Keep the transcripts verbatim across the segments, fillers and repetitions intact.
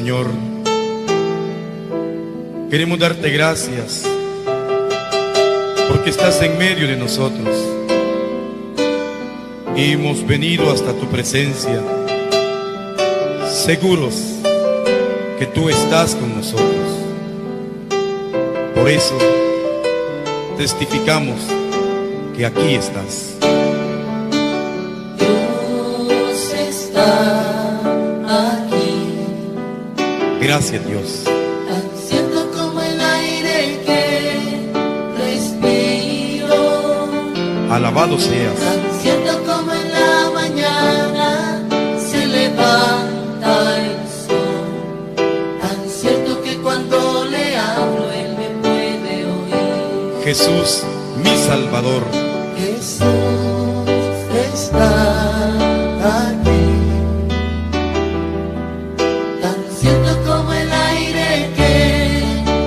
Señor, queremos darte gracias porque estás en medio de nosotros y hemos venido hasta tu presencia, seguros que tú estás con nosotros. Por eso testificamos que aquí estás. Dios está aquí. Gracias, Dios. Tan cierto como el aire que respiro. Alabado seas. Tan cierto como en la mañana se levanta el sol. Tan cierto que cuando le hablo él me puede oír. Jesús, mi Salvador. Jesús está aquí. Tan cierto como el aire que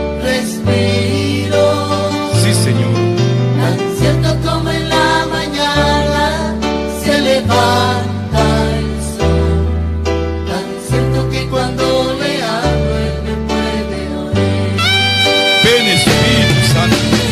respiro. Sí, Señor. Tan cierto como en la mañana se levanta el sol. Tan cierto que cuando le hablo él me puede oír. Ven, Espíritu Santo.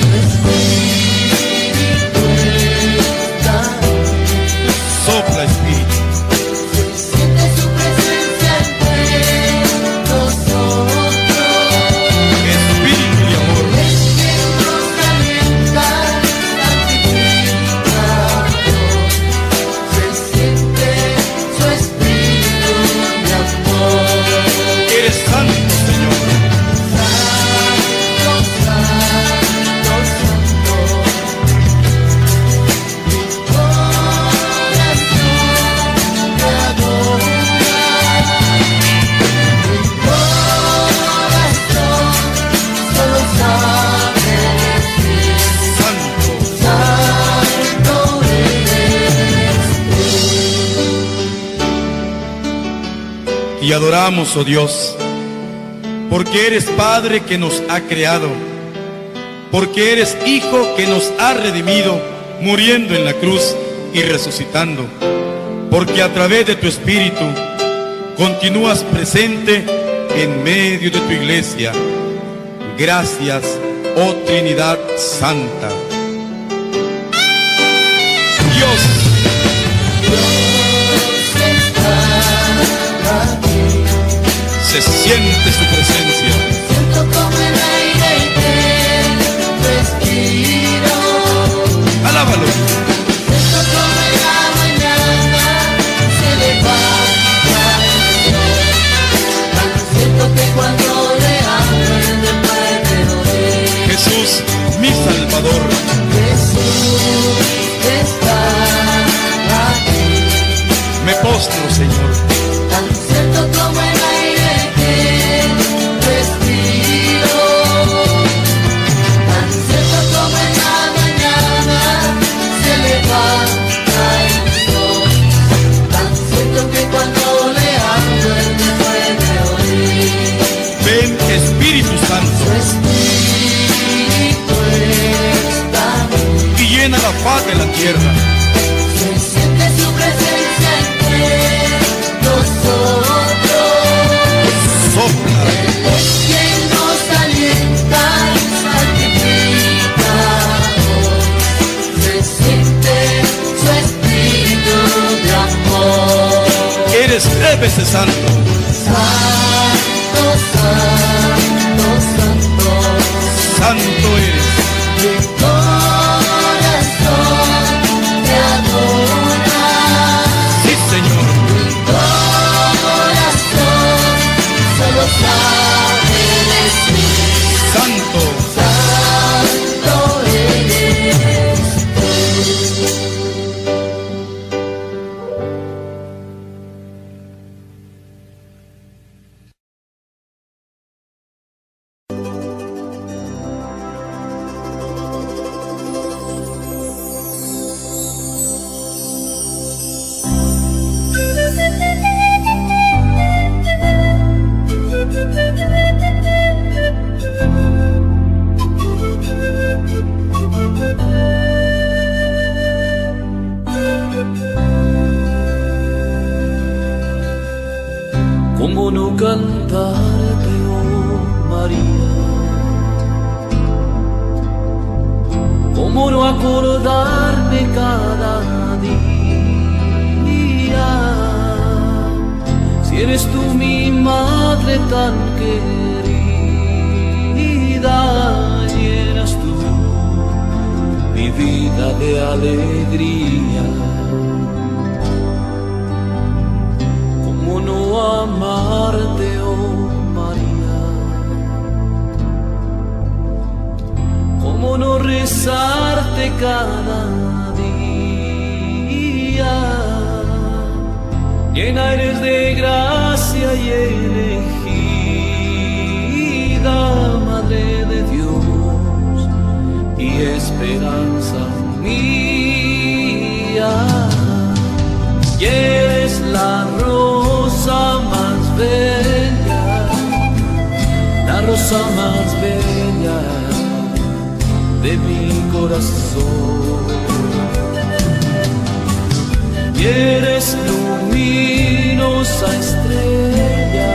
Sopla, Espíritu. Se siente su presencia entre nosotros. Espíritu de amor. Es quien nos calienta, santifica. Se siente su espíritu de amor. Eres santo, Señor. Santo, santo, santo. Mi corazón te adora. Mi corazón solo sabe decir: Santo. santo eres tú. Y adoramos, oh Dios, porque eres Padre que nos ha creado, porque eres Hijo que nos ha redimido, muriendo en la cruz y resucitando, porque a través de tu Espíritu continúas presente en medio de tu iglesia. Gracias, oh Trinidad Santa. Dios, Dios está aquí. se siente su presencia. Siento como el aire que respiro. Alábalo. Siento como en la mañana se levanta el sol. Tan siento que cuando le hablo él me puede oír. Jesús, mi Salvador. Jesús está aquí. Me postro, Señor. Tan cierto como el aire que respiro. Tan cierto como en la mañana se levanta el sol. Tan cierto que cuando le hablo él me puede oír. Ven, Espíritu Su Santo, espíritu está aquí. y llena la faz de la tierra. Se siente su presencia entre nosotros. Sopla. Él es quien nos alienta y santifica. Se siente su espíritu de amor. Eres tres veces santo. Santo, santo, santo. Santo eres. Mi corazón te adora. Sí, Señor. Mi corazón solo sabe decir: Santo. santo eres tú. Thank you. María. ¿Cómo no acordarme cada día? Si eres tú mi madre tan querida, llenas tú mi vida de alegría. ¿Cómo no amarte, oh María? ¿Cómo no rezarte cada día? Llena eres de gracia y elegida, Madre de Dios y esperanza mía. Y eres la rosa más bella, la rosa más bella de mi corazón. Y eres luminosa estrella,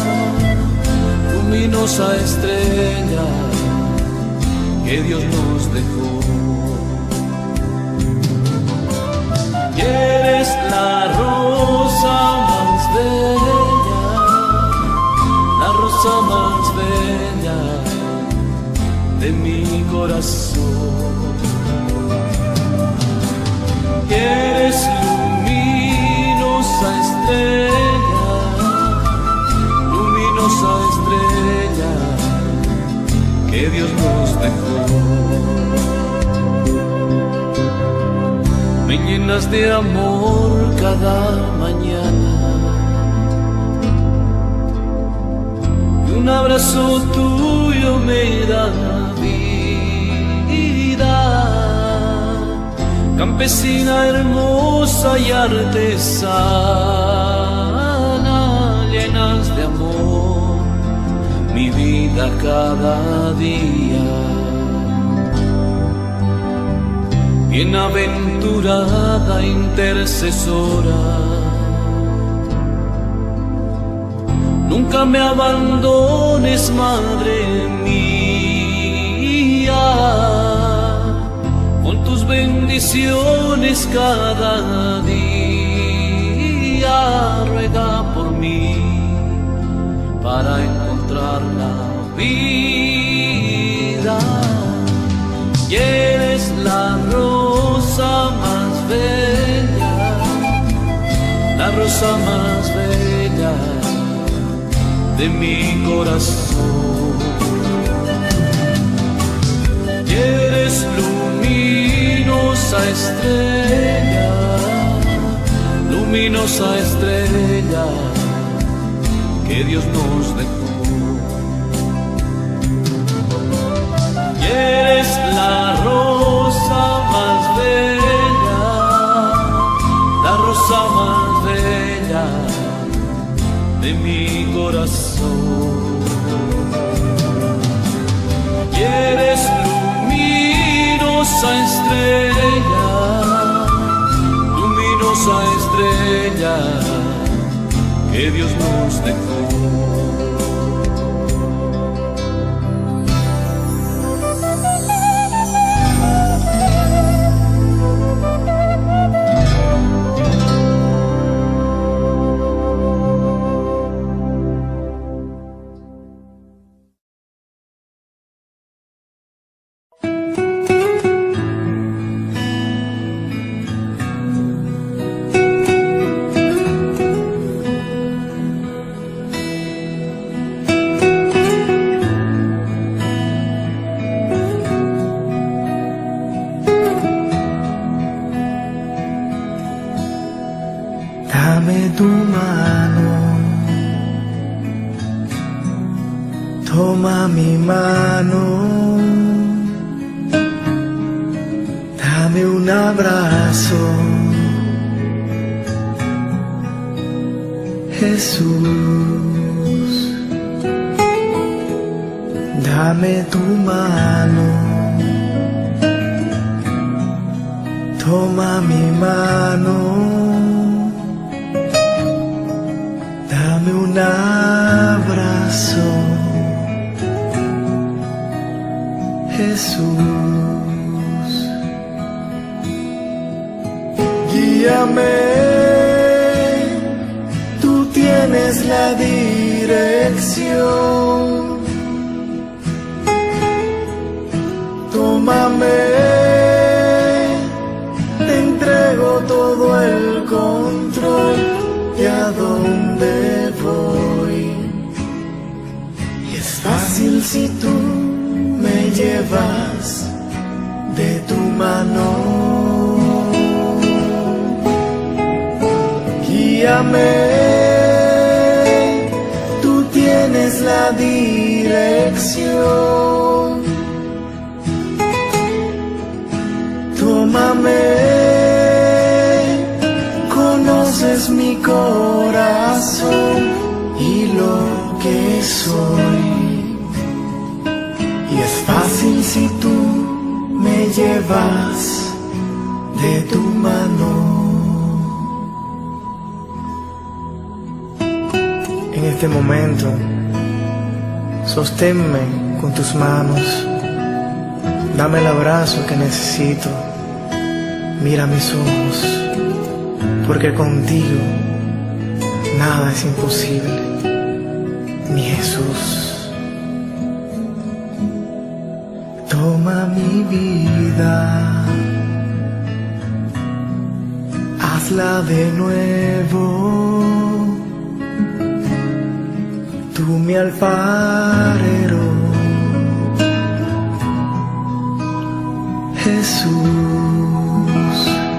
luminosa estrella que Dios nos dejó. Y eres la rosa más bella, la rosa más bella de mi corazón. Y eres luminosa estrella, luminosa estrella que Dios nos dejó. Me llenas de amor cada mañana y un abrazo tuyo me da vida. Campesina hermosa y artesana, llenas de amor mi vida cada día. Bienaventurada intercesora, nunca me abandones, Madre mía. Con tus bendiciones cada día, ruega por mí para encontrar la vida. Y eres la rosa más bella, la rosa más bella de mi corazón. Y eres luminosa estrella, luminosa estrella que Dios nos dejó. Y eres la rosa más bella, la rosa más bella de mi corazón. Y eres luminosa estrella, luminosa estrella que Dios nos dejó. Dame tu mano, toma mi mano, dame un abrazo, Jesús. Dame tu mano, toma mi mano, dame un abrazo, Jesús. Guíame, tú tienes la dirección. Tómame, te entrego todo el control de a dónde voy. Y es fácil si tú me llevas de tu mano. Guíame, tú tienes la dirección. Tómame, conoces mi corazón y lo que soy. Y es fácil si tú me llevas de tu mano. En este momento, sosténme con tus manos. Dame el abrazo que necesito. Mira mis ojos, porque contigo nada es imposible, mi Jesús. Toma mi vida, hazla de nuevo. Tú mi alfarero, Jesús.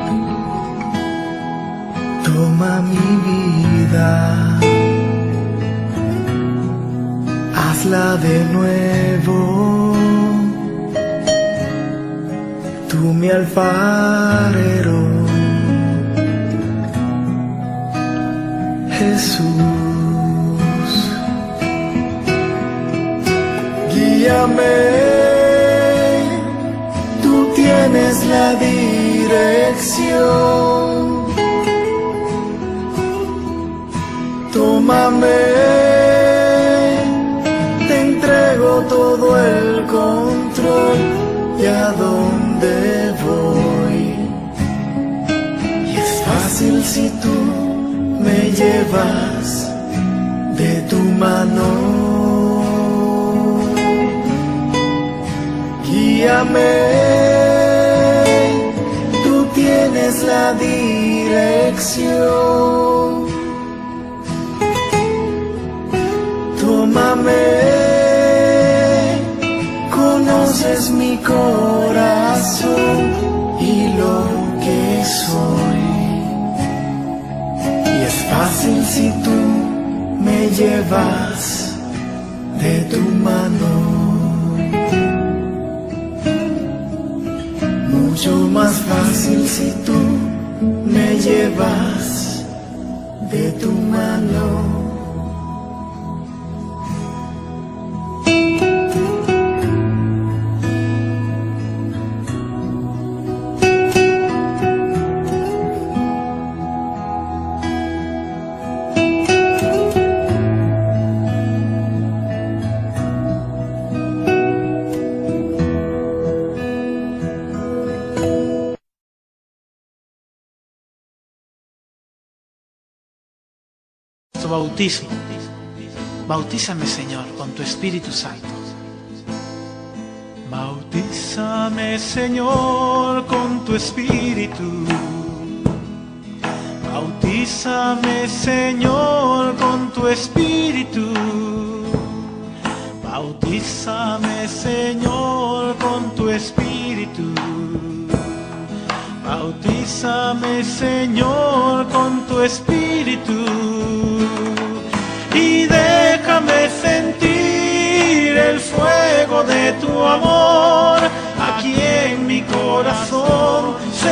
Toma mi vida, hazla de nuevo. Tú mi alfarero, Jesús. Guíame, tú tienes la dirección. Tómame, te entrego todo el control de a dónde voy. Y es fácil si tú me llevas de tu mano. Guíame, tú tienes la dirección. Tómame, conoces mi corazón y lo que soy. Y es fácil si tú me llevas de tu mano. Mucho más fácil si tú me llevas de tu mano. Bautismo. Bautízame, Señor, con tu Espíritu Santo. Bautízame, Señor, con tu Espíritu. Bautízame, Señor, con tu Espíritu. Bautízame, Señor, con tu Espíritu. Bautízame, Señor, con tu Espíritu. Y déjame sentir el fuego de tu amor aquí en mi corazón,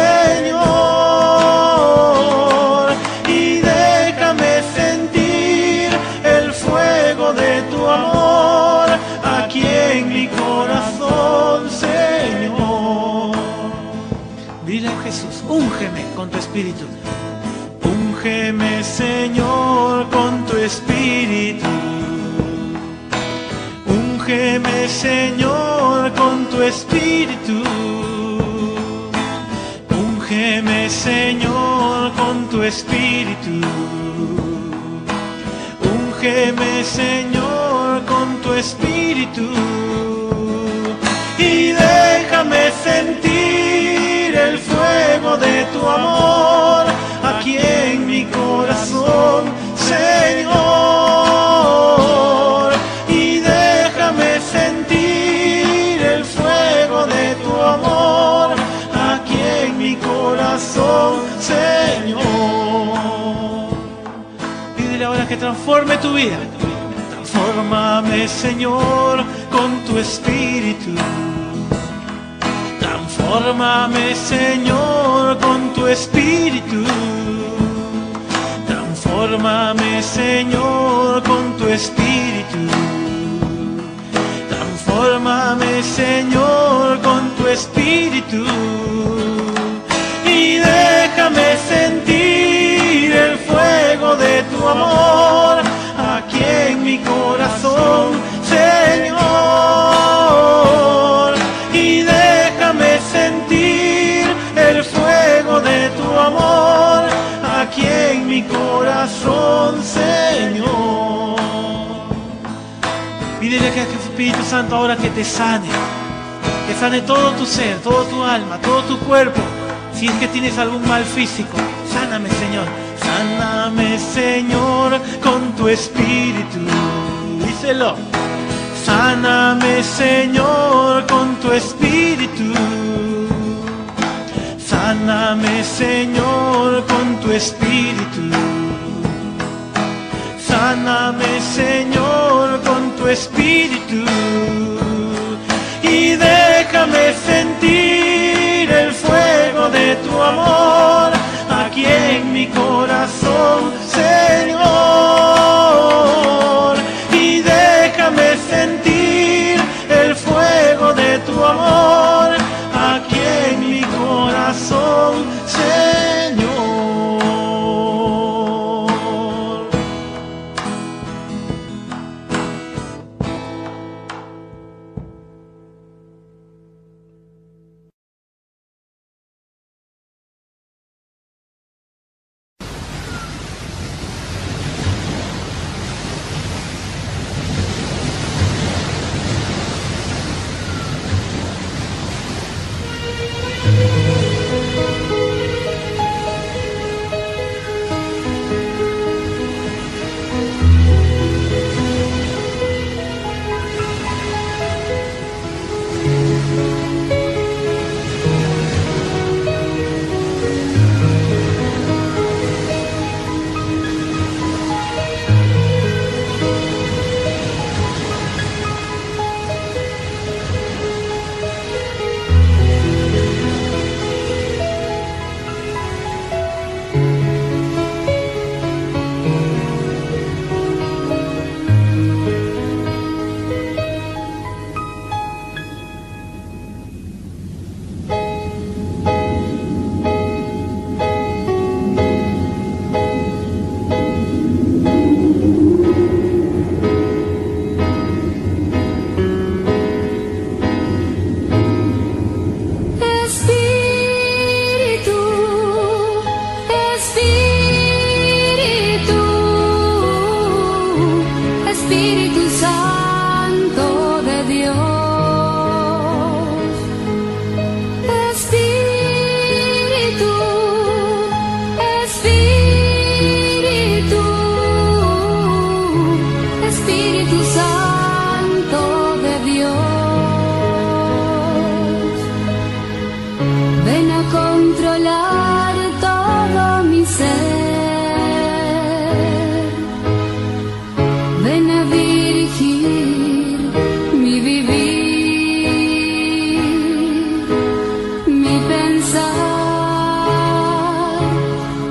Señor. Y déjame sentir el fuego de tu amor aquí en mi corazón, Señor. Dile a Jesús, úngeme con tu Espíritu. Úngeme, Señor, con tu Espíritu. Úngeme, Señor, Señor, con tu espíritu. Úngeme, Señor, con tu espíritu. Úngeme, Señor, con tu espíritu. Y déjame sentir el fuego de tu amor aquí en mi corazón, Señor. Y déjame sentir el fuego de tu amor aquí en mi corazón, Señor. Pídele ahora que transforme tu vida. Transfórmame, Señor, con tu espíritu. Transfórmame, Señor, con tu espíritu. Transfórmame, Señor, con tu espíritu. Transfórmame, Señor, con tu espíritu. Y déjame sentir el fuego de tu amor aquí en mi corazón, Señor. Y déjame sentir el fuego de tu amor aquí en mi corazón, Señor. Pídele que el Espíritu Santo ahora que te sane, que sane todo tu ser, todo tu alma, todo tu cuerpo. Si es que tienes algún mal físico, sáname, Señor. Sáname, Señor, con tu espíritu. Díselo. Sáname, Señor, con tu espíritu. Sáname, Señor, con tu espíritu. Sáname, Señor, con tu espíritu. Y déjame sentir el fuego de tu amor aquí en mi corazón, Señor. Y déjame sentir el fuego de tu amor aquí en mi corazón, Señor.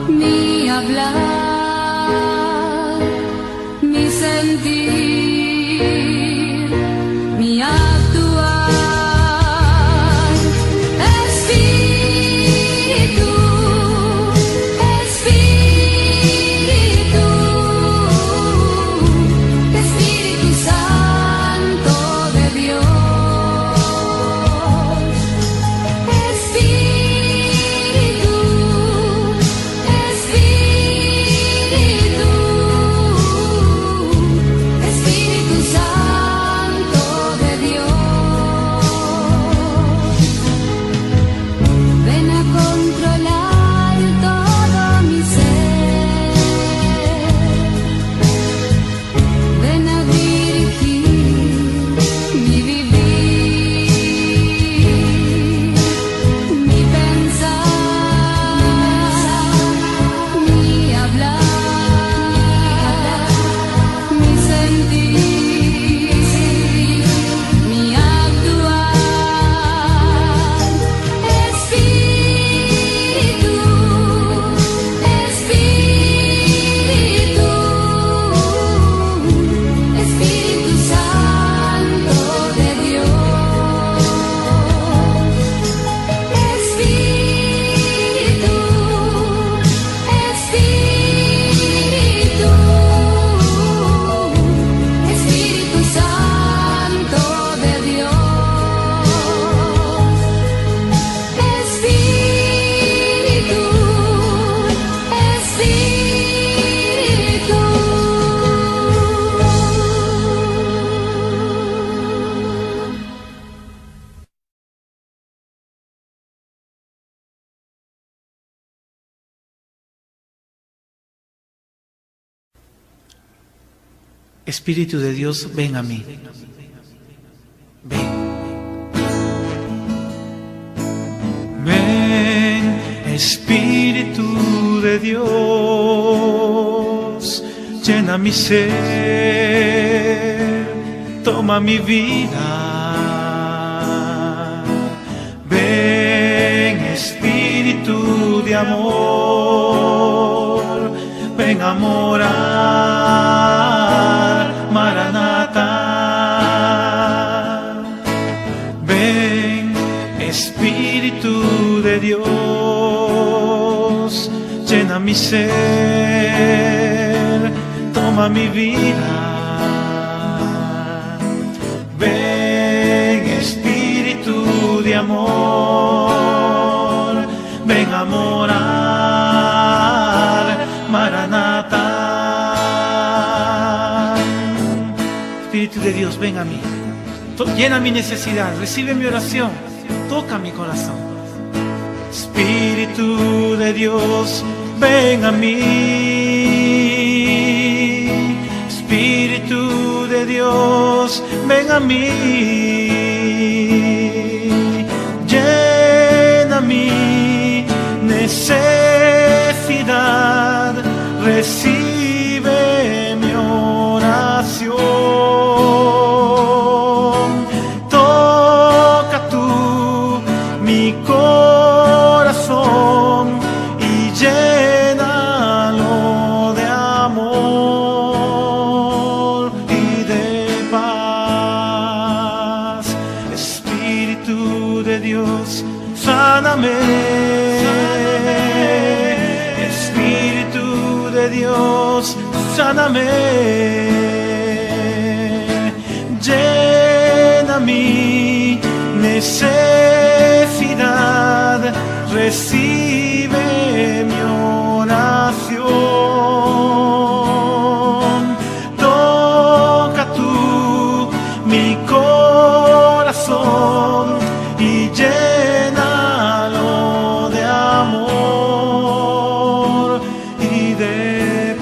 hablar, mi sentir. Espíritu de Dios, ven a mí. Ven. Ven, Espíritu de Dios, llena mi ser, toma mi vida. Ven, Espíritu de amor, ven a morar, Maranatha. Ven, Espíritu de Dios, llena mi ser, toma mi vida. Ven, Espíritu de amor, ven a morar, Maranatha. Espíritu de Dios, ven a mí. Llena mi necesidad, recibe mi oración, toca mi corazón. Espíritu de Dios, ven a mí. Espíritu de Dios, ven a mí. Llena mi necesidad, recibe mi oración. Toca tú mi corazón y llénalo de amor y de paz. Espíritu de Dios, sáname. Espíritu de Dios, sáname. Llena mi necesidad, recibe mi oración. Toca tú mi corazón y llénalo de amor y de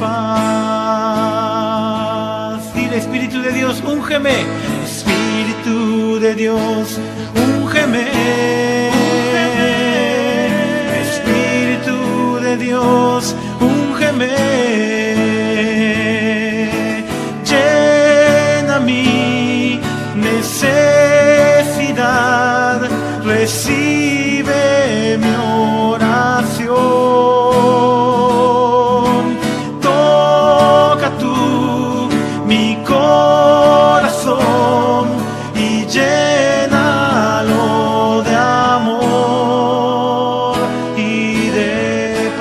paz. Dile, Espíritu de Dios, úngeme. Espíritu de Dios, úngeme. Espíritu de Dios, úngeme. Llena mi necesidad, recibe mi oración. Toca tú mi corazón y llénalo de amor y de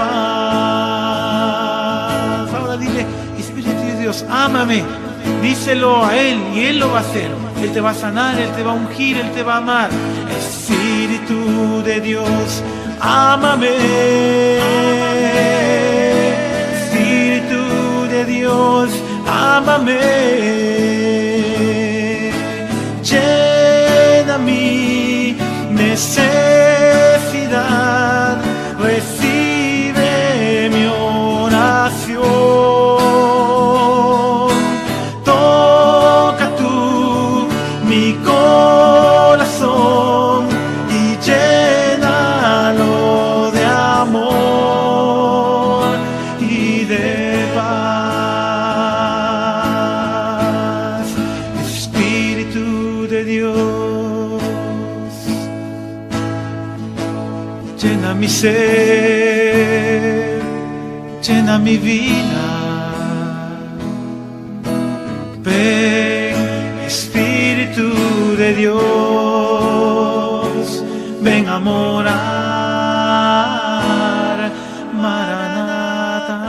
paz. Ahora dile, Espíritu de Dios, ámame. Díselo a Él y Él lo va a hacer. Él te va a sanar, Él te va a ungir, Él te va a amar. Espíritu de Dios, ámame. Espíritu de Dios, ámame. Llena mi necesidad, recibe mi oración. Toca tú mi corazón y llénalo de amor y de paz. Espíritu de Dios, llena mi ser, llena mi vida. Ven, Espíritu de Dios, ven a morar, Maranatha.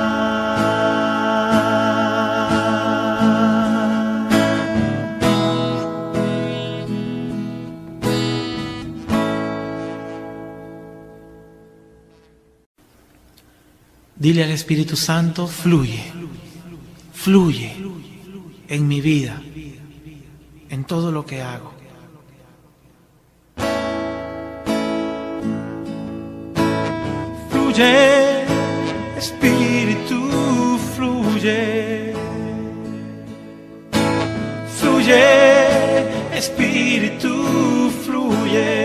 Dile al Espíritu Santo, fluye, fluye en mi vida, en todo lo que hago. Fluye, Espíritu, fluye. fluye, Espíritu, fluye.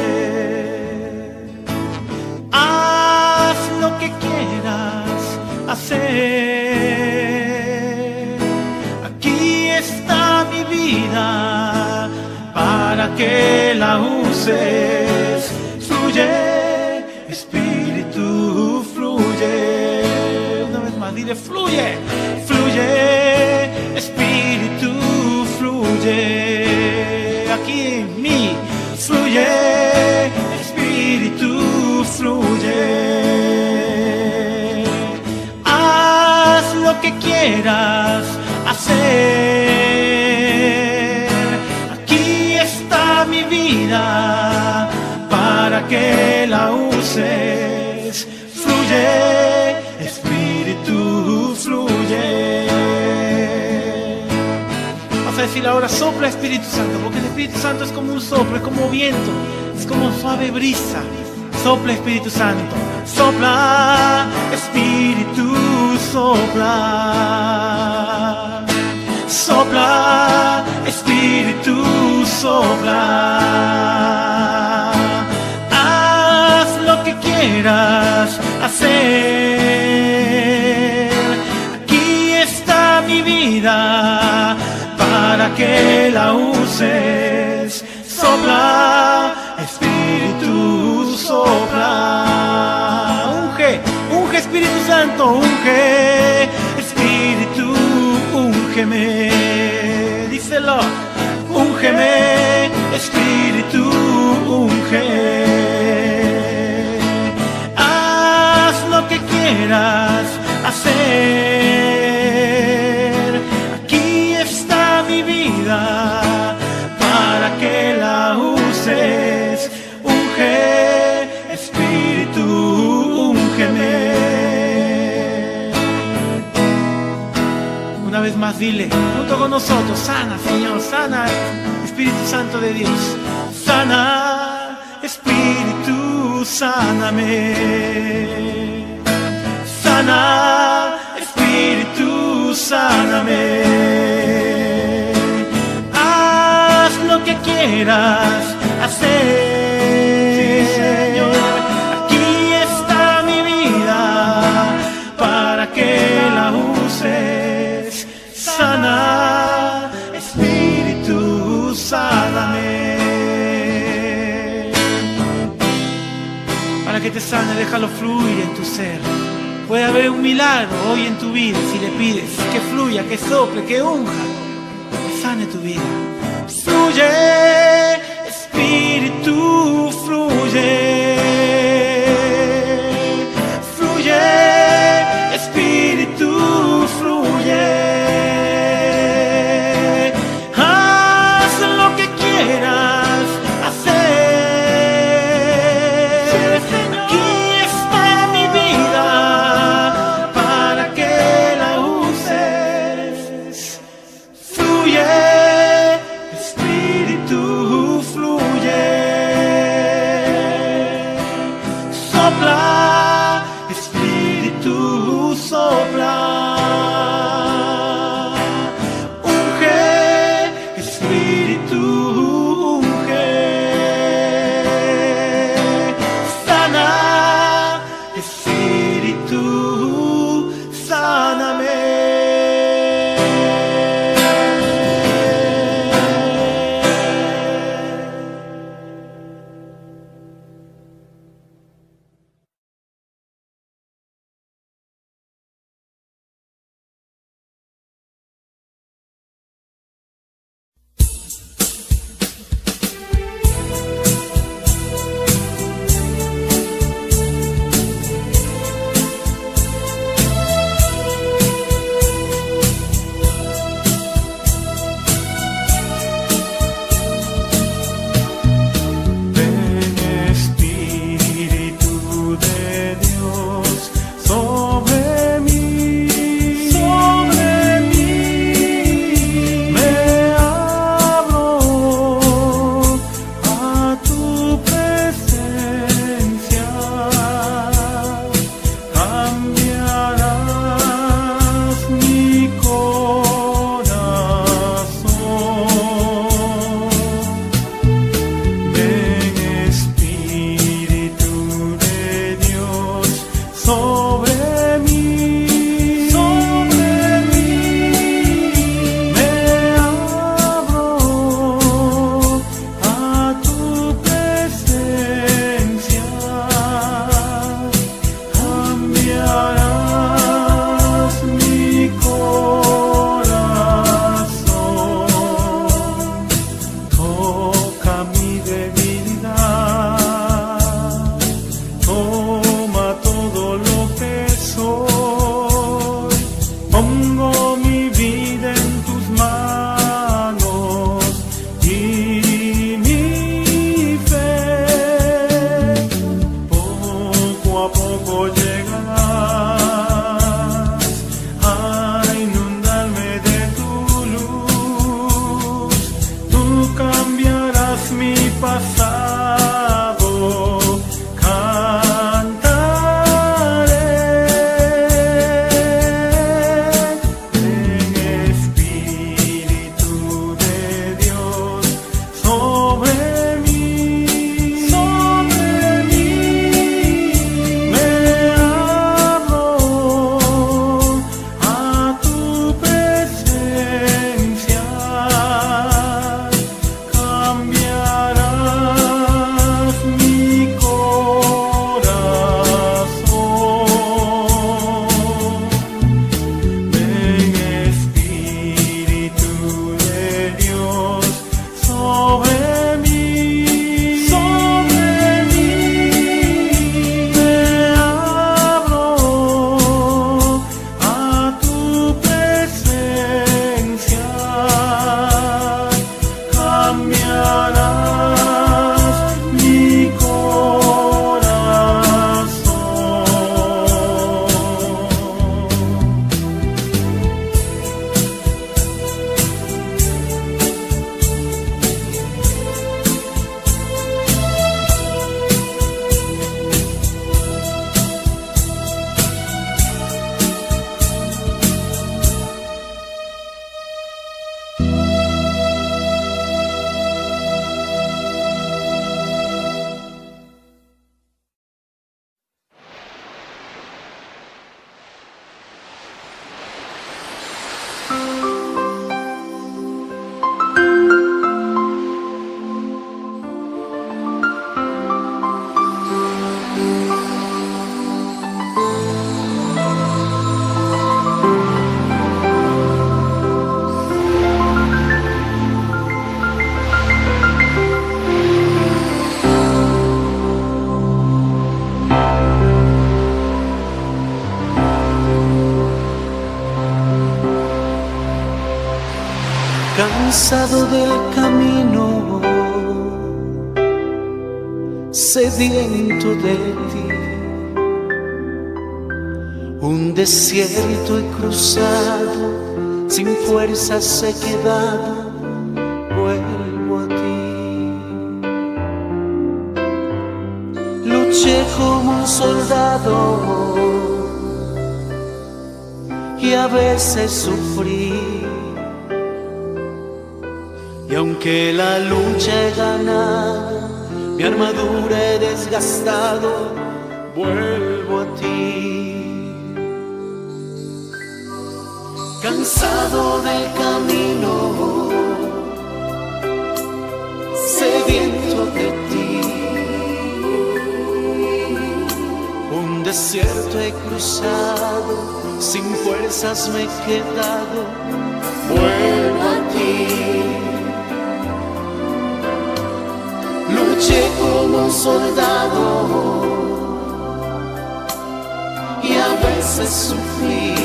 Haz lo que quieras hacer. Aquí está mi vida para que la uses. Fluye, Espíritu, fluye. Una vez más, dile fluye, fluye, Espíritu, fluye. Aquí en mí, fluye, Espíritu, fluye. Haz lo que quieras hacer. Aquí está mi vida para que la uses. Fluye, Espíritu, fluye. Vas a decir ahora, sopla Espíritu Santo, porque el Espíritu Santo es como un soplo, es como viento, es como suave brisa. Sopla Espíritu Santo, sopla Espíritu, sopla. Sopla Espíritu, sopla. Haz lo que quieras hacer. Aquí está mi vida para que la uses. Sopla Espíritu, sopla. Unge, unge Espíritu Santo, unge Espíritu, úngeme. Díselo, úngeme Espíritu, unge. Haz lo que quieras hacer. Aquí está mi vida para que la uses. Unge Espíritu, úngeme. Una vez más dile, junto con nosotros, sana Señor, sana Espíritu Santo de Dios. Sana Espíritu, sáname. Sana Espíritu, sáname. Haz lo que quieras hacer. Sí, Señor. Aquí está mi vida para que la uses. Sana Espíritu, sáname. Para que te sane, déjalo fluir en tu ser. Puede haber un milagro hoy en tu vida si le pides que fluya, que sople, que unja, que sane tu vida. Fluye, Espíritu, fluye. Fluye, Espíritu, fluye. Haz lo que quieras hacer. Aquí está mi vida para que la uses. Fluye, Espíritu, cansado del camino, sediento de ti. Un desierto he cruzado, sin fuerzas he quedado, vuelvo a ti. Luché como un soldado y a veces sufrí. Y aunque la lucha he ganado, mi armadura he desgastado, vuelvo a ti. Cansado del camino, sediento de ti. Un desierto he cruzado, sin fuerzas me he quedado, vuelvo a ti. Luché como un soldado y a veces sufrí.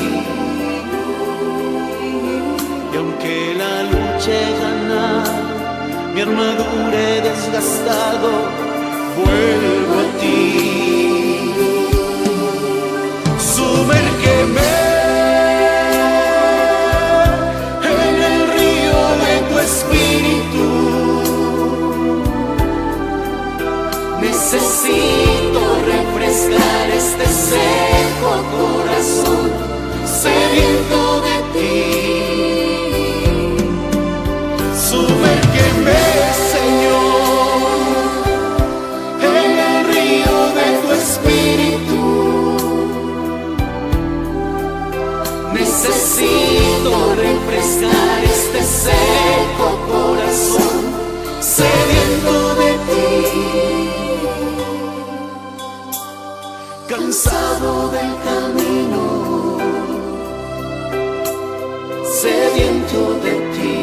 Y aunque la lucha he ganado, mi armadura he desgastado, vuelvo a ti. Sumérgeme en el río de tu espíritu. Necesito refrescar este seco corazón, sediento de ti. Sumérgeme, Señor, en el río de tu espíritu. Necesito refrescar este seco corazón, sediento de ti. Cansado del camino, sediento de ti.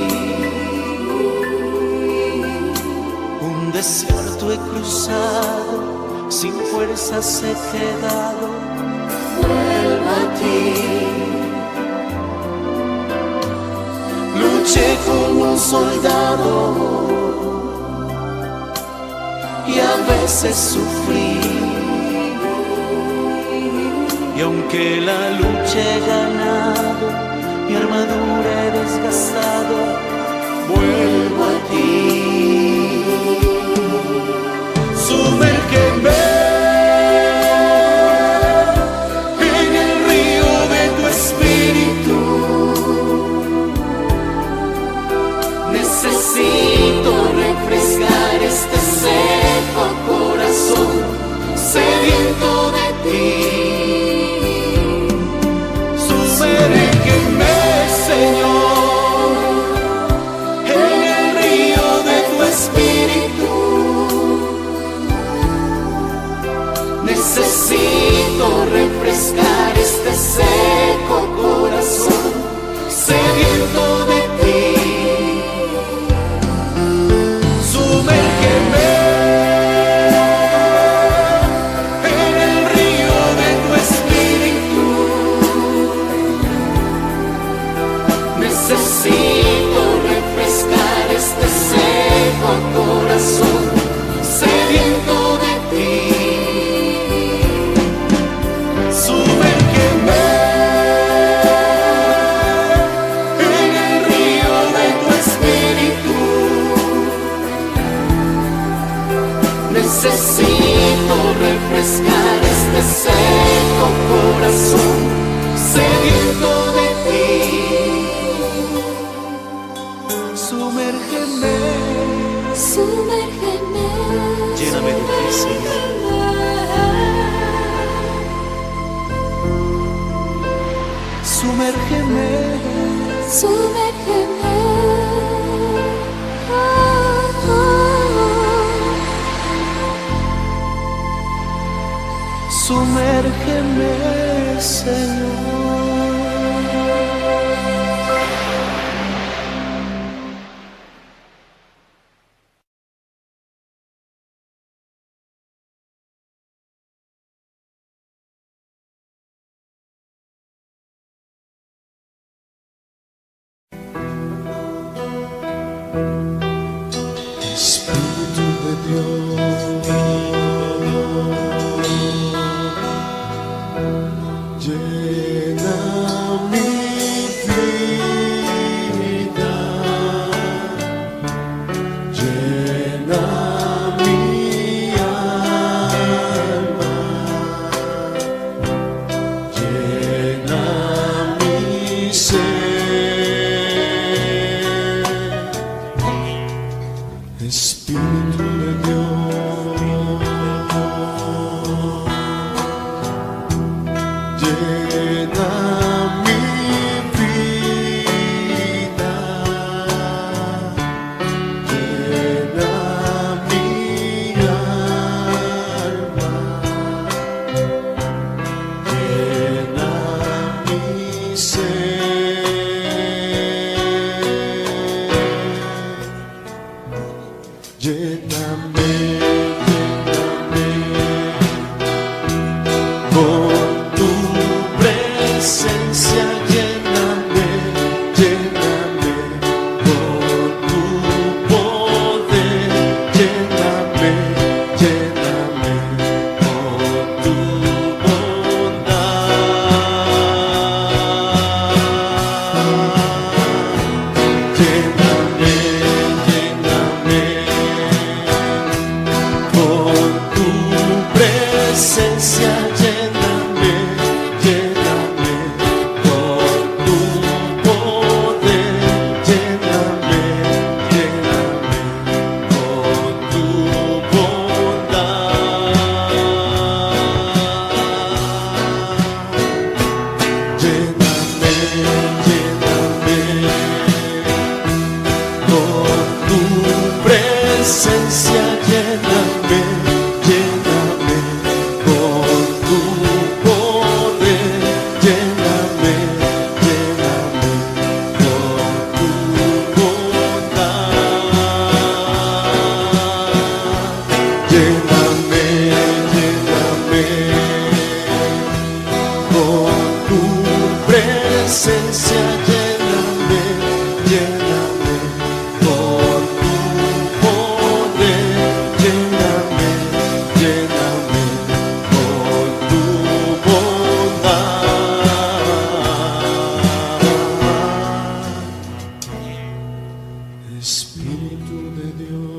Un desierto he cruzado, sin fuerzas he quedado, vuelvo a ti. Luché como un soldado y a veces sufrí. Y aunque la lucha he ganado, mi armadura he desgastado, vuelvo a ti. Sumérgeme en el río de tu espíritu. Necesito refrescar este seco corazón, sediento de ti. Sumérgeme, Señor, en el río de tu espíritu. Necesito refrescar este seco corazón, sediento de ti. Sumérgeme en el río de tu espíritu. Necesito refrescar este seco corazón, sediento de ti. Sumérgeme en el río de tu espíritu. Necesito refrescar este seco corazón, sediento de ti. Sumérgeme, Sumérgeme, lléname de ti, Señor. Sumérgeme, sumérgeme. Oh, oh. sumérgeme, Señor. Espíritu de Dios, llena mi vida, llena mi alma, llena mi ser. Lléname, lléname con tu presencia, lléname, lléname con tu poder, lléname, lléname con tu bondad. Lléname, lléname con tu presencia, lléname, lléname con tu poder, lléname, lléname con tu bondad. Lléname, lléname con tu presencia, lléname, lléname con tu poder, lléname, lléname con tu bondad. Lléname, lléname con tu presencia, lléname, lléname con tu poder, lléname, lléname con tu bondad. Espíritu de Dios.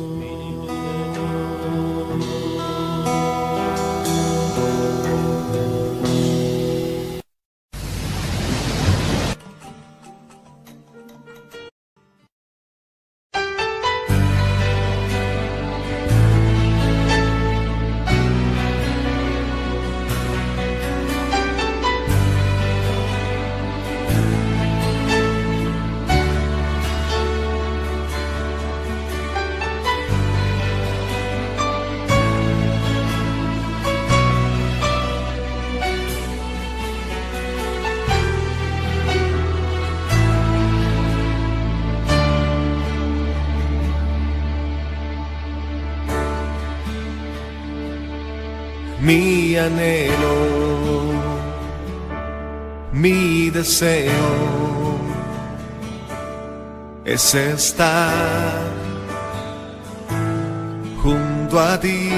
Mi anhelo, mi deseo es estar junto a ti.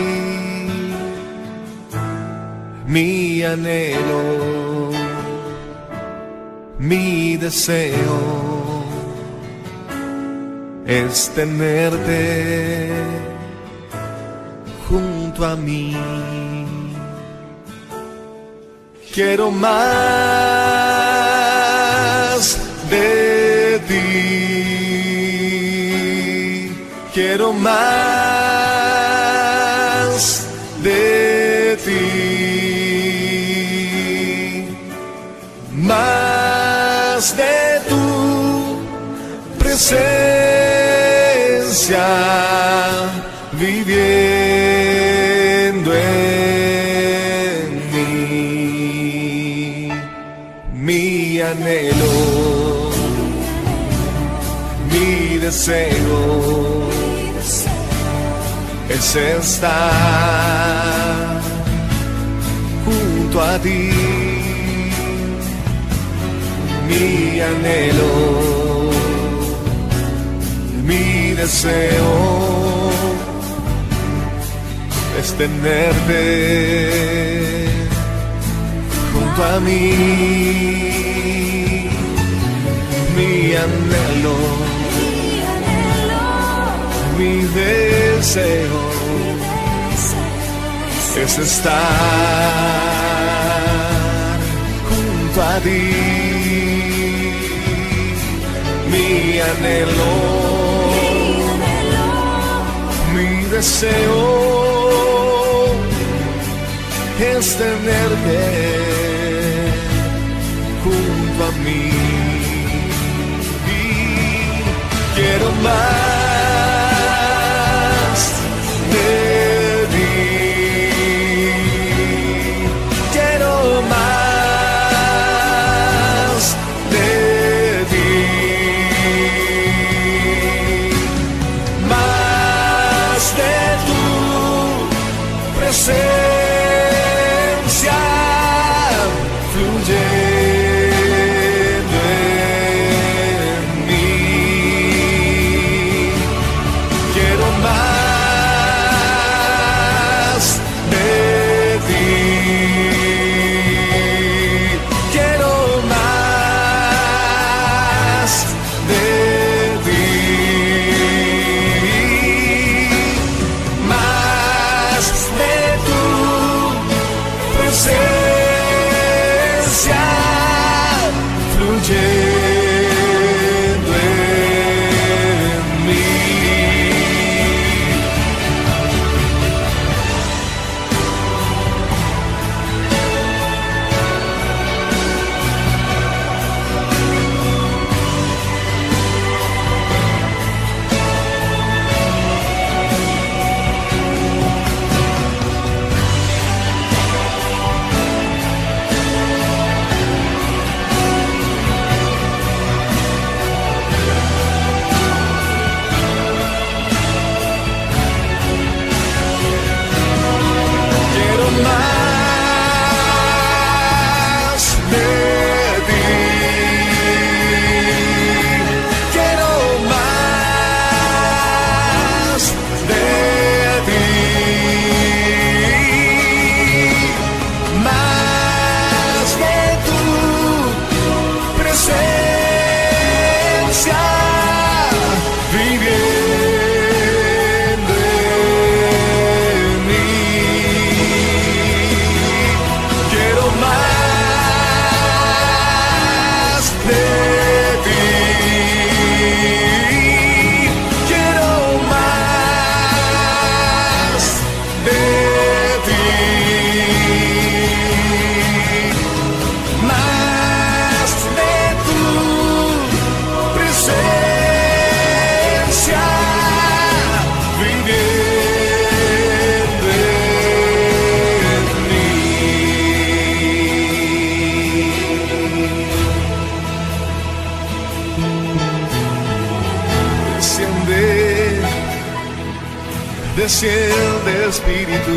Mi anhelo, mi deseo es tenerte junto a mí. Quiero más de ti, quiero más de ti, más de tu presencia, viviendo en mí. Mi anhelo, mi deseo es estar junto a ti. Mi anhelo, mi deseo es tenerte junto a mí. Mi anhelo, mi deseo es estar junto a ti. Mi anhelo, deseo es tenerte junto a mí. Quiero más de ti, quiero más de ti, más de tu presencia fluye. Desciende Espíritu,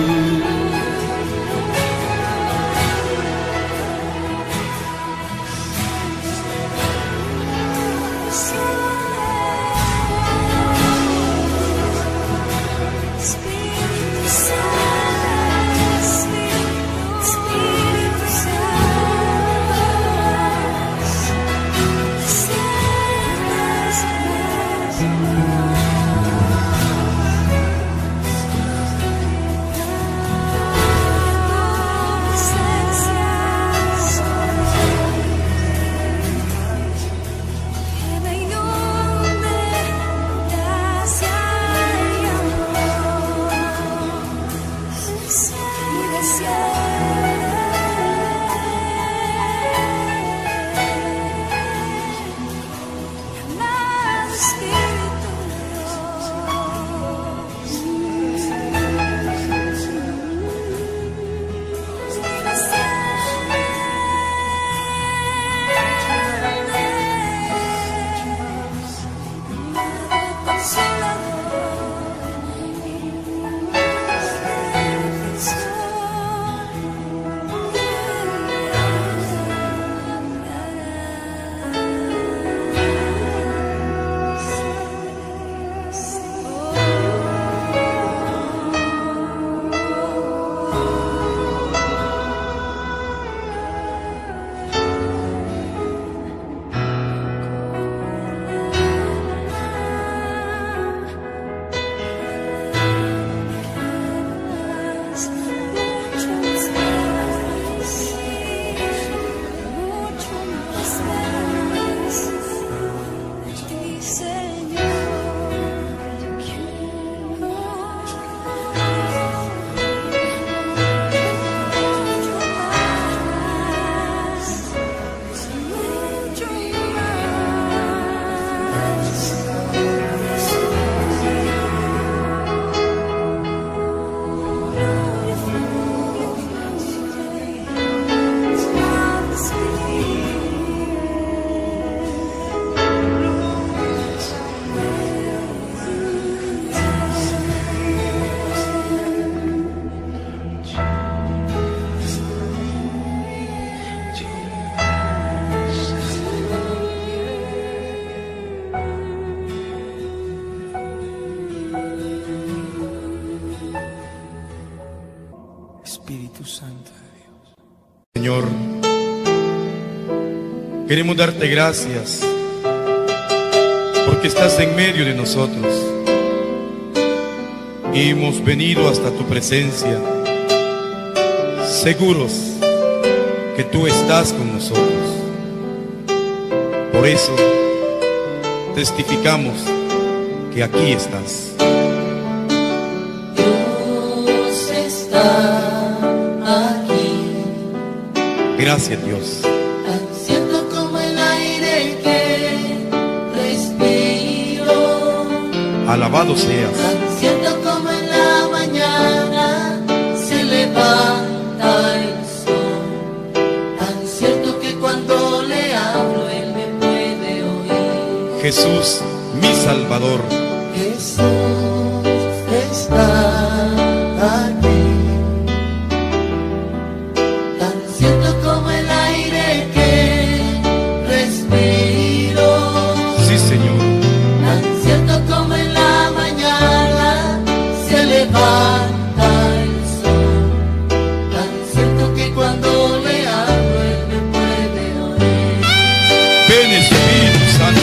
Espíritu Santo de Dios. Señor, queremos darte gracias porque estás en medio de nosotros y hemos venido hasta tu presencia seguros que tú estás con nosotros. Por eso testificamos que aquí estás. Dios está aquí. Gracias, Dios. Tan cierto como el aire que respiro. Alabado seas. Tan cierto como en la mañana se levanta el sol. Tan cierto que cuando le hablo él me puede oír. Jesús, mi Salvador. Jesús está aquí. Tan cierto como el aire que respiro. Sí, Señor. Tan cierto como en la mañana se levanta el sol. Tan cierto que cuando le hablo él me puede oír. Ven, Espíritu Santo.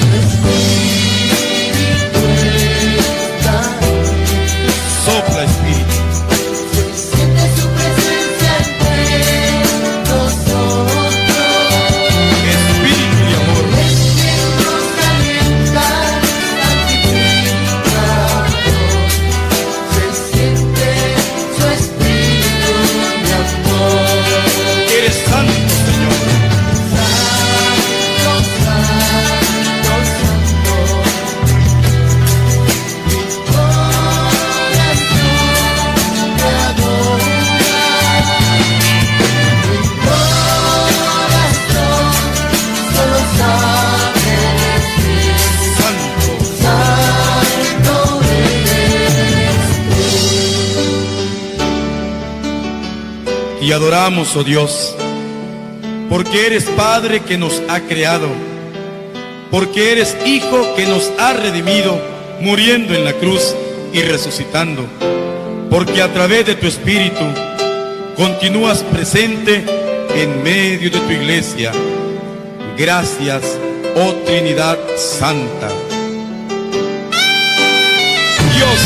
Sopla, Espíritu. Se siente su presencia entre nosotros. Espíritu de amor. Es quien nos alienta, santifica. Se siente su espíritu de amor. Eres santo, Señor. Santo, santo, santo. Mi corazón te adora. Mi corazón solo sabe decir Santo. santo eres tú. Y adoramos, oh Dios, porque eres Padre que nos ha creado, porque eres Hijo que nos ha redimido, muriendo en la cruz y resucitando, porque a través de tu Espíritu continúas presente en medio de tu iglesia. Gracias, oh Trinidad Santa. Dios,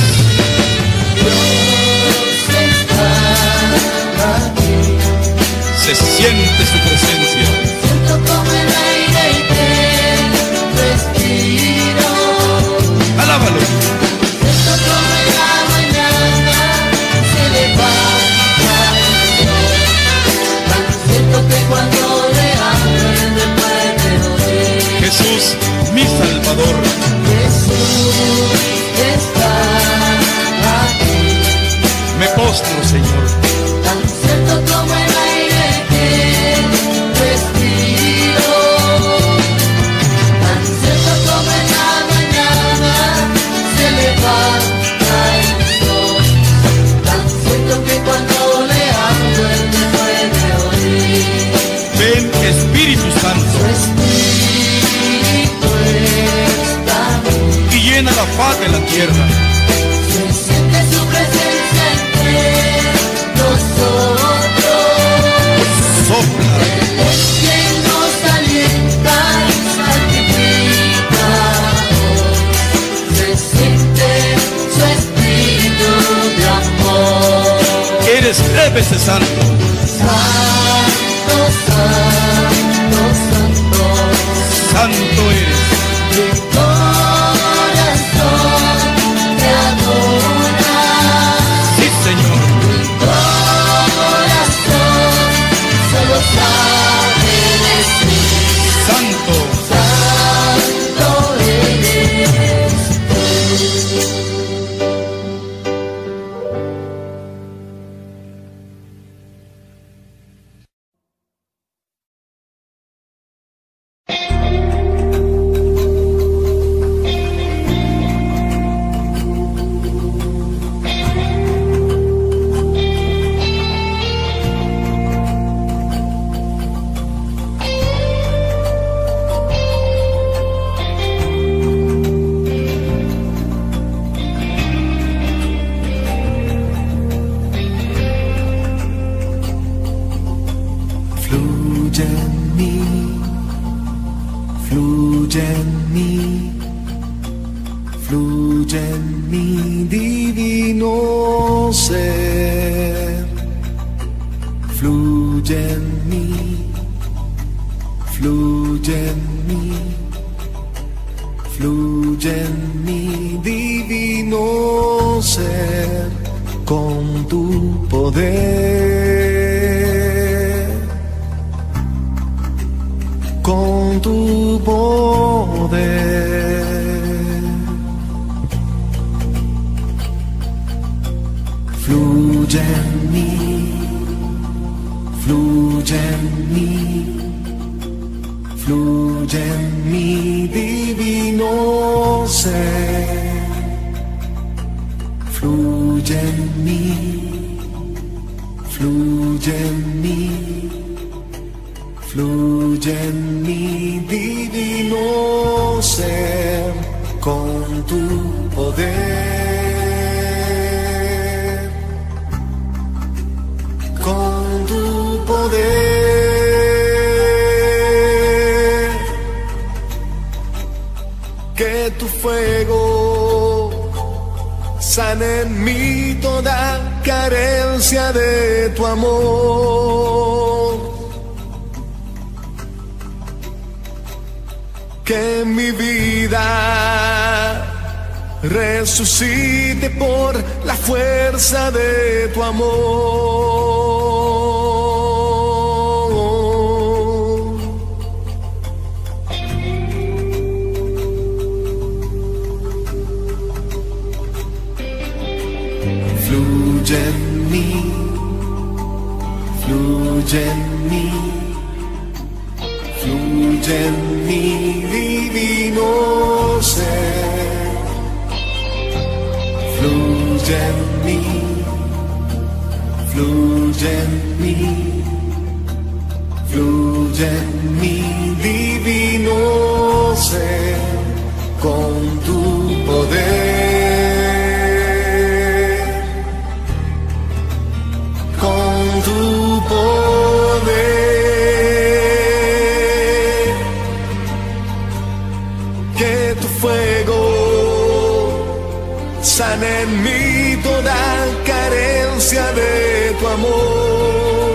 Dios está aquí. se siente su presencia. Siento como el aire que respiro. Alábalo. Siento como en la mañana se levanta el sol. Tan cierto que cuando le hablo él me puede oír. Jesús, mi Salvador. Jesús está aquí. Me postro, Señor. Tan cierto como el aire que respiro. Tan cierto como en la mañana se levanta el sol. Tan cierto que cuando le hablo él me puede oír. Ven, Espíritu Su Santo, espíritu está aquí. y llena la faz de la tierra. Se siente su presencia entre nosotros. Sopla, Él es quien nos alienta y santifica hoy. Se siente su espíritu de amor. eres tres veces santo. Santo, santo, santo. Santo eres. Mi corazón te adora. Sí, Señor. Mi corazón solo sabe decir Santo. santo eres tú. en mi divino ser, fluye en mí, fluye en mí, fluye en mi divino ser, con tu poder, con tu poder. Fluye en mí, fluye en mí, fluye en mi divino ser, fluye en mí, fluye en mí, fluye en mi divino ser, con tu poder, con tu poder, que tu fuego sane en mí toda carencia de tu amor, que mi vida resucite por la fuerza de tu amor. Fluye en mí, fluye en mí, fluye en mi divino ser, fluye en mí, fluye en mí, fluye en mi divino ser, con tu poder, con tu poder, que tu fuego sane en mí toda carencia de tu amor,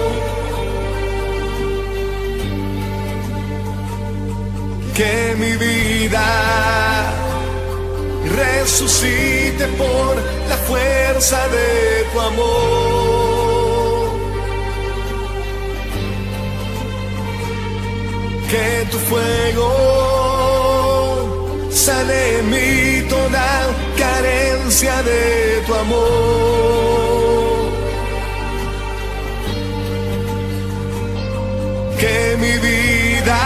que mi vida resucite por la fuerza de tu amor, que tu fuego sane en mí toda carencia de tu amor, que mi vida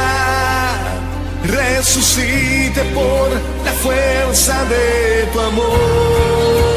resucite por la fuerza de tu amor.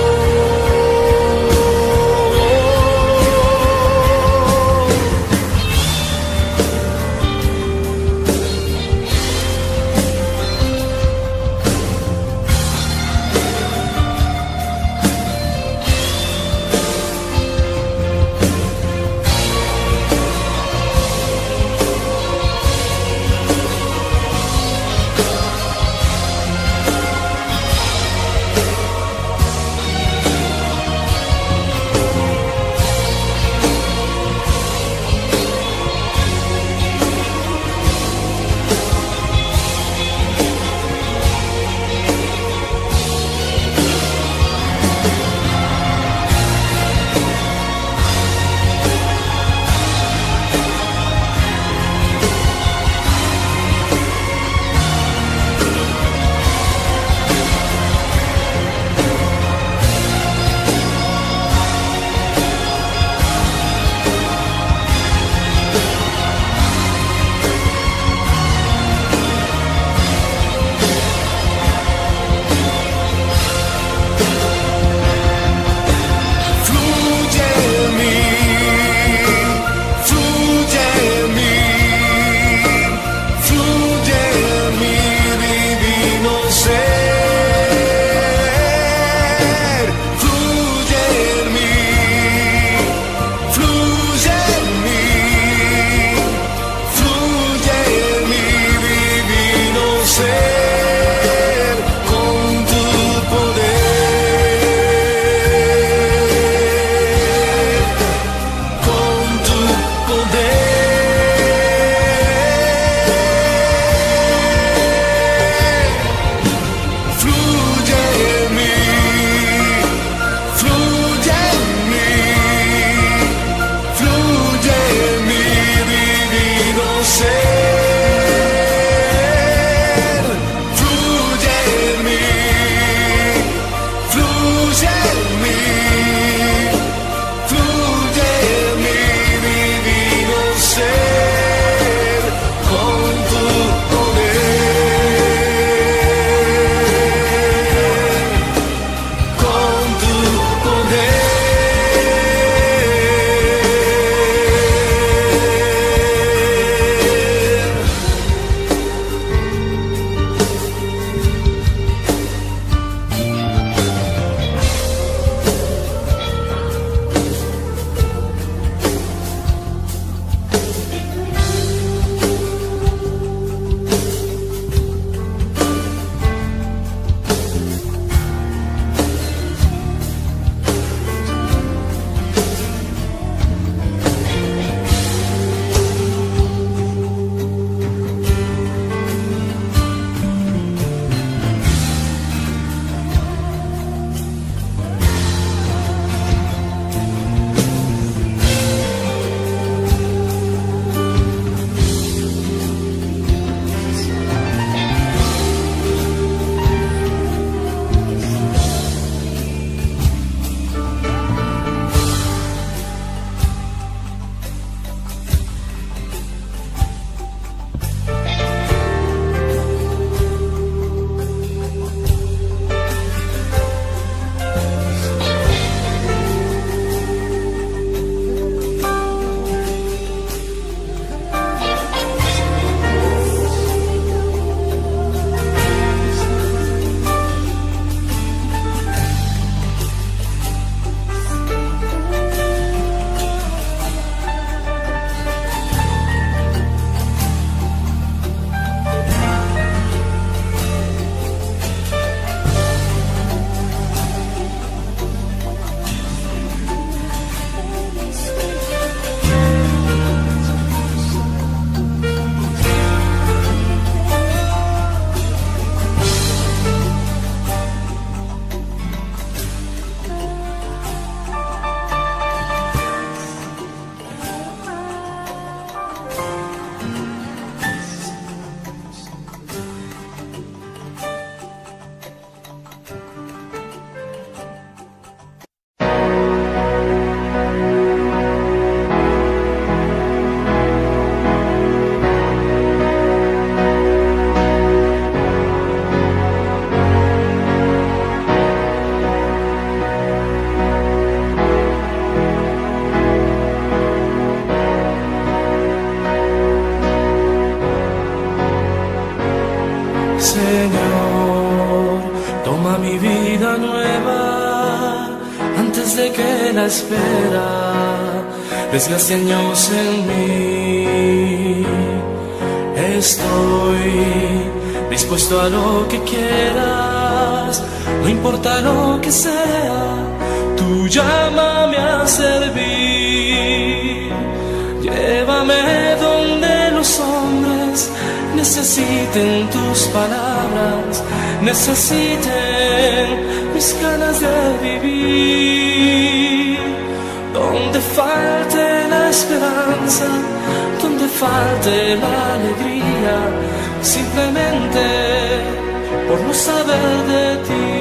antes de que la espera desgaste años en mí. Estoy dispuesto a lo que quieras, no importa lo que sea, tú llámame a servir. Llévame donde los hombres necesiten tus palabras, necesiten mis ganas de vivir. Donde falte la esperanza, donde falte la alegría, simplemente por no saber de ti.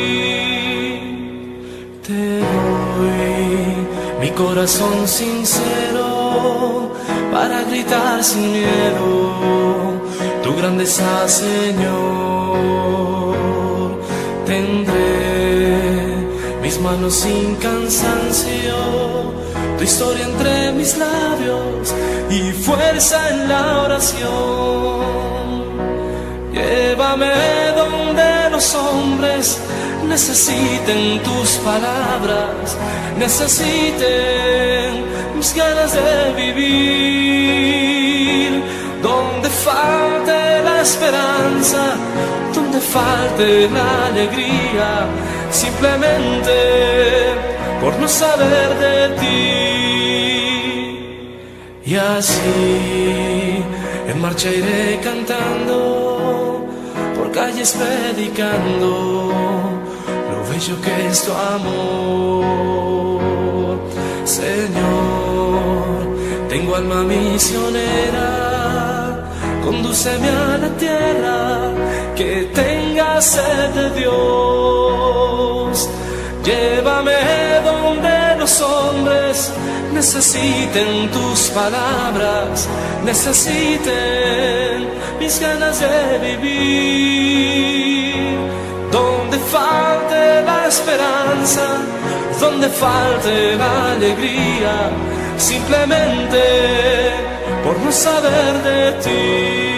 Te doy mi corazón sincero para gritar sin miedo tu grandeza, Señor. Tendré mis manos sin cansancio, tu historia entre mis labios y fuerza en la oración. Llévame donde los hombres necesiten tus palabras, necesiten mis ganas de vivir. Donde falte la esperanza, donde falte la alegría, simplemente por no saber de ti. Y así en marcha iré cantando, por calles predicando lo bello que es tu amor. Señor, tengo alma misionera, condúceme a la tierra que tenga sed de Dios. Llévame donde los hombres necesiten tus palabras, necesiten mis ganas de vivir. Donde falte la esperanza, donde falte la alegría, simplemente por no saber de ti.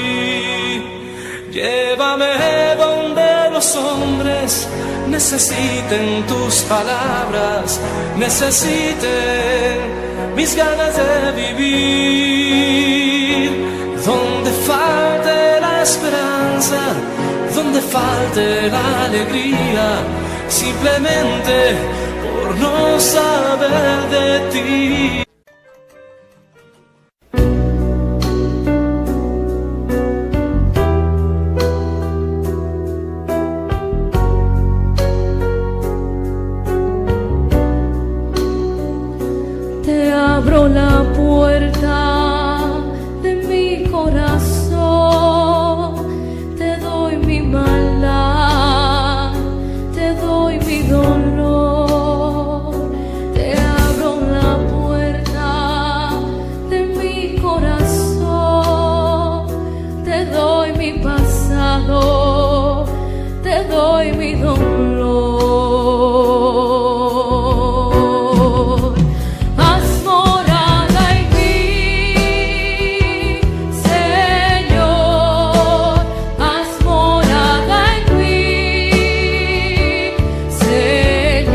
Llévame donde los hombres necesiten tus palabras, necesiten mis ganas de vivir. Donde falte la esperanza, donde falte la alegría, simplemente por no saber de ti. Abro la puerta de mi corazón, te doy mi maldad, te doy mi dolor. Te abro la puerta de mi corazón, te doy mi pasado, te doy mi dolor. Señor,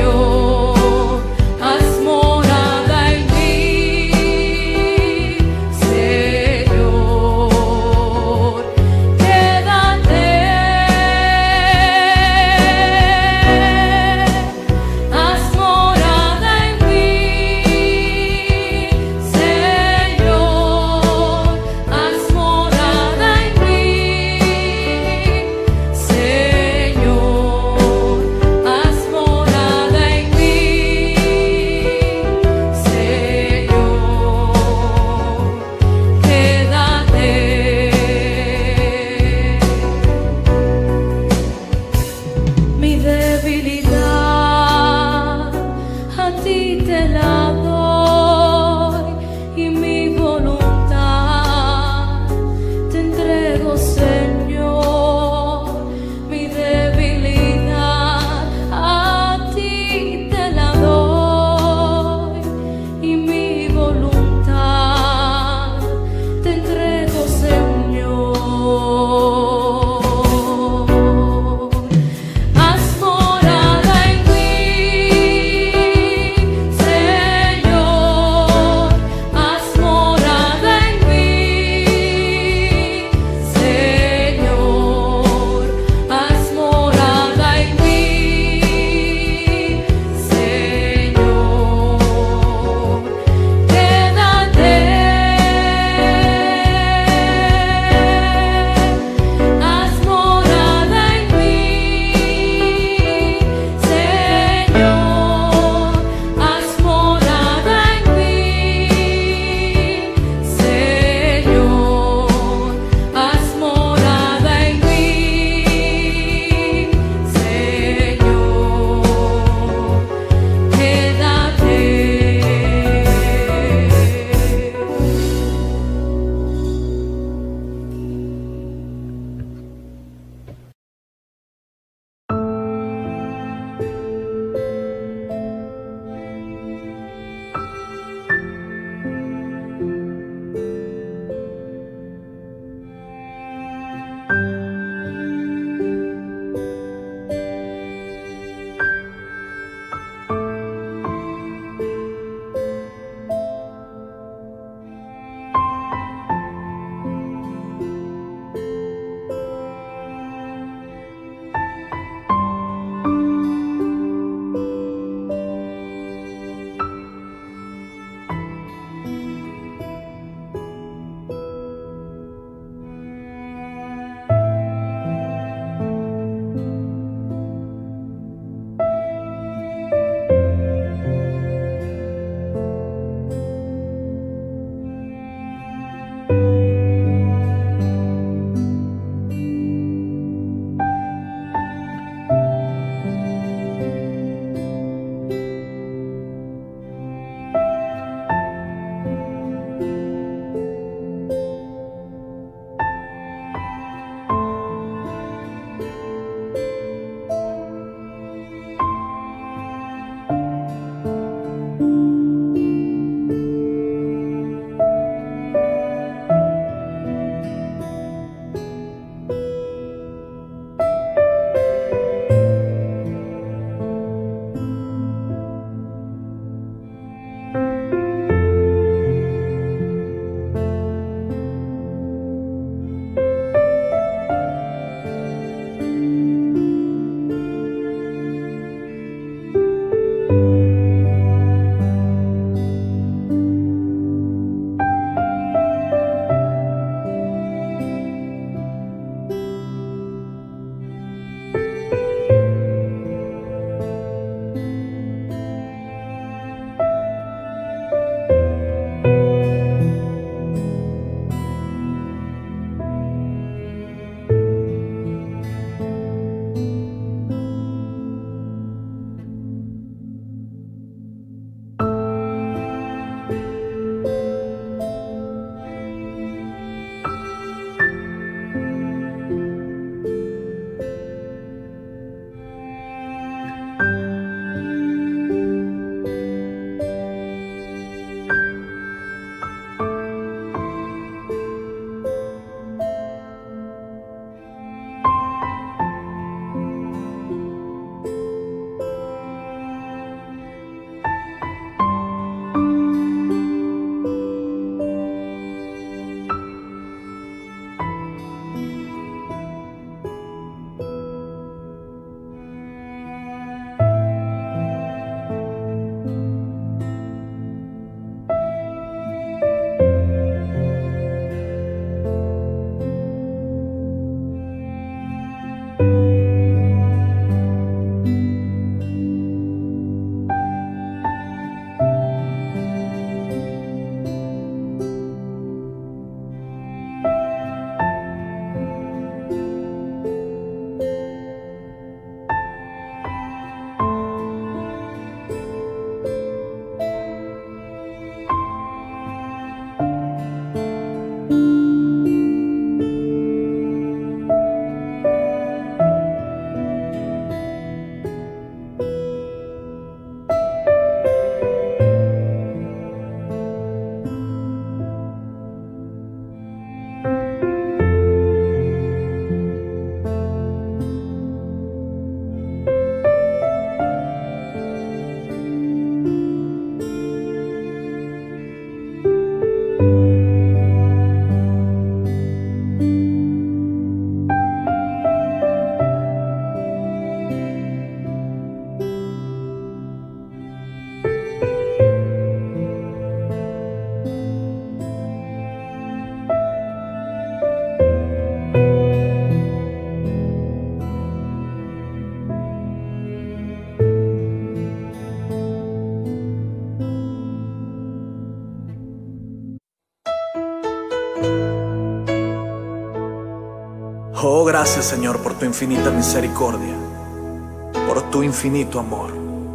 gracias, Señor, por tu infinita misericordia, por tu infinito amor.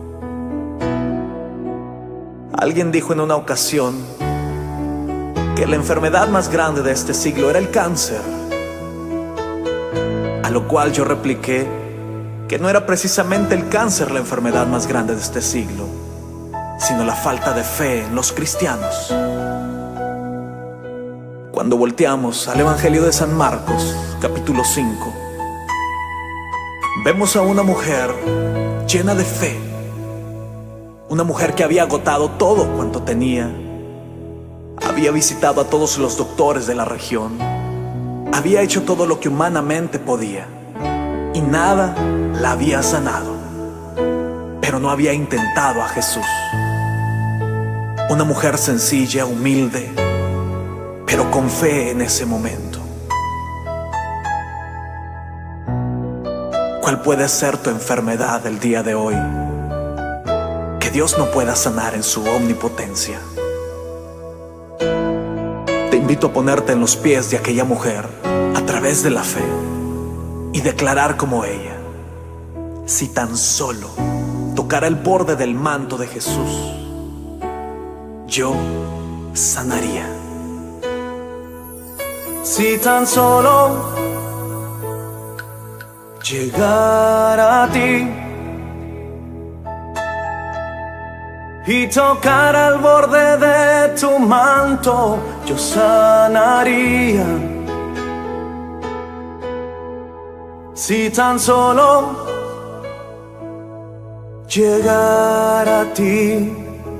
Alguien dijo en una ocasión que la enfermedad más grande de este siglo era el cáncer, a lo cual yo repliqué que no era precisamente el cáncer la enfermedad más grande de este siglo, sino la falta de fe en los cristianos. Cuando volteamos al Evangelio de San Marcos, capítulo cinco, vemos a una mujer llena de fe, una mujer que había agotado todo cuanto tenía, había visitado a todos los doctores de la región, había hecho todo lo que humanamente podía y nada la había sanado, pero no había intentado a Jesús. Una mujer sencilla, humilde, pero con fe en ese momento. ¿Cuál puede ser tu enfermedad el día de hoy que Dios no pueda sanar en su omnipotencia? Te invito a ponerte en los pies de aquella mujer a través de la fe y declarar como ella: si tan solo tocara el borde del manto de Jesús, yo sanaría. Si tan solo llegara a ti y tocara el borde de tu manto, yo sanaría. Si tan solo llegara a ti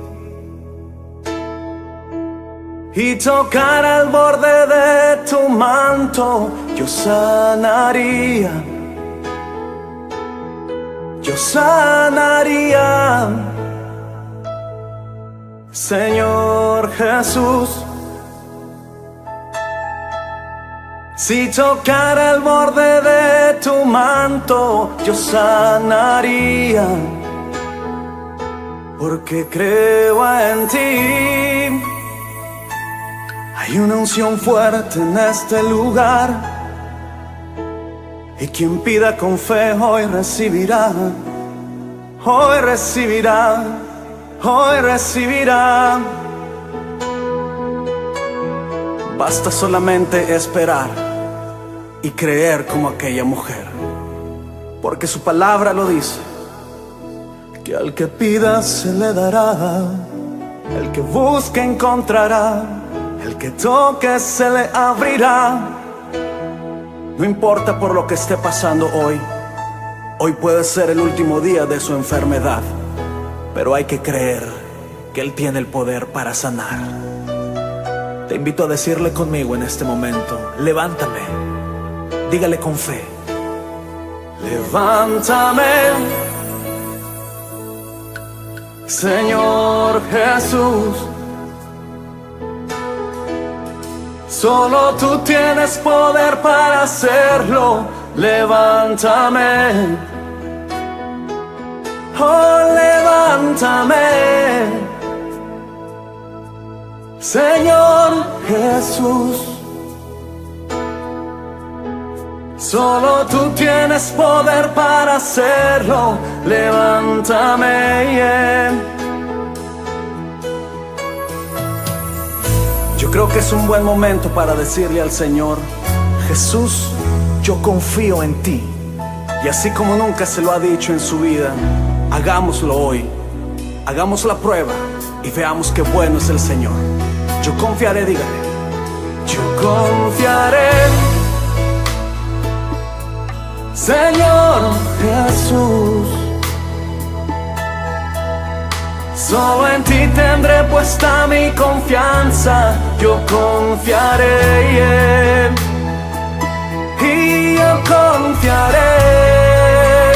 y tocara el borde de tu manto, yo sanaría. Yo sanaría. Señor Jesús, si tocara el borde de tu manto, yo sanaría, porque creo en ti. Hay una unción fuerte en este lugar, y quien pida con fe hoy recibirá, hoy recibirá, hoy recibirá. Basta solamente esperar y creer como aquella mujer, porque su palabra lo dice, que al que pida se le dará, el que busque encontrará, el que toque se le abrirá. No importa por lo que esté pasando hoy, hoy puede ser el último día de su enfermedad, pero hay que creer que Él tiene el poder para sanar. Te invito a decirle conmigo en este momento: levántame. Dígale con fe: levántame, Señor Jesús. Solo tú tienes poder para hacerlo. Levántame, oh, levántame, Señor Jesús. Solo tú tienes poder para hacerlo. Levántame, yeah. Yo creo que es un buen momento para decirle al Señor: Jesús, yo confío en ti. Y así como nunca se lo ha dicho en su vida, hagámoslo hoy. Hagamos la prueba y veamos qué bueno es el Señor. Yo confiaré, dígale. Yo confiaré, Señor Jesús. Solo en ti tendré puesta mi confianza. Yo confiaré, yeah. Y yo confiaré,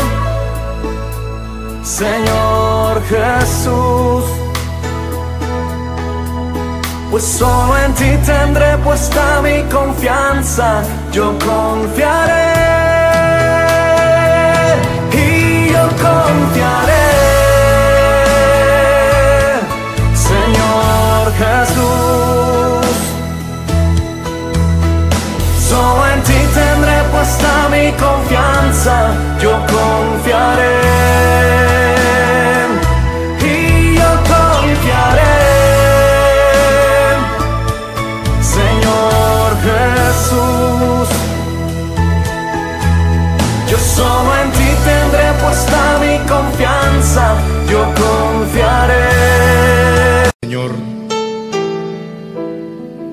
Señor Jesús. Pues solo en ti tendré puesta mi confianza. Yo confiaré y yo confiaré, Señor Jesús. Solo en ti tendré puesta mi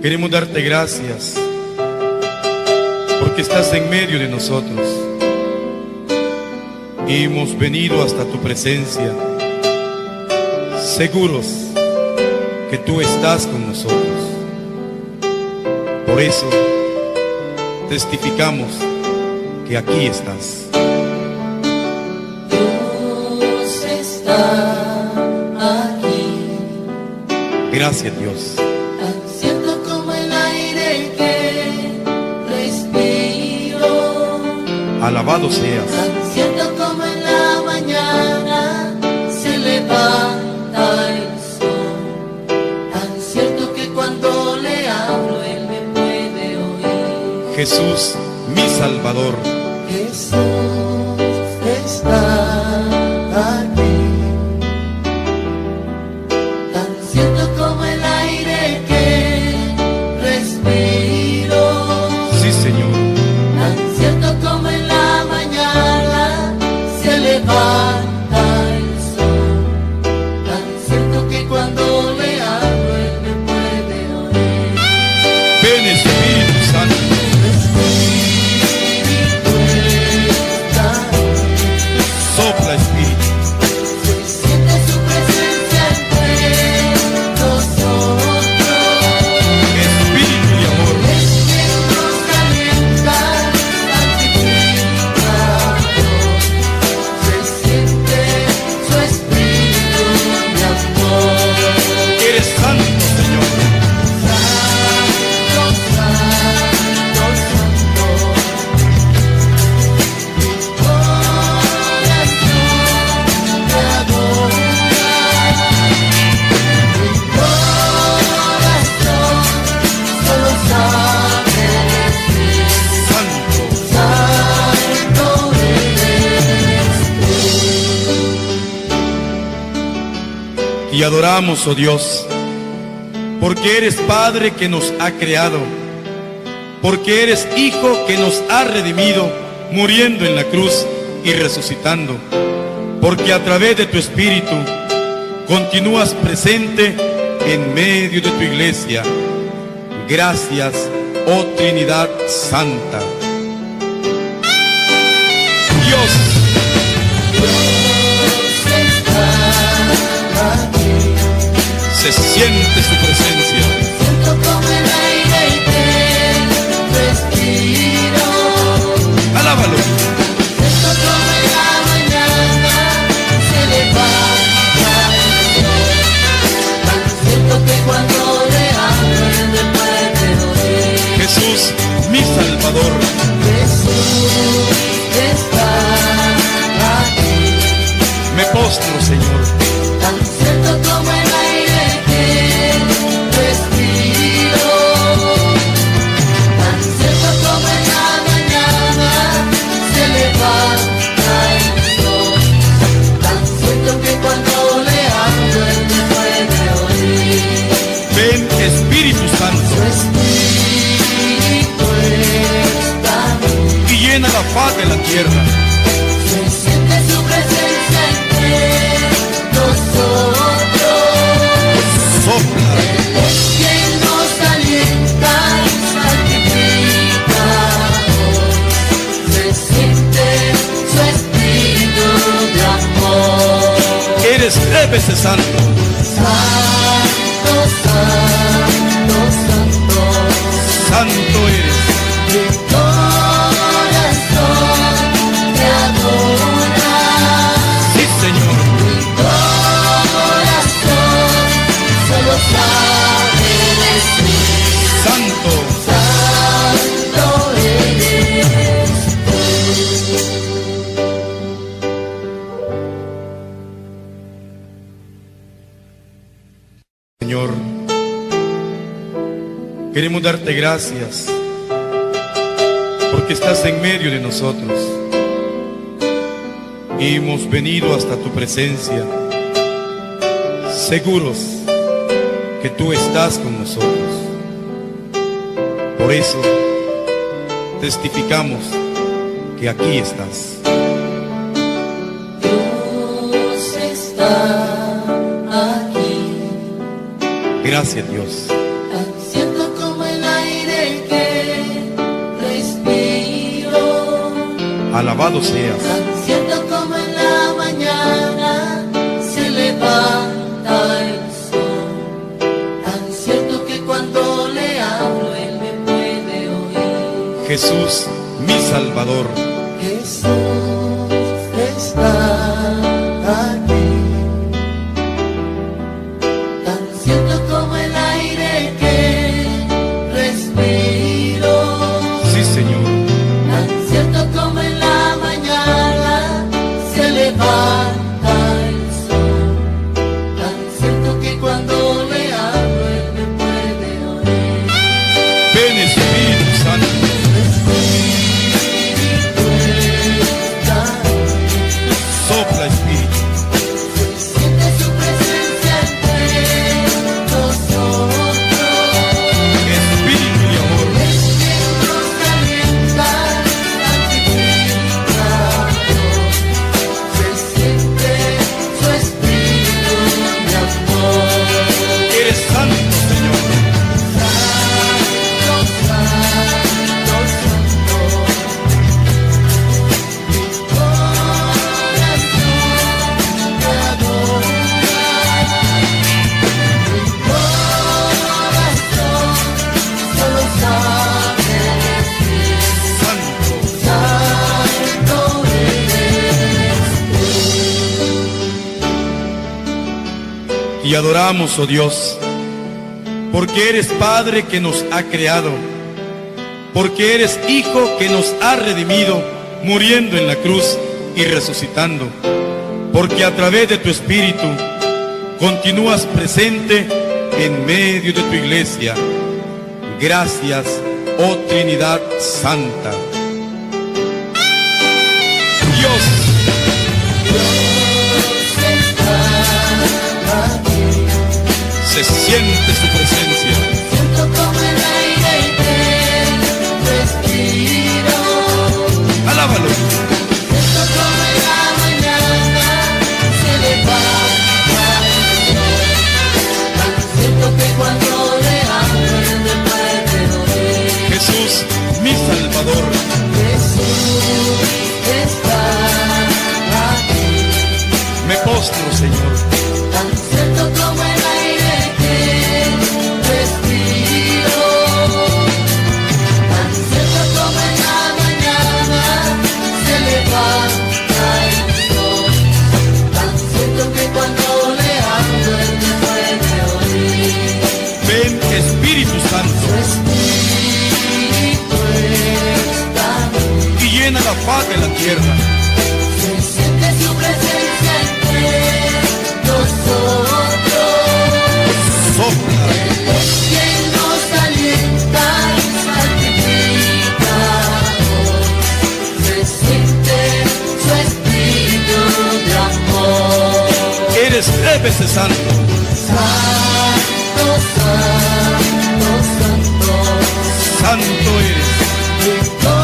Queremos darte gracias porque estás en medio de nosotros y hemos venido hasta tu presencia, seguros que tú estás con nosotros. Por eso testificamos que aquí estás. Dios está aquí. Gracias, Dios. Tan cierto como el aire que respiro. Alabado seas. Tan cierto como en la mañana se levanta el sol. Tan cierto que cuando le hablo él me puede oír. Jesús, mi Salvador. Jesús está aquí. Tan cierto como el aire que respiro. Sí, Señor. Tan cierto como en la mañana se levanta el sol. Tan cierto que cuando le hablo él me puede oír. Ven, Espíritu Santo. Sopla, Espíritu. Se siente su presencia entre nosotros. Espíritu de amor. Es quien nos alienta, santifica. Se siente su espíritu de amor. Eres santo, Señor. Santo, santo, santo. Mi corazón te adora. Mi corazón solo sabe decir Santo. santo eres tú. Y adoramos, oh Dios, porque eres Padre que nos ha creado, porque eres Hijo que nos ha redimido, muriendo en la cruz y resucitando, porque a través de tu Espíritu continúas presente en medio de tu iglesia. Gracias, oh Trinidad Santa. Dios, Dios está aquí. se siente su presencia. Siento como el aire que respiro. Alábalo. Siento como en la mañana se levanta el sol. Tan cierto que cuando le hablo él me puede oír. Jesús, mi Salvador. Jesús está aquí. Me postro, Señor. Tan cierto como el aire que respiro. Tan cierto como en la mañana se levanta el sol. Tan cierto que cuando le hablo él me puede oír. Ven, Espíritu Su Santo, espíritu está aquí. y llena la faz de la tierra. Se siente su presencia entre nosotros. Sopla, Él es quien nos alienta y santifica hoy. Se siente su espíritu de amor. eres tres veces santo. Santo, santo, santo. Santo eres. Mi corazón te adora. Sí, Señor. Mi corazón solo sabe decir Santo. santo eres Señor, queremos darte gracias porque estás en medio de nosotros y hemos venido hasta tu presencia, seguros que tú estás con nosotros. Por eso testificamos que aquí estás. Dios está aquí. Gracias, Dios. Tan cierto como alabado seas. Tan cierto como en la mañana se levanta el sol, tan cierto que cuando le hablo Él me puede oír. Jesús, mi Salvador. Jesús está aquí, tan cierto como el aire que respiro. Sí, Señor. Tan cierto como en la mañana se levanta el sol, tan cierto que cuando le hablo Él me puede oír. Ven, Espíritu Santo. Sopla, Espíritu. Siente su presencia entre nosotros. Espíritu de amor. Espíritu nos calienta, santificador. Se siente su espíritu de amor. Eres santo, Señor. Santo, santo, santo. Mi corazón te adora. Mi corazón solo sabe decir: Santo. Santo eres tú. Y adoramos, oh Dios, porque eres Padre que nos ha creado, porque eres Hijo que nos ha redimido, muriendo en la cruz y resucitando, porque a través de tu Espíritu continúas presente en medio de tu iglesia. Gracias, oh Trinidad Santa. Dios, se siente su presencia. Siento como el aire que respiro. Alábalo. Siento como en la mañana se levanta el sol, tan cierto que cuando le hablo Él me puede oír. Jesús, mi Salvador. Jesús está aquí, Me postro, Señor. tan cierto como el aire que respiro, tan cierto como en la mañana se levanta el sol, tan cierto que cuando le hablo Él me puede oír. Ven, Espíritu Santo, Su espíritu está aquí, y llena la faz de la tierra. se siente su presencia entre nosotros. Sopla, Él es quien nos alienta y santifica. Se siente su espíritu de amor. eres tres veces santo. Santo, santo, santo. Santo eres. Mi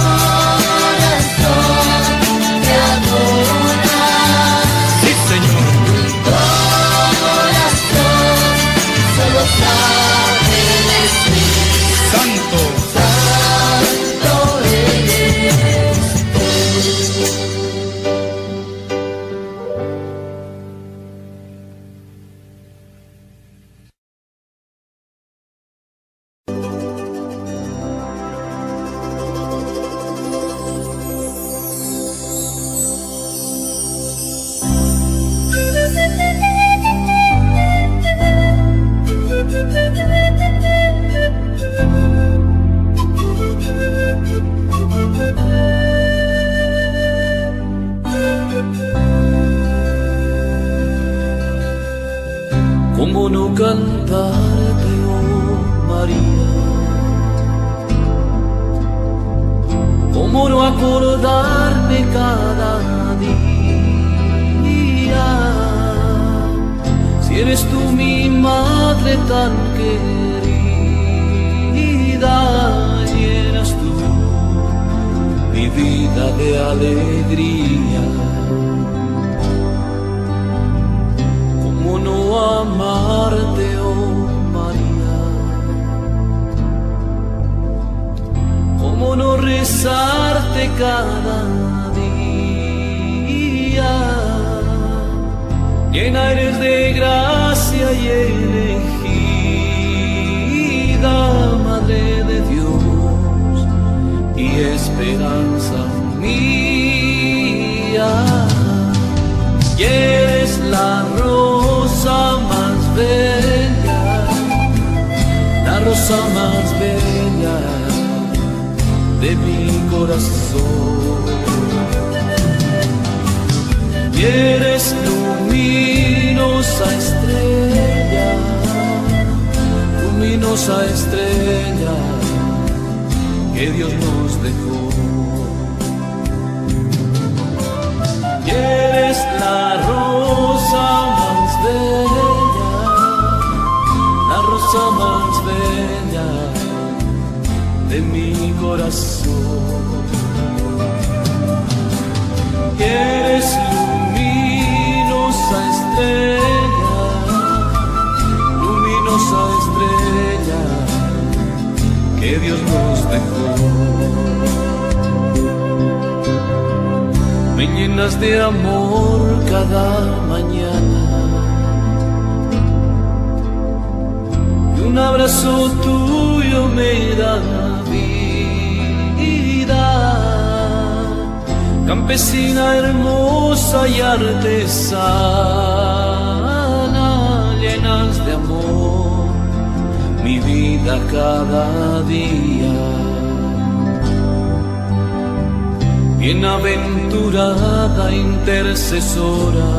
corazón te adora. Sí, Señor. Mi corazón solo sabe decir: Santo. Santo eres tú. ¿Cómo no cantarte, oh María? ¿Cómo no acordarme cada día? Si eres tú mi madre tan querida, llenas tú mi vida de alegría. ¿Cómo no amarte, oh María? ¿Cómo no rezarte cada día? llena eres de gracia y elegida, Madre de Dios y esperanza mía. Y eres la rosa más bella, la rosa más bella de mi corazón. Y eres luminosa estrella, luminosa estrella que Dios nos dejó. Y eres la rosa más bella, la rosa más bella de mi corazón. Y eres luminosa estrella, luminosa estrella que Dios nos dejó. Me llenas de amor cada mañana y un abrazo tuyo me da vida. Campesina hermosa y artesana, llenas de amor mi vida cada día. Bienaventurada intercesora,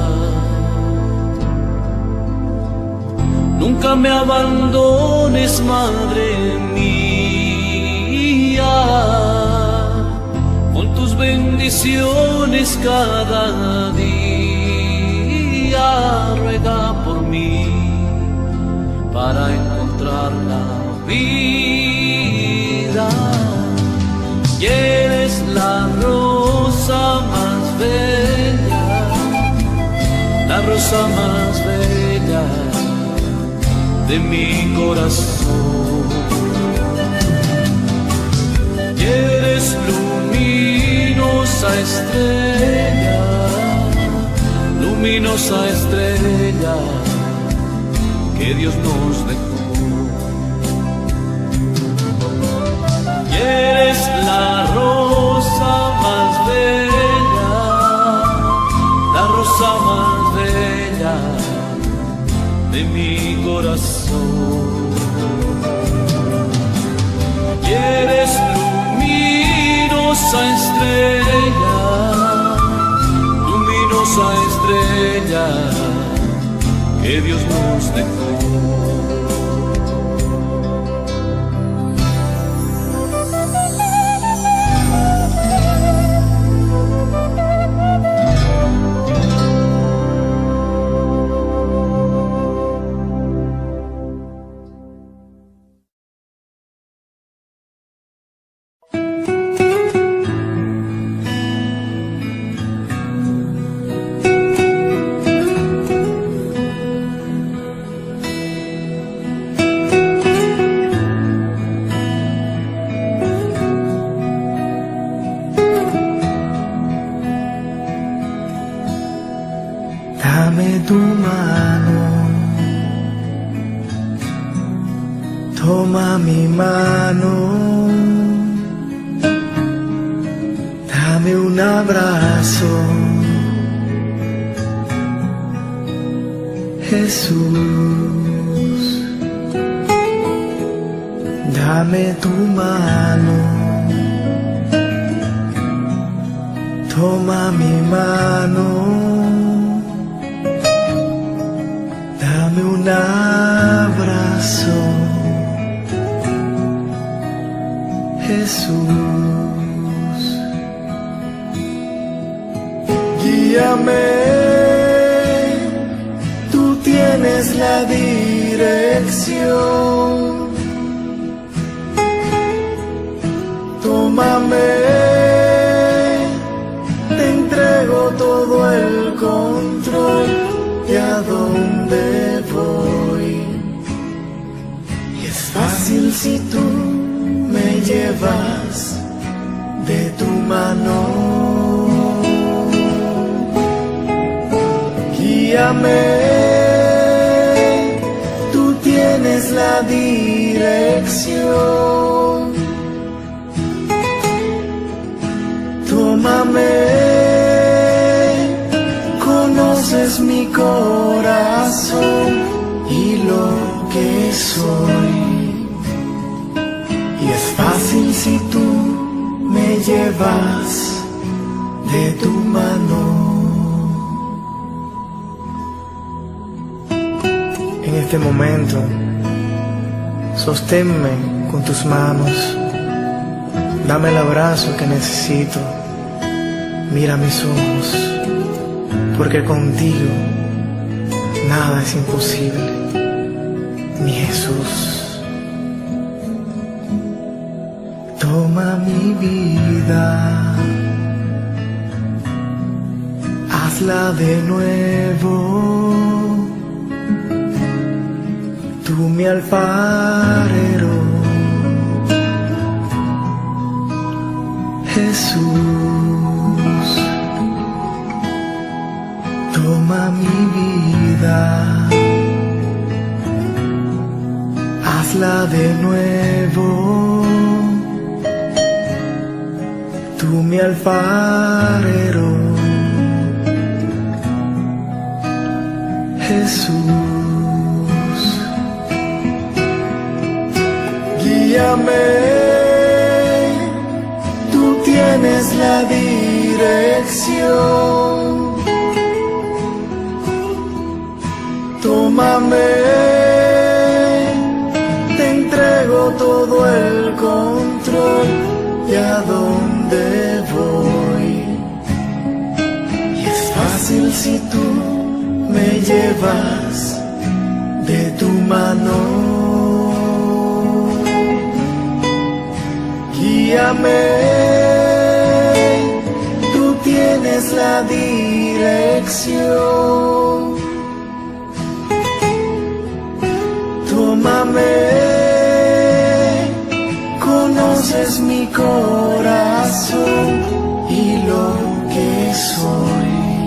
nunca me abandones, Madre mía. Con tus bendiciones cada día, ruega por mí para encontrar la vida. Y eres la rosa más bella, la rosa más bella de mi corazón. Y eres luminosa estrella, luminosa estrella que Dios nos dejó. Y eres la rosa más bella, la rosa más bella de mi corazón. Y eres luminosa estrella, luminosa estrella que Dios nos dejó. Dame tu mano, toma mi mano, dame un abrazo, Jesús. Dame tu mano, toma mi mano, dame un abrazo, Jesús. Guíame, tú tienes la dirección. Tómame, te entrego todo el control de a dónde voy. Y es fácil si tú me llevas de tu mano. Guía Guíame, tú tienes la dirección. Tómame, conoces mi corazón y lo que soy. Y es fácil si tú me llevas de tu mano. En este momento, sosténme con tus manos, dame el abrazo que necesito, mira mis ojos, porque contigo nada es imposible, mi Jesús. Toma mi vida, hazla de nuevo, tú mi alfarero, Jesús. Toma mi vida, hazla de nuevo, tú mi alfarero, Jesús. Guíame, tú tienes la dirección. Tómame, te entrego todo el control de a dónde voy. Y es fácil si tú me llevas de tu mano. Guíame, tú tienes la dirección. Tómame, conoces mi corazón y lo que soy.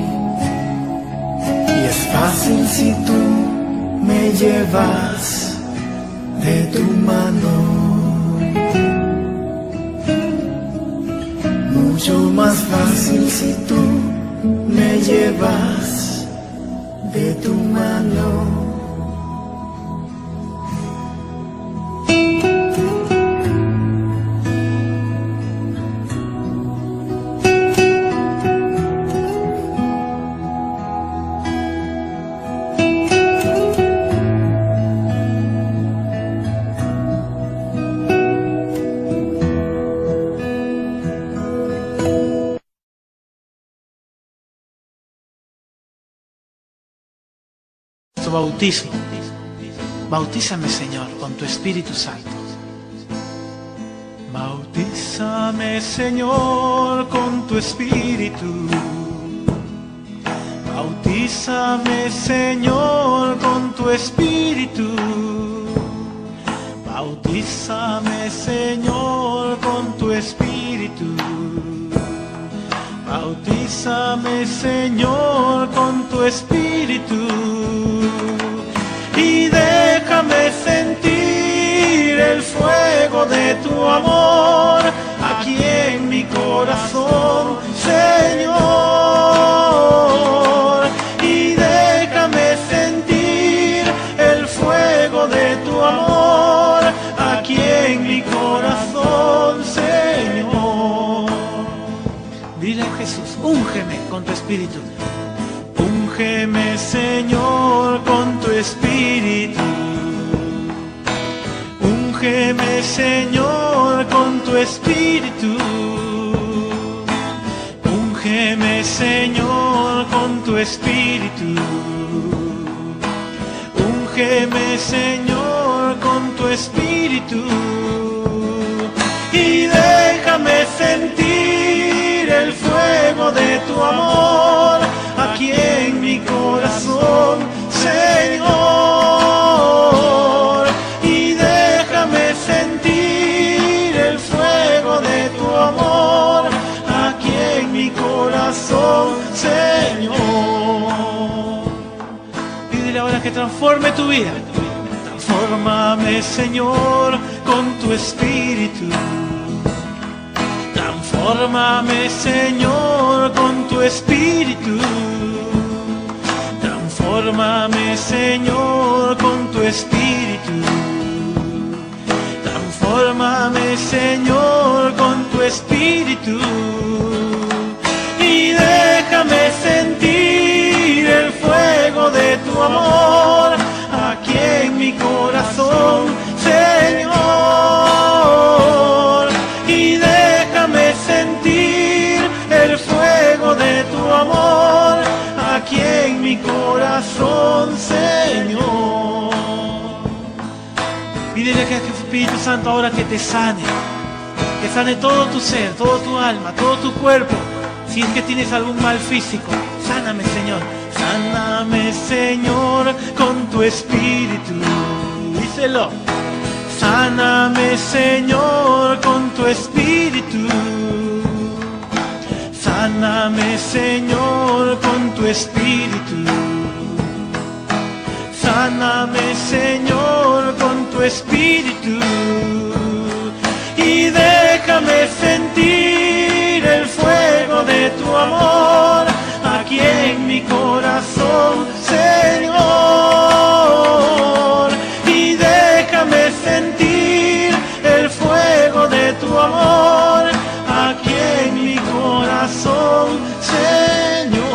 Y es fácil si tú me llevas de tu mano. Mucho más fácil si tú me llevas de tu mano. Bautismo. Bautízame, Señor, con tu Espíritu Santo. Bautízame, Señor, con tu Espíritu. Bautízame, Señor, con tu Espíritu. Bautízame, Señor, con tu Espíritu. Bautízame, Señor, con tu Espíritu. Y déjame sentir el fuego de tu amor aquí en mi corazón, Señor. Y déjame sentir el fuego de tu amor aquí en mi corazón, Señor. Dile a Jesús, úngeme con tu Espíritu. Úngeme, Señor, con tu Espíritu. Úngeme, Señor, con tu Espíritu. Úngeme, Señor, con tu Espíritu. Úngeme, Señor, con tu Espíritu. Y déjame sentir el fuego de tu amor aquí en mi corazón, Señor. Y déjame sentir el fuego de tu amor aquí en mi corazón, Señor. Pídele ahora que transforme tu vida. Transfórmame, Señor, con tu espíritu. Transfórmame, Señor, con tu espíritu. Transfórmame, Señor, con tu espíritu. Transfórmame, Señor, con tu espíritu. Y déjame sentir el fuego de tu amor aquí en mi corazón, Señor. Y déjame sentir el fuego de tu amor aquí en mi corazón, Señor. Pídele a Espíritu Santo ahora que te sane, que sane todo tu ser, todo tu alma, todo tu cuerpo. Si es que tienes algún mal físico, sáname, Señor. Sáname, Señor, con tu espíritu. Díselo. Sáname, Señor, con tu espíritu. Sáname, Señor, con tu espíritu. Sáname, Señor, con tu espíritu. Y déjame sentir el fuego de tu amor aquí en mi corazón, Señor. Y déjame sentir el fuego de tu amor aquí en mi corazón, Señor.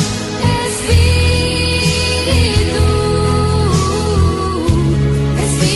Espíritu,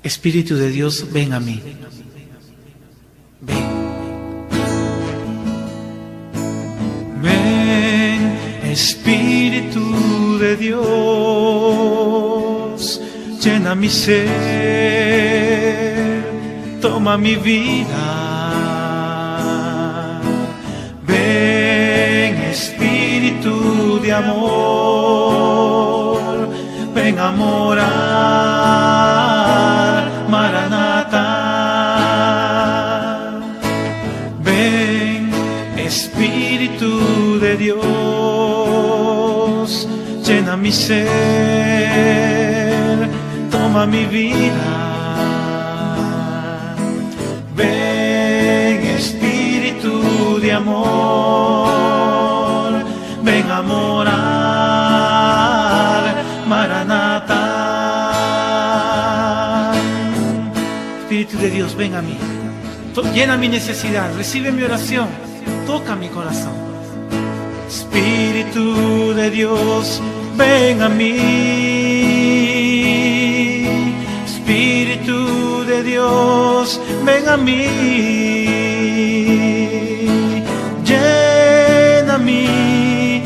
Espíritu de Dios, ven a mí. Ven. Ven, Espíritu de Dios, llena mi ser, toma mi vida. Ven, Espíritu de amor, ven a morar, Maranatha. Ven, Espíritu de Dios, llena mi ser, toma mi vida. Ven, Espíritu de amor, ven a morar, Maranatha. Espíritu de Dios, ven a mí. Llena mi necesidad, recibe mi oración, toca mi corazón. Espíritu de Dios, ven a mí. Espíritu de Dios, ven a mí. Llena mi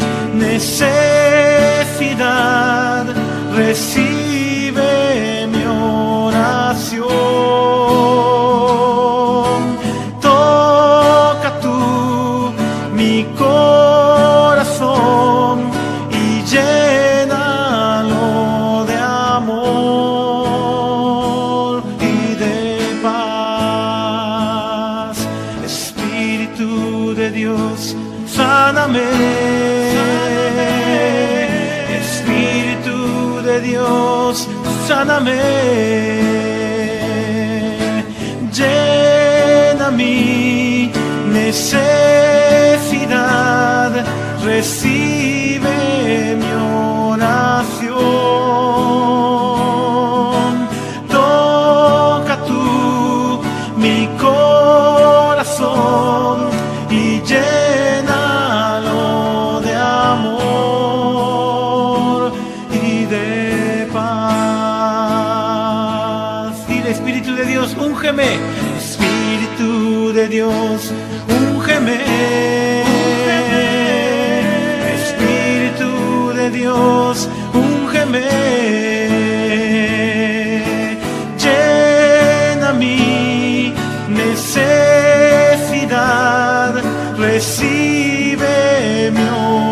necesidad, recibe mi oración. Toca tú mi corazón y llénalo de amor y de paz. Espíritu de Dios, sáname. Espíritu de Dios, sáname. Llena mi necesidad, recibe mi oración. Toca tú mi corazón y llénalo de amor y de paz. Dile, Espíritu de Dios, úngeme. Espíritu de Dios, úngeme. Espíritu de Dios, úngeme. Llena mi necesidad, recibe mi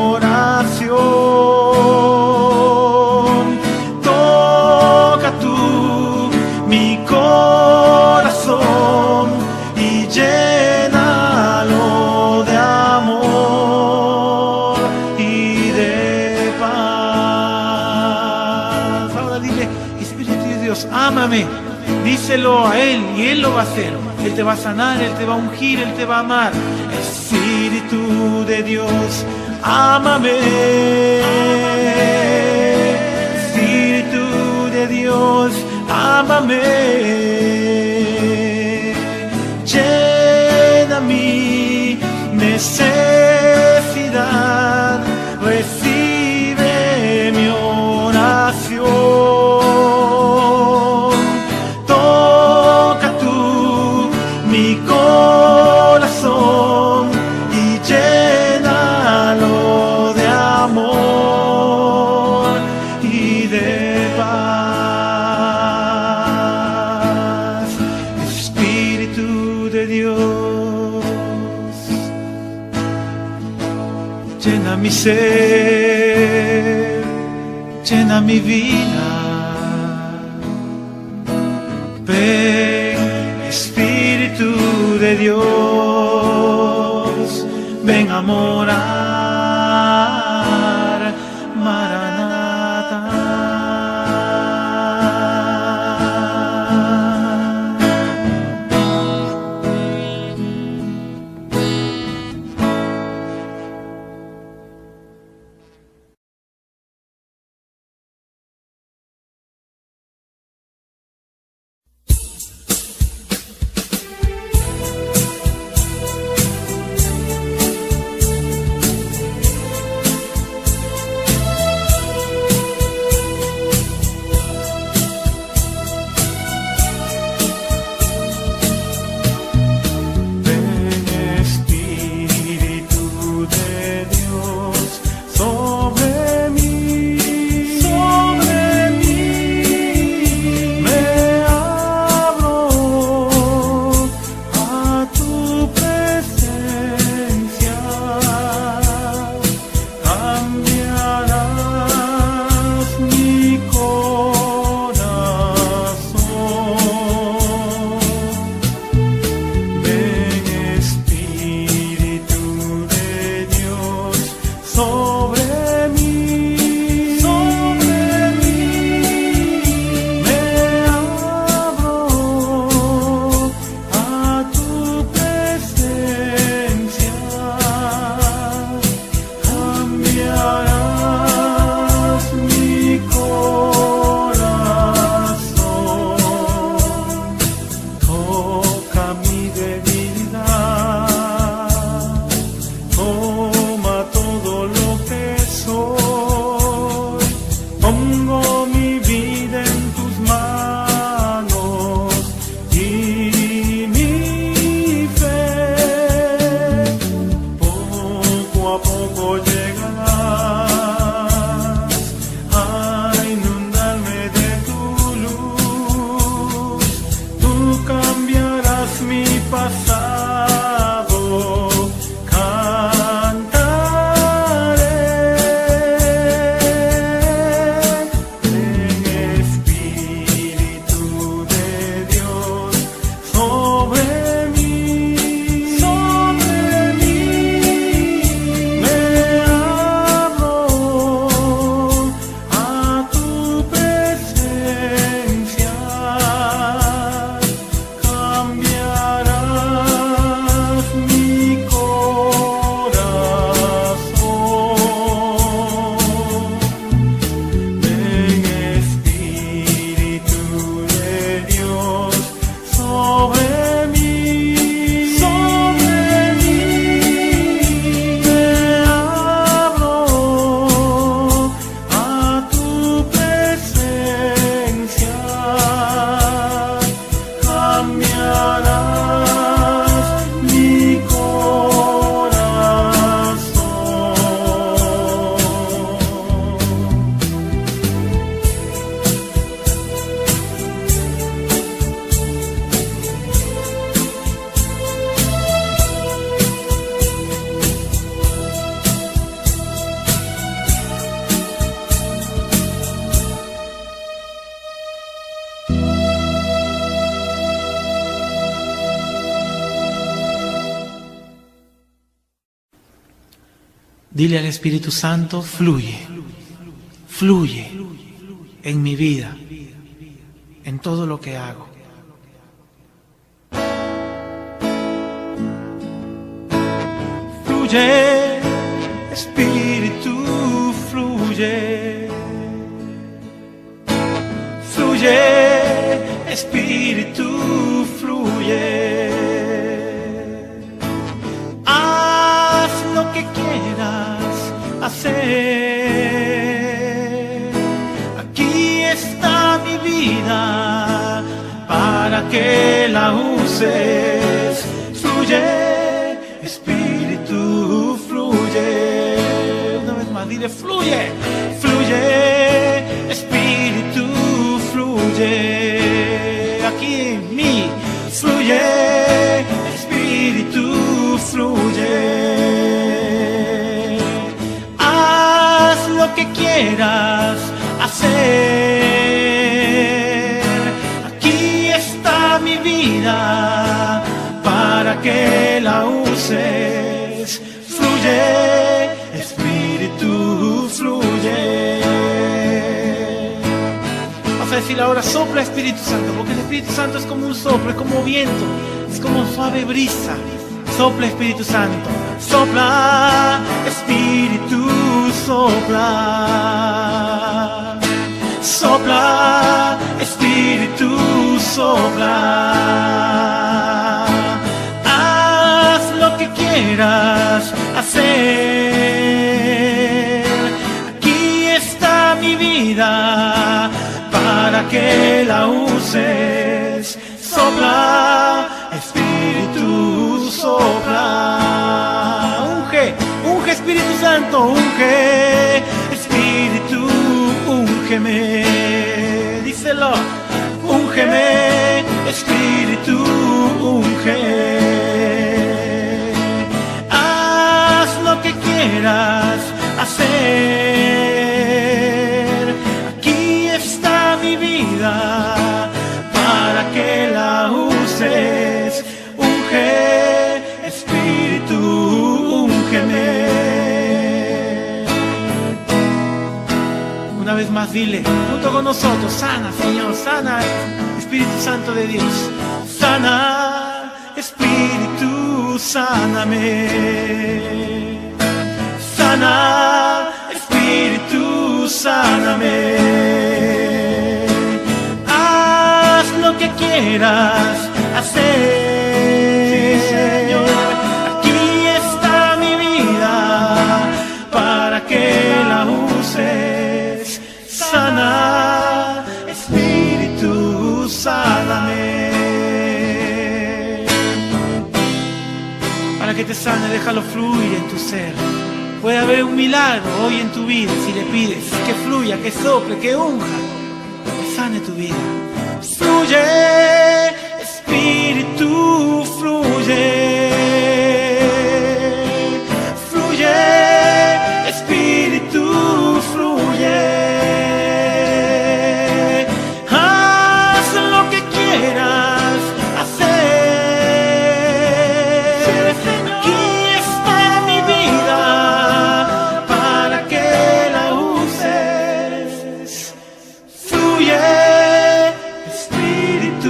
oración. Toca tú mi corazón y llénalo de amor y de paz. Ahora dile, Espíritu de Dios, ámame. Díselo a Él y Él lo va a hacer. Él te va a sanar, Él te va a ungir, Él te va a amar. Espíritu de Dios, ámame. Espíritu de Dios, ámame. Llena mi necesidad, recibe mi oración. Toca tú mi corazón y llénalo de amor y de paz. Espíritu de Dios, llena mi ser, llena mi vida. Ven, Espíritu de Dios, ven a morar, Maranatha. Dile al Espíritu Santo, fluye, fluye en mi vida, en todo lo que hago. Fluye, Espíritu, fluye. Fluye, Espíritu, fluye. Haz lo que quieras hacer. Aquí está mi vida para que la uses. Fluye, Espíritu, fluye. Una vez más, dile, fluye, fluye, Espíritu, fluye. Aquí en mí, fluye, Espíritu, fluye. Haz lo que quieras hacer. Aquí está mi vida para que la uses. Fluye, Espíritu, fluye. Vas a decir ahora, sopla Espíritu Santo, porque el Espíritu Santo es como un soplo, es como viento, es como suave brisa. Sopla Espíritu Santo, sopla Espíritu, sopla. Sopla Espíritu, sopla. Haz lo que quieras hacer. Aquí está mi vida para que la uses. Sopla Espíritu, sopla. Unge, unge Espíritu Santo, unge Espíritu, úngeme. Díselo, úngeme Espíritu, unge. Haz lo que quieras hacer. Aquí está mi vida para que la uses. Unge Espíritu, úngeme. Una vez más dile, junto con nosotros, sana Señor, sana Espíritu Santo de Dios. Sana Espíritu, sáname. Sana Espíritu, sáname. Haz lo que quieras hacer. Sí, Señor. Aquí está mi vida para que la uses. Sana Espíritu, sáname. Para que te sane, déjalo fluir en tu ser. Puede haber un milagro hoy en tu vida si le pides que fluya, que sople, que unja, que sane tu vida. Fluye, Espíritu, fluye. Fluye, Espíritu, fluye. Haz lo que quieras hacer. Aquí está mi vida para que la uses. Fluye, Espíritu,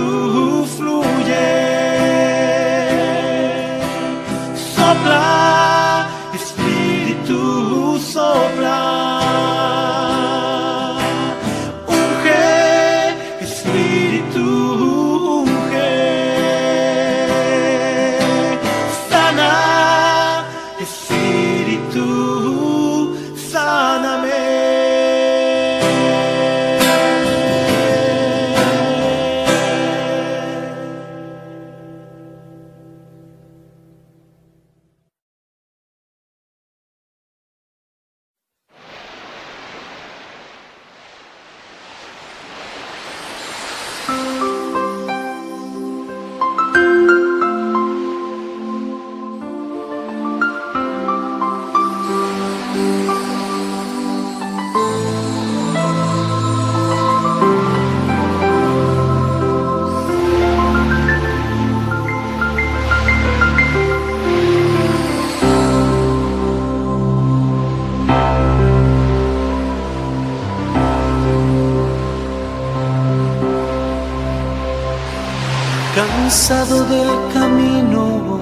Cansado del camino,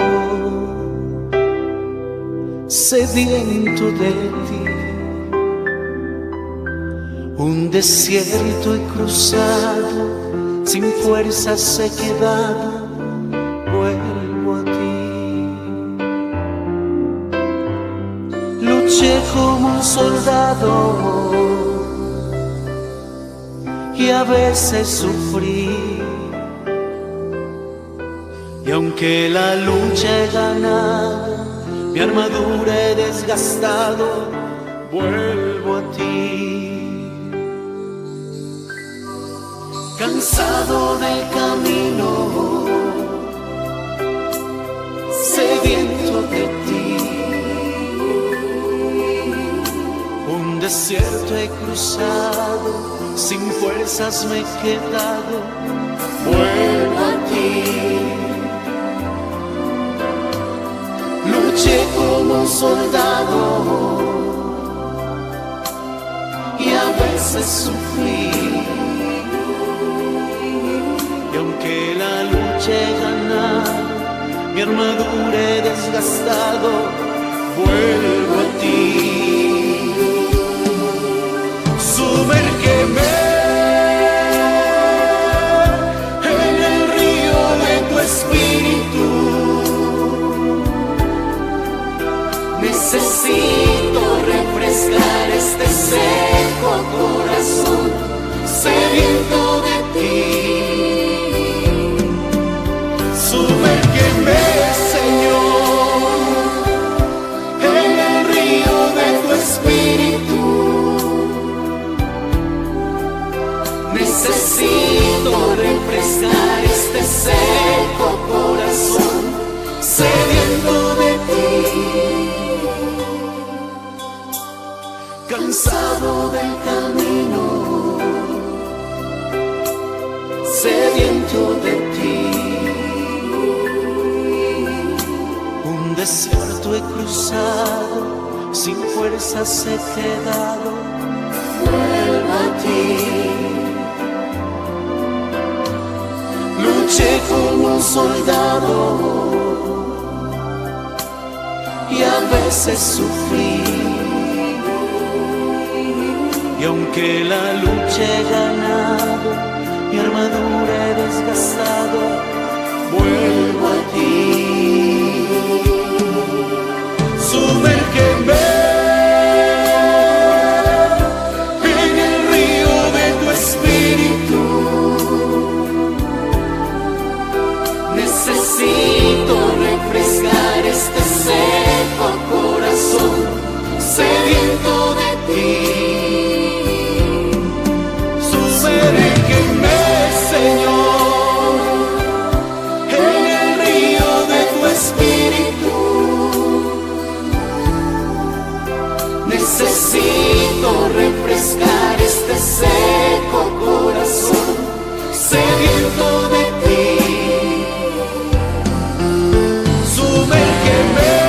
sediento de ti, un desierto he cruzado, sin fuerzas he quedado, vuelvo a ti. Luché como un soldado y a veces sufrí. Y aunque la lucha he ganado, mi armadura he desgastado, vuelvo a ti. Cansado del camino, sediento de ti, un desierto he cruzado, sin fuerzas me he quedado, vuelvo a ti. Luché como un soldado y a veces sufrí. Y aunque la lucha he ganado, mi armadura he desgastado, vuelvo a ti. Sumérgeme en el río de tu espíritu. Necesito refrescar este seco corazón, sediento de ti. Sumérgeme, Señor, en el río de tu espíritu. Necesito refrescar este seco corazón, sediento de ti. Cansado del camino, sediento de ti, un desierto he cruzado, sin fuerzas he quedado, vuelvo a ti. Luché como un soldado y a veces sufrí. Y aunque la lucha he ganado, mi armadura he desgastado, vuelvo a ti. Sumérgeme en el río de tu espíritu. Necesito refrescar este seco corazón, sediento de ti. Sumérgeme, Señor, en el río de tu espíritu. Necesito refrescar este seco corazón, sediento de ti. Sumérgeme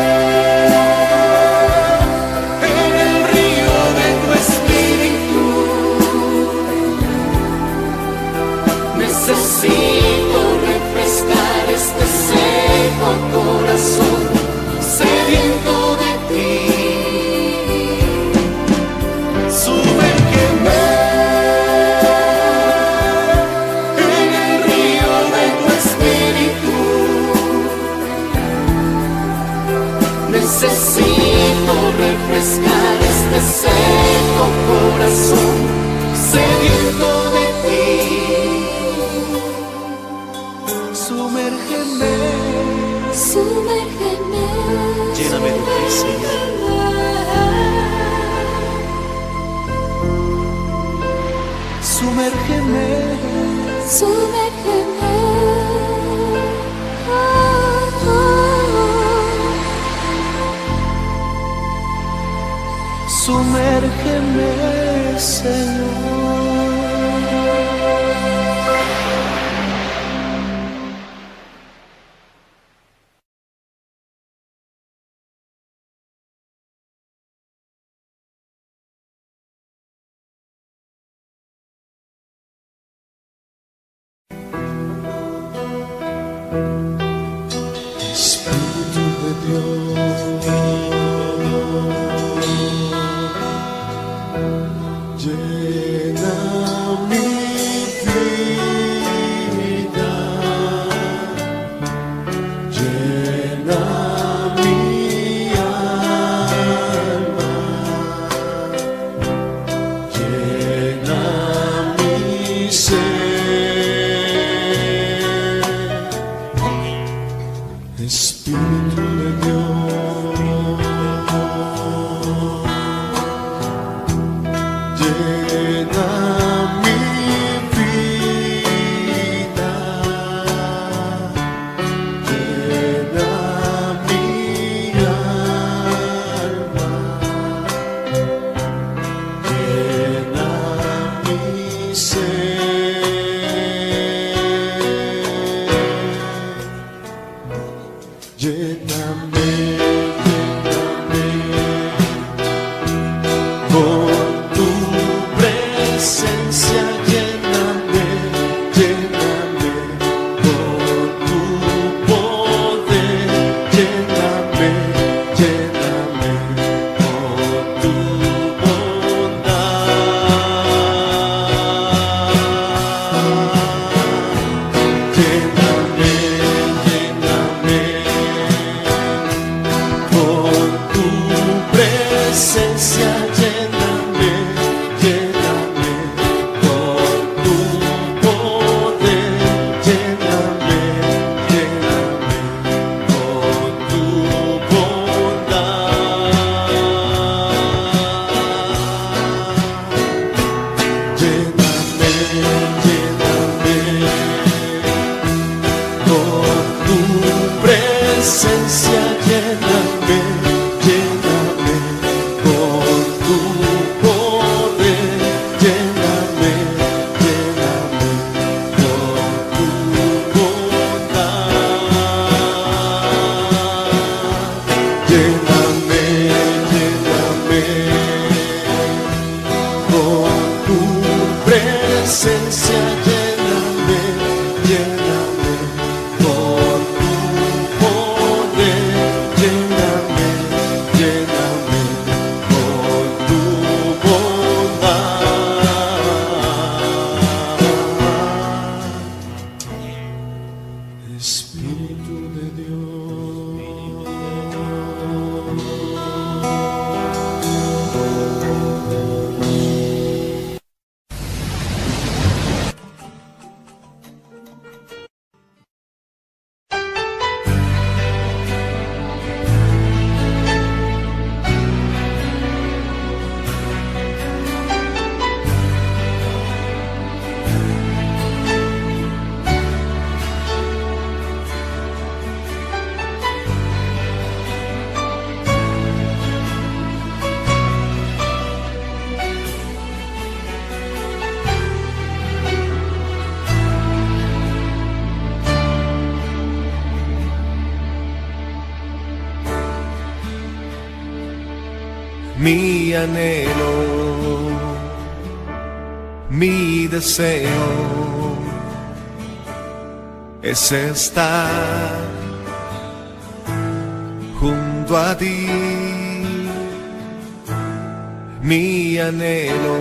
en el río de tu espíritu. Necesito refrescar este seco corazón, sediento de ti. Sumérgeme en el río de tu espíritu. Necesito refrescar este seco corazón, sediento de ti. Sumérgeme, Sumérgeme, lléname de ti, Señor. Sumérgeme, sumérgeme. Oh, oh. sumérgeme, Señor. Espíritu de mi anhelo, mi deseo es estar junto a ti. Mi anhelo,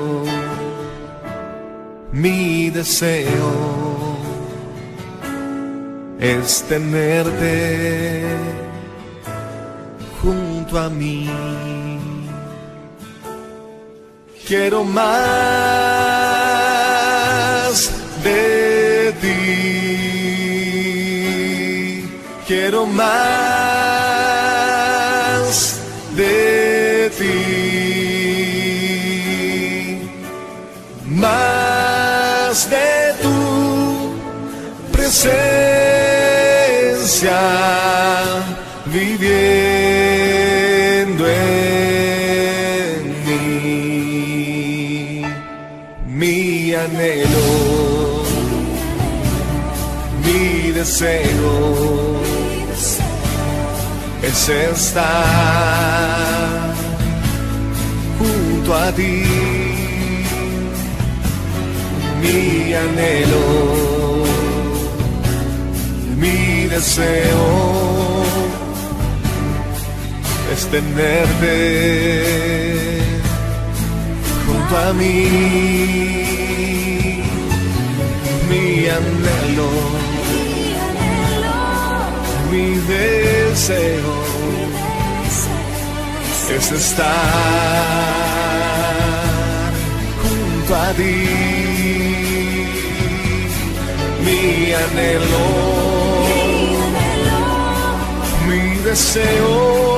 mi deseo es tenerte junto a mí. Quiero más de ti, quiero más de ti, más de tu presencia viviendo en mí. Mi anhelo, mi deseo es estar junto a ti. Mi anhelo, mi deseo es tenerte junto a mí. Mi anhelo, mi deseo es estar junto a ti. Mi anhelo, mi deseo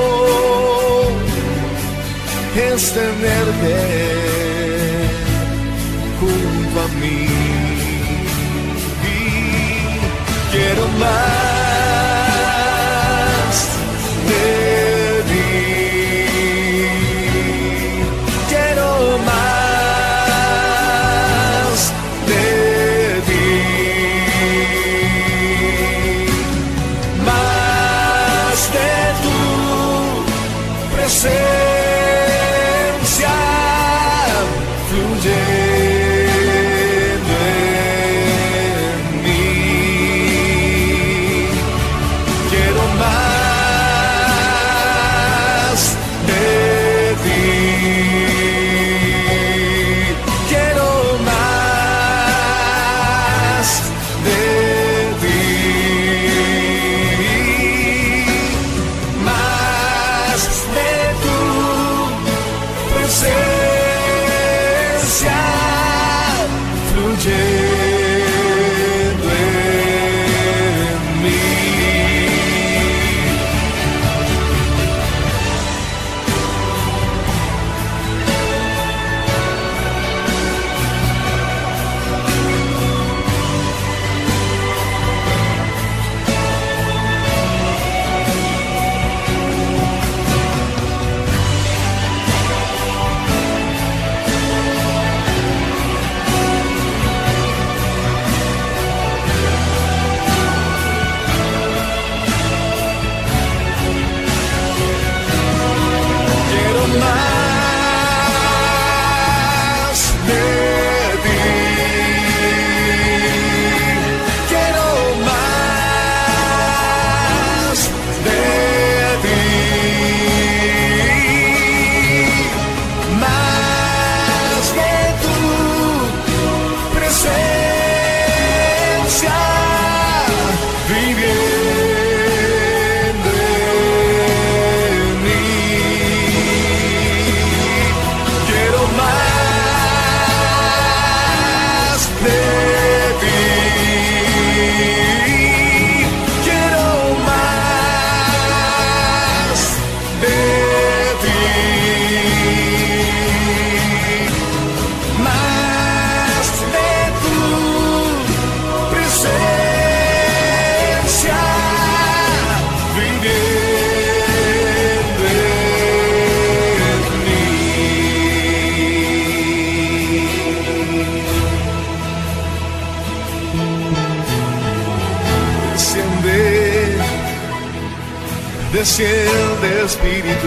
es tenerte junto a mí. Y quiero más de ti, quiero más de ti, más de tu presencia fluyendo en mí. desciende Espíritu.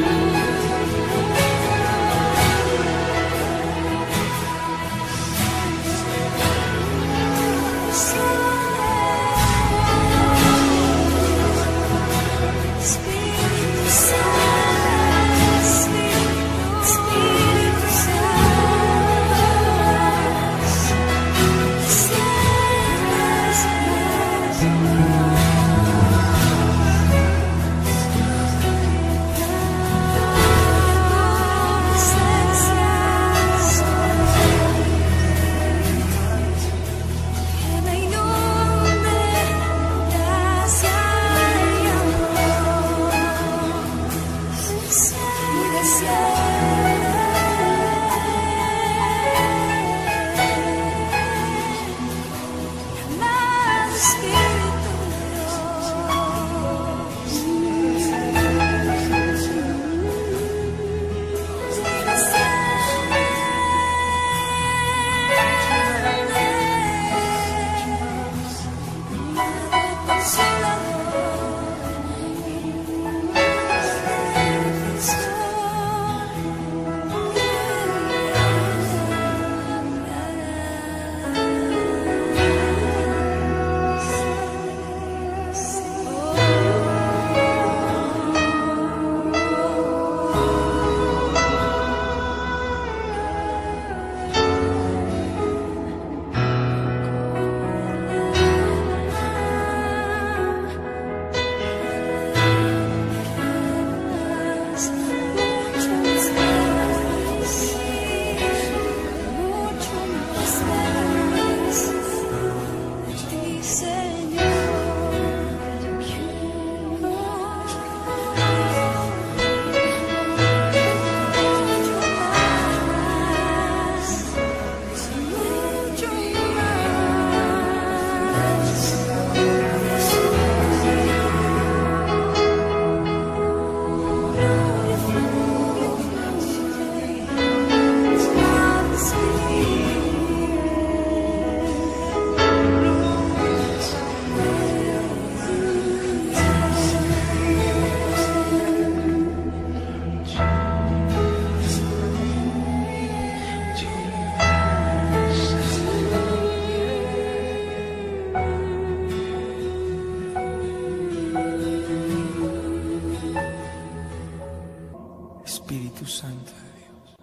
Espíritu Santo de Dios.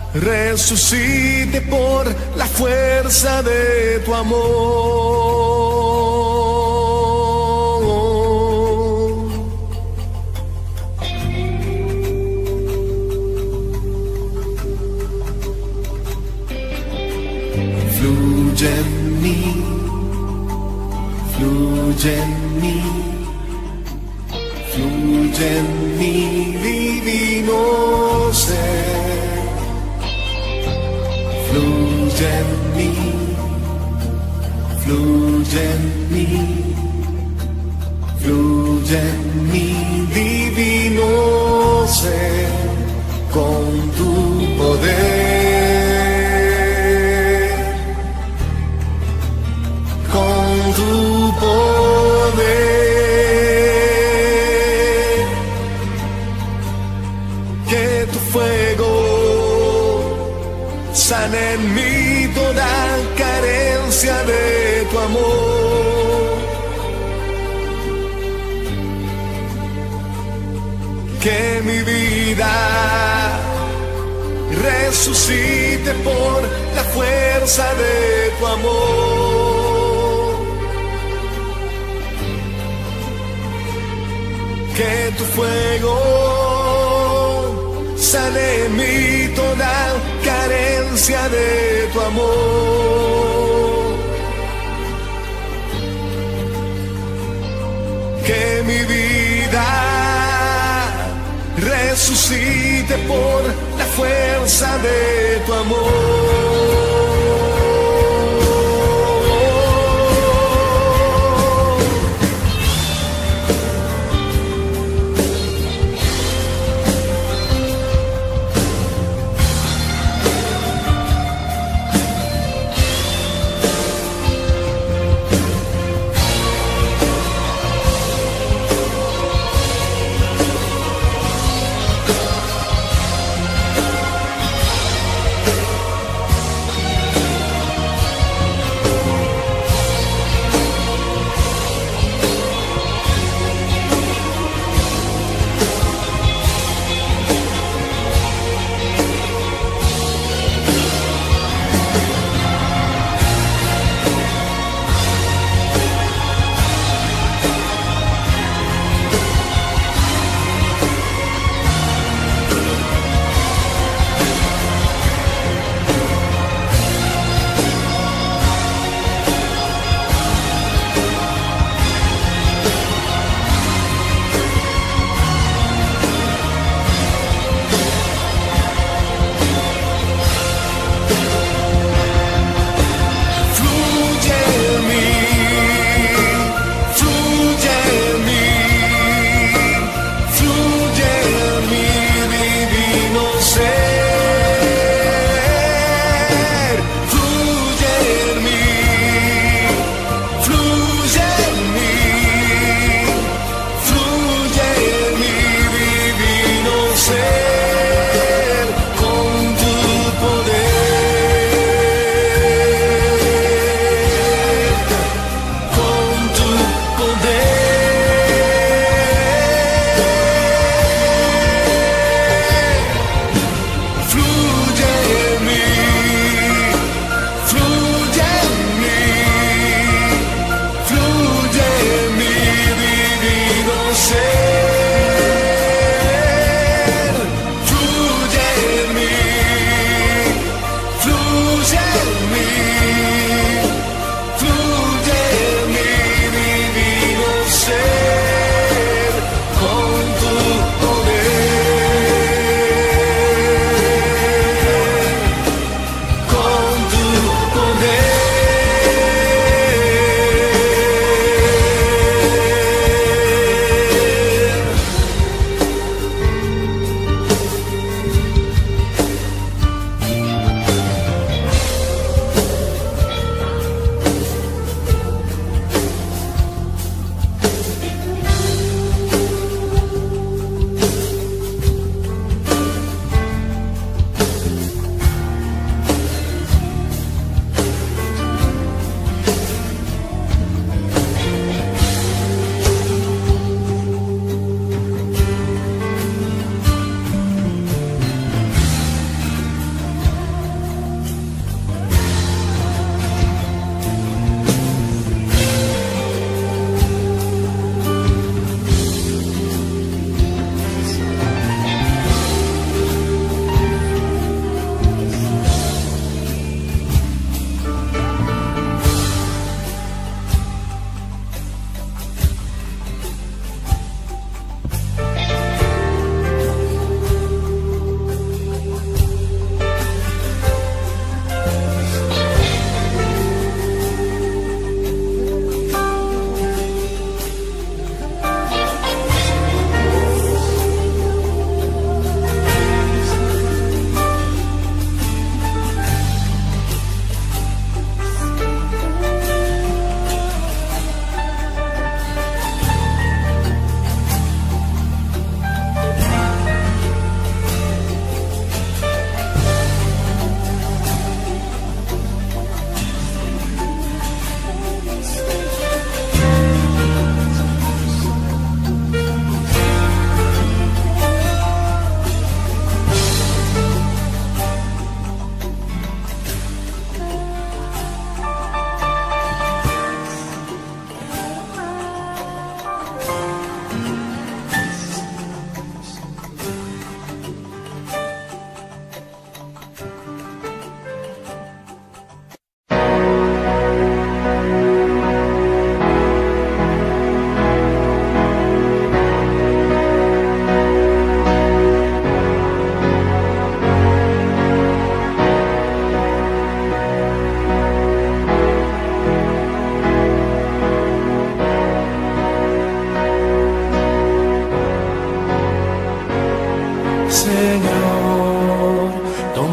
resucite por la fuerza de tu amor. Fluye en mí, fluye en mí, fluye en mí, divino ser. Fluye en mí, fluye en mí, fluye en mí, divino ser, con tu poder, con tu poder, que tu fuego sana en mí toda carencia de tu amor, que mi vida resucite por la fuerza de tu amor, que tu fuego sane en mí toda carencia de tu amor, que mi vida resucite por la fuerza de tu amor.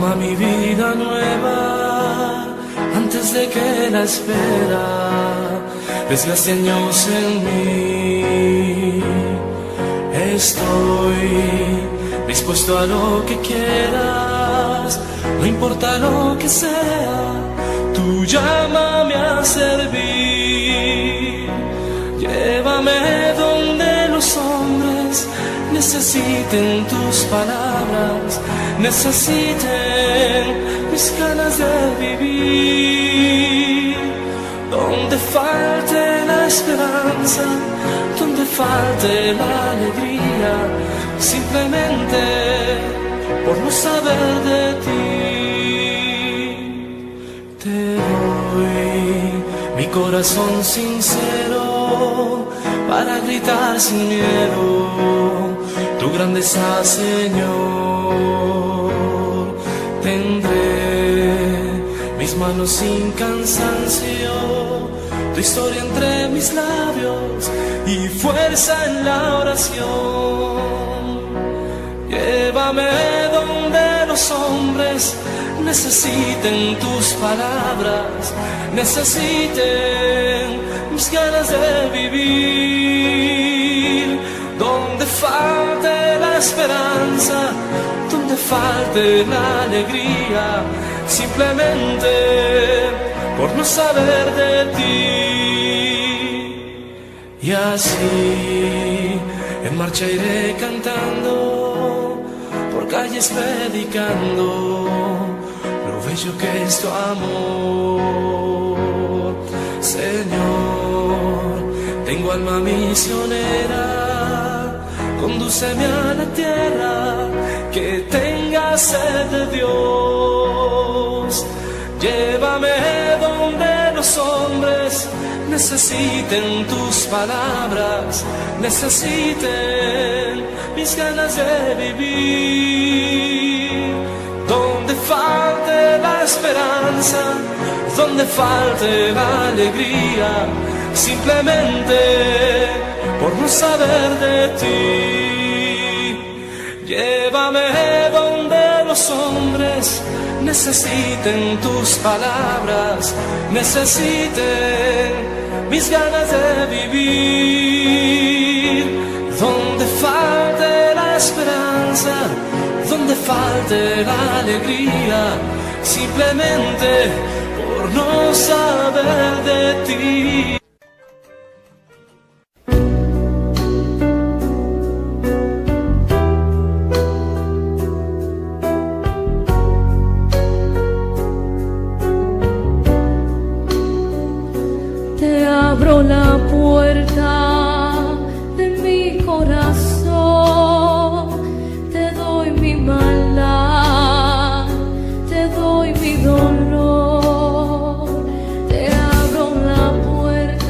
toma mi vida nueva antes de que la espera desgaste años en mí. Estoy dispuesto a lo que quieras, no importa lo que sea, tú llámame a servir. Llévame donde los hombres necesiten tus palabras, necesiten mis ganas de vivir. Donde falte la esperanza, donde falte la alegría, simplemente por no saber de ti. Te doy mi corazón sincero para gritar sin miedo tu grandeza, Señor. Tendré mis manos sin cansancio, tu historia entre mis labios y fuerza en la oración. Llévame donde los hombres necesiten tus palabras, necesiten mis ganas de vivir. Donde falte la esperanza, donde falte la alegría, simplemente por no saber de ti. Y así en marcha iré cantando, por calles predicando lo bello que es tu amor. Señor, tengo alma misionera, condúceme a la tierra que tenga sed de Dios. Llévame donde los hombres necesiten tus palabras, necesiten mis ganas de vivir. Donde falte la esperanza, donde falte la alegría, simplemente por no saber de ti. Llévame donde los hombres necesiten tus palabras, necesiten mis ganas de vivir. Donde falte la esperanza, donde falte la alegría, simplemente por no saber de ti. Abro la puerta de mi corazón, te doy mi maldad, te doy mi dolor, te abro la puerta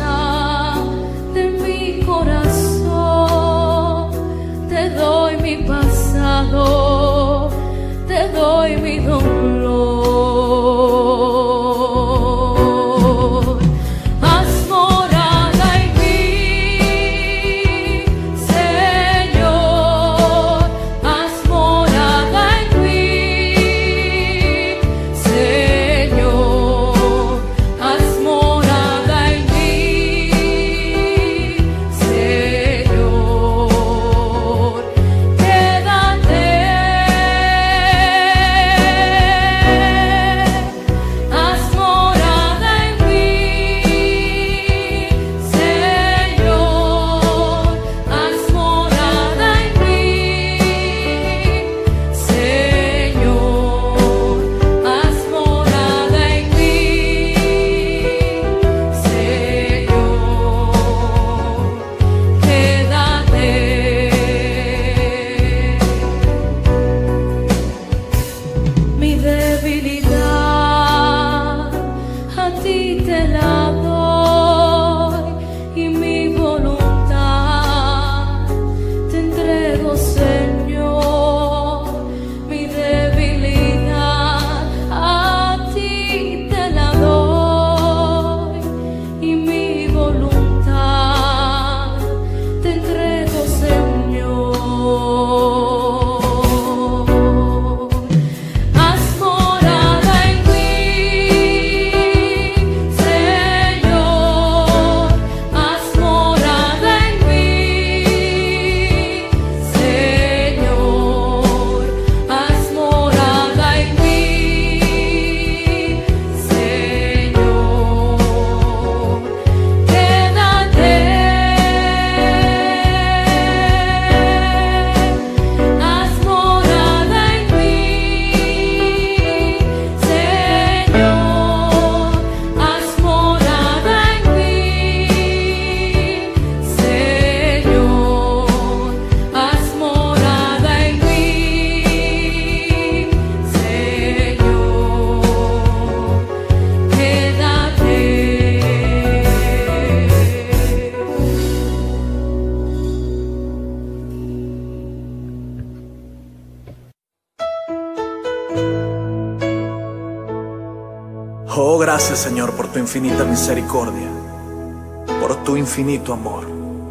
Oh, gracias, Señor, por tu infinita misericordia, por tu infinito amor.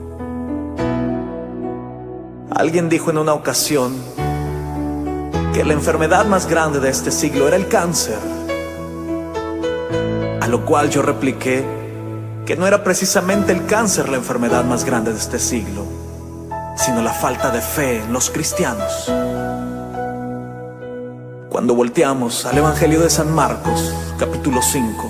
Alguien dijo en una ocasión que la enfermedad más grande de este siglo era el cáncer, a lo cual yo repliqué que no era precisamente el cáncer la enfermedad más grande de este siglo, sino la falta de fe en los cristianos. Cuando volteamos al Evangelio de San Marcos, capítulo cinco,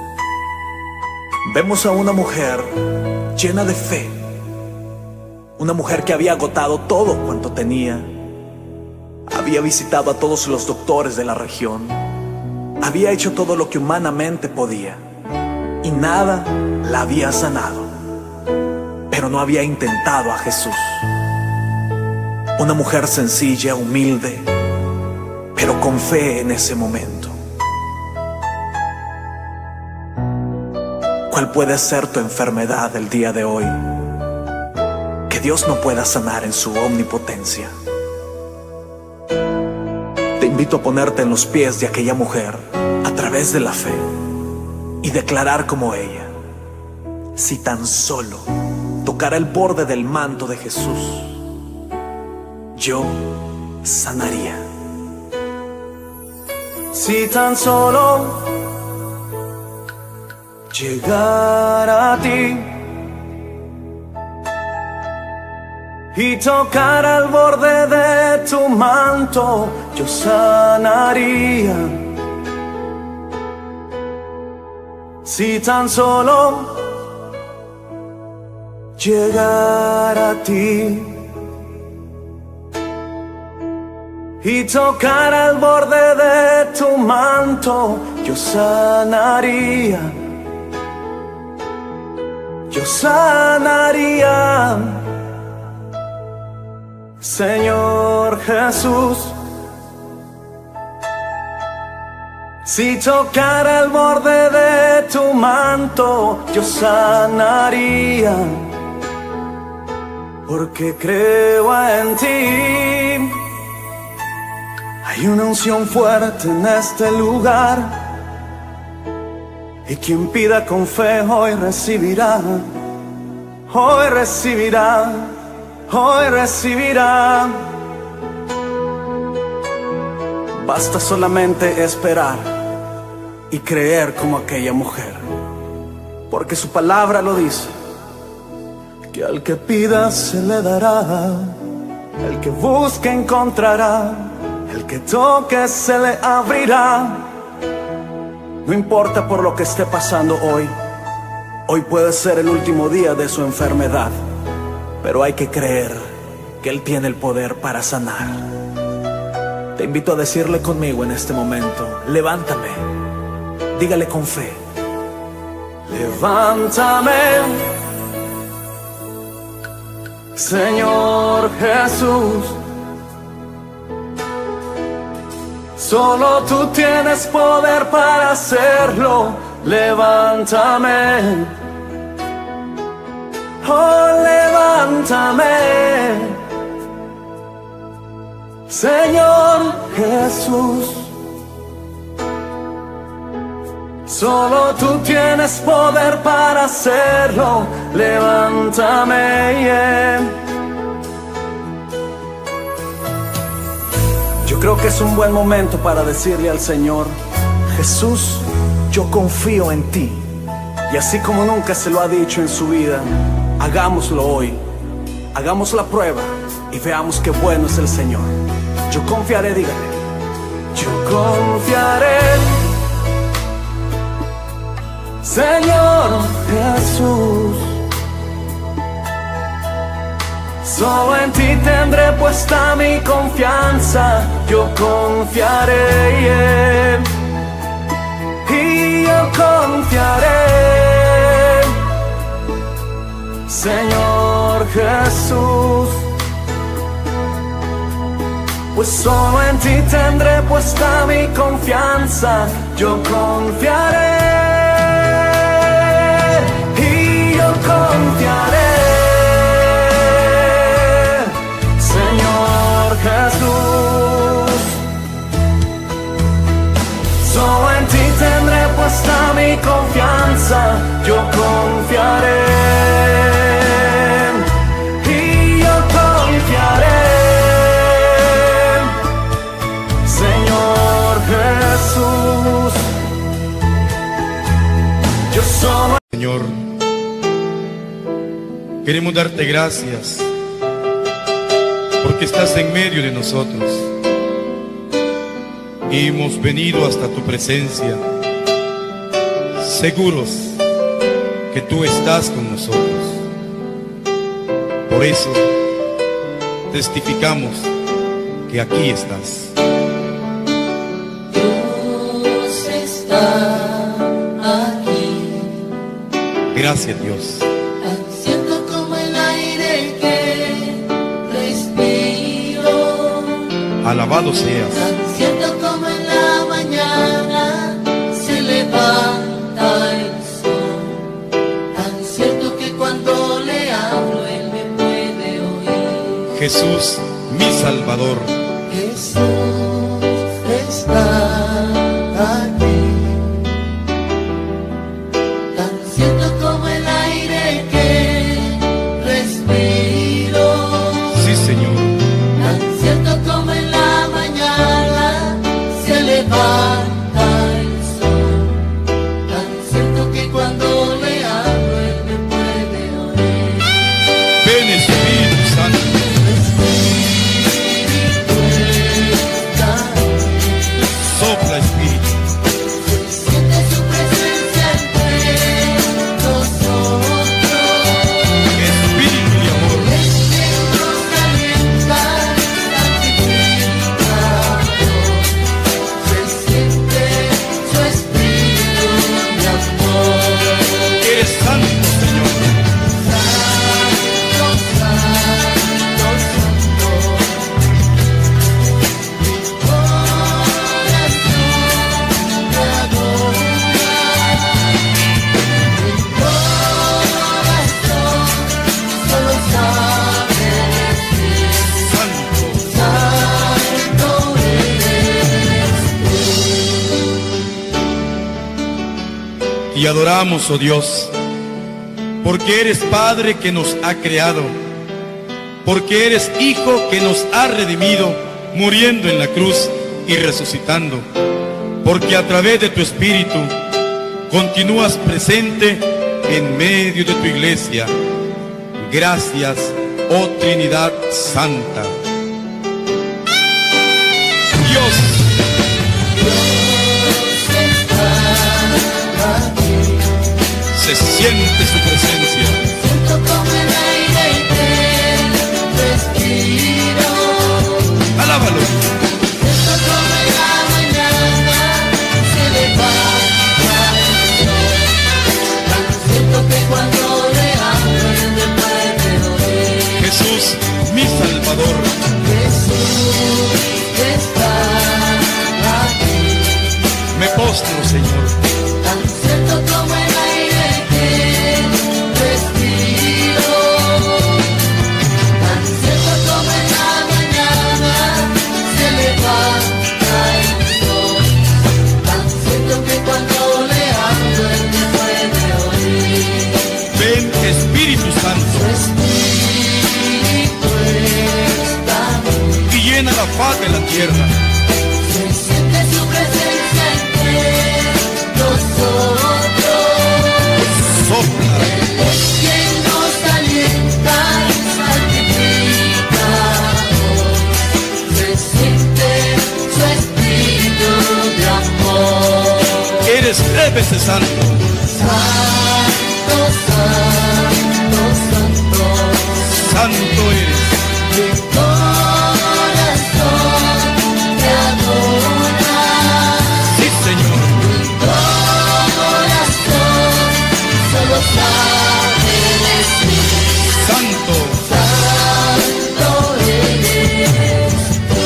vemos a una mujer llena de fe, una mujer que había agotado todo cuanto tenía, había visitado a todos los doctores de la región, había hecho todo lo que humanamente podía y nada la había sanado, pero no había intentado a Jesús. Una mujer sencilla, humilde, pero con fe en ese momento. ¿Cuál puede ser tu enfermedad el día de hoy que Dios no pueda sanar en su omnipotencia? Te invito a ponerte en los pies de aquella mujer a través de la fe y declarar como ella: si tan solo tocara el borde del manto de Jesús, yo sanaría. Si tan solo llegara a ti y tocara el borde de tu manto, yo sanaría. Si tan solo llegara a ti y tocara el borde de tu manto, yo sanaría, yo sanaría. Señor Jesús, si tocara el borde de tu manto, yo sanaría, porque creo en ti. Hay una unción fuerte en este lugar, y quien pida con fe hoy recibirá, hoy recibirá, hoy recibirá. Basta solamente esperar y creer como aquella mujer, porque su palabra lo dice, que al que pida se le dará, el que busque encontrará, el que toque se le abrirá. No importa por lo que esté pasando hoy, hoy puede ser el último día de su enfermedad, pero hay que creer que Él tiene el poder para sanar. Te invito a decirle conmigo en este momento: levántame. Dígale con fe: levántame, Señor Jesús. Solo tú tienes poder para hacerlo. Levántame, oh, levántame, Señor Jesús. Solo tú tienes poder para hacerlo. Levántame, yeah. Yo creo que es un buen momento para decirle al Señor: Jesús, yo confío en ti. Y así como nunca se lo ha dicho en su vida, hagámoslo hoy. Hagamos la prueba y veamos qué bueno es el Señor. Yo confiaré, dígale. Yo confiaré, Señor Jesús. Solo en ti tendré puesta mi confianza. Yo confiaré, yeah. Y yo confiaré, Señor Jesús. Pues solo en ti tendré puesta mi confianza. Yo confiaré y yo confiaré, Señor Jesús. solo en ti tendré puesta mi confianza, yo confiaré. Y yo confiaré, Señor Jesús. Yo solo... Señor, queremos darte gracias porque estás en medio de nosotros y hemos venido hasta tu presencia seguros que tú estás con nosotros. Por eso testificamos que aquí estás. Dios está aquí. Gracias, Dios. Tan cierto como el aire que respiro. Alabado seas. Tan cierto como en la mañana se levanta el sol. Tan cierto que cuando le hablo Él me puede oír. Jesús, mi Salvador. Jesús está aquí. Tan cierto como el aire que respiro. Sí, Señor. Tan cierto como en la mañana se levanta el sol. Tan cierto que cuando le hablo Él me puede oír. Ven, Espíritu Santo. Sopla, Espíritu. Siente su presencia entre nosotros. Espíritu de amor. Es quien nos alienta, santifica. Se siente su espíritu de amor. Eres santo, Señor. Santo, santo, santo. Mi corazón te adora. Mi corazón solo sabe decir Santo. santo eres tú. Y adoramos, oh Dios, porque eres Padre que nos ha creado, porque eres Hijo que nos ha redimido, muriendo en la cruz y resucitando, porque a través de tu Espíritu continúas presente en medio de tu iglesia. Gracias, oh Trinidad Santa. Dios, se siente su presencia. Siento como el aire que respiro. Alábalo. Siento como en la mañana se levanta el sol. Tan siento que cuando le hablo Él me puede oír. Jesús, mi Salvador. Jesús está aquí. Me postro, Señor. Tan cierto como el aire que respiro. Tan cierto como en la mañana se levanta el sol. Tan cierto que cuando le hablo Él me puede oír. Ven, Espíritu Santo, Su espíritu está aquí. y llena la faz de la tierra. Se siente su presencia entre nosotros. Sopla, Él es quien nos alienta y santifica. Se siente su espíritu de amor. eres tres veces santo. Santo, santo, santo. Santo eres. Mi corazón te adora. Sí, Señor. Mi corazón solo sabe decir Santo. santo eres tú.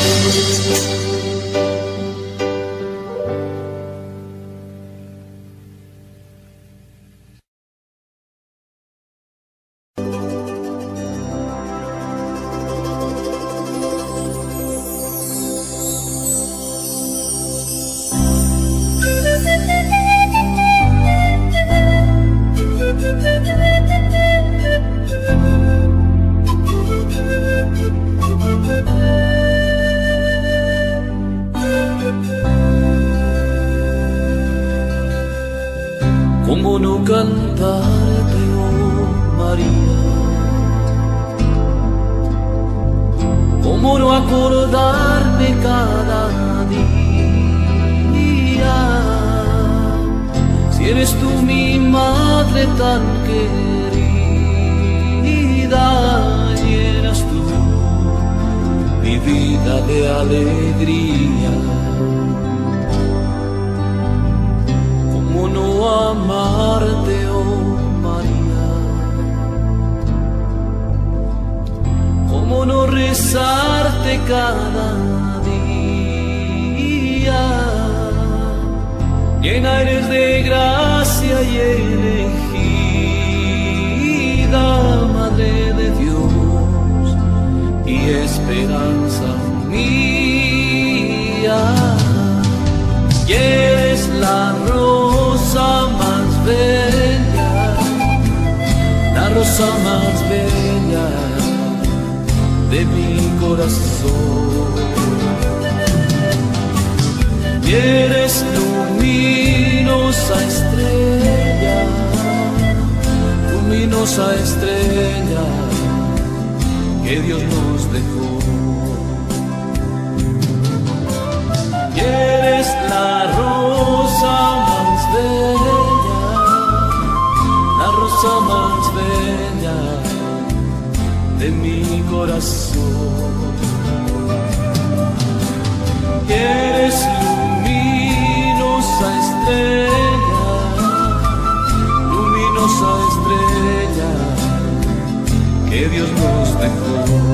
¿Cómo no cantarte, oh María? ¿Cómo no acordarme cada día? Si eres tú mi madre tan querida, llenas tú mi vida de alegría. ¿Cómo no amarte, oh María? ¿Cómo no rezarte cada día? Llena eres de gracia y elegida, Madre de Dios y esperanza mía. Y eres la rosa más bella, la rosa más bella de mi corazón. Y eres luminosa estrella, luminosa estrella que Dios nos dejó. Y eres la rosa más bella, la rosa más bella de mi corazón. Y eres luminosa estrella, luminosa estrella que Dios nos dejó.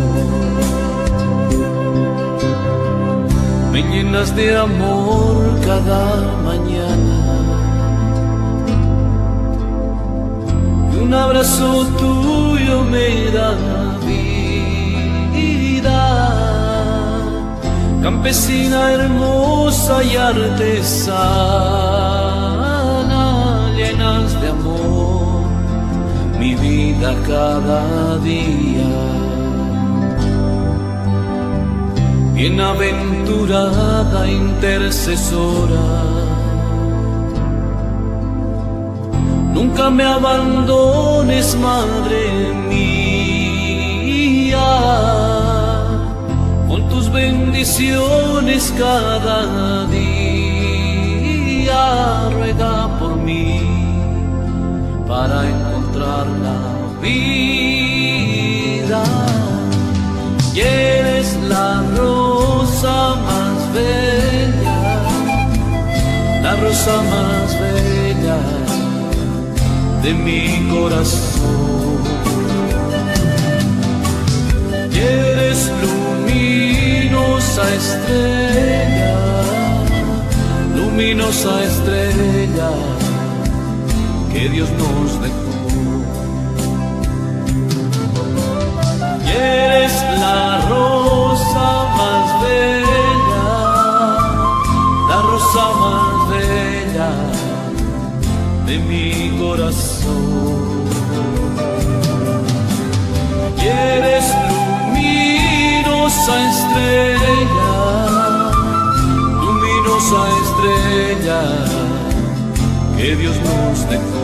Me llenas de amor cada mañana y un abrazo tuyo me da vida. Campesina hermosa y artesana, llenas de amor mi vida cada día. Bienaventurada intercesora, nunca me abandones, Madre mía. Con tus bendiciones cada día, ruega por mí para encontrar la vida. Y eres la rosa más bella, la rosa más bella de mi corazón. Y eres luminosa estrella, luminosa estrella que Dios nos dejó. Y eres la rosa más bella, la rosa más bella de mi corazón. Y eres luminosa estrella, luminosa estrella que Dios nos dejó.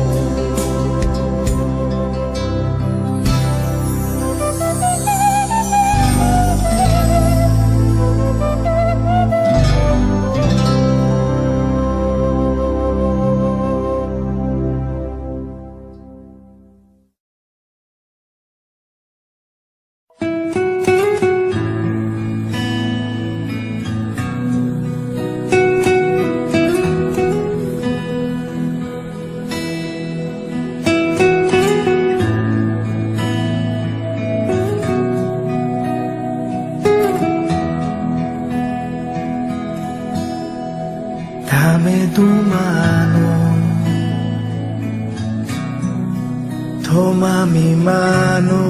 Dame tu mano, toma mi mano,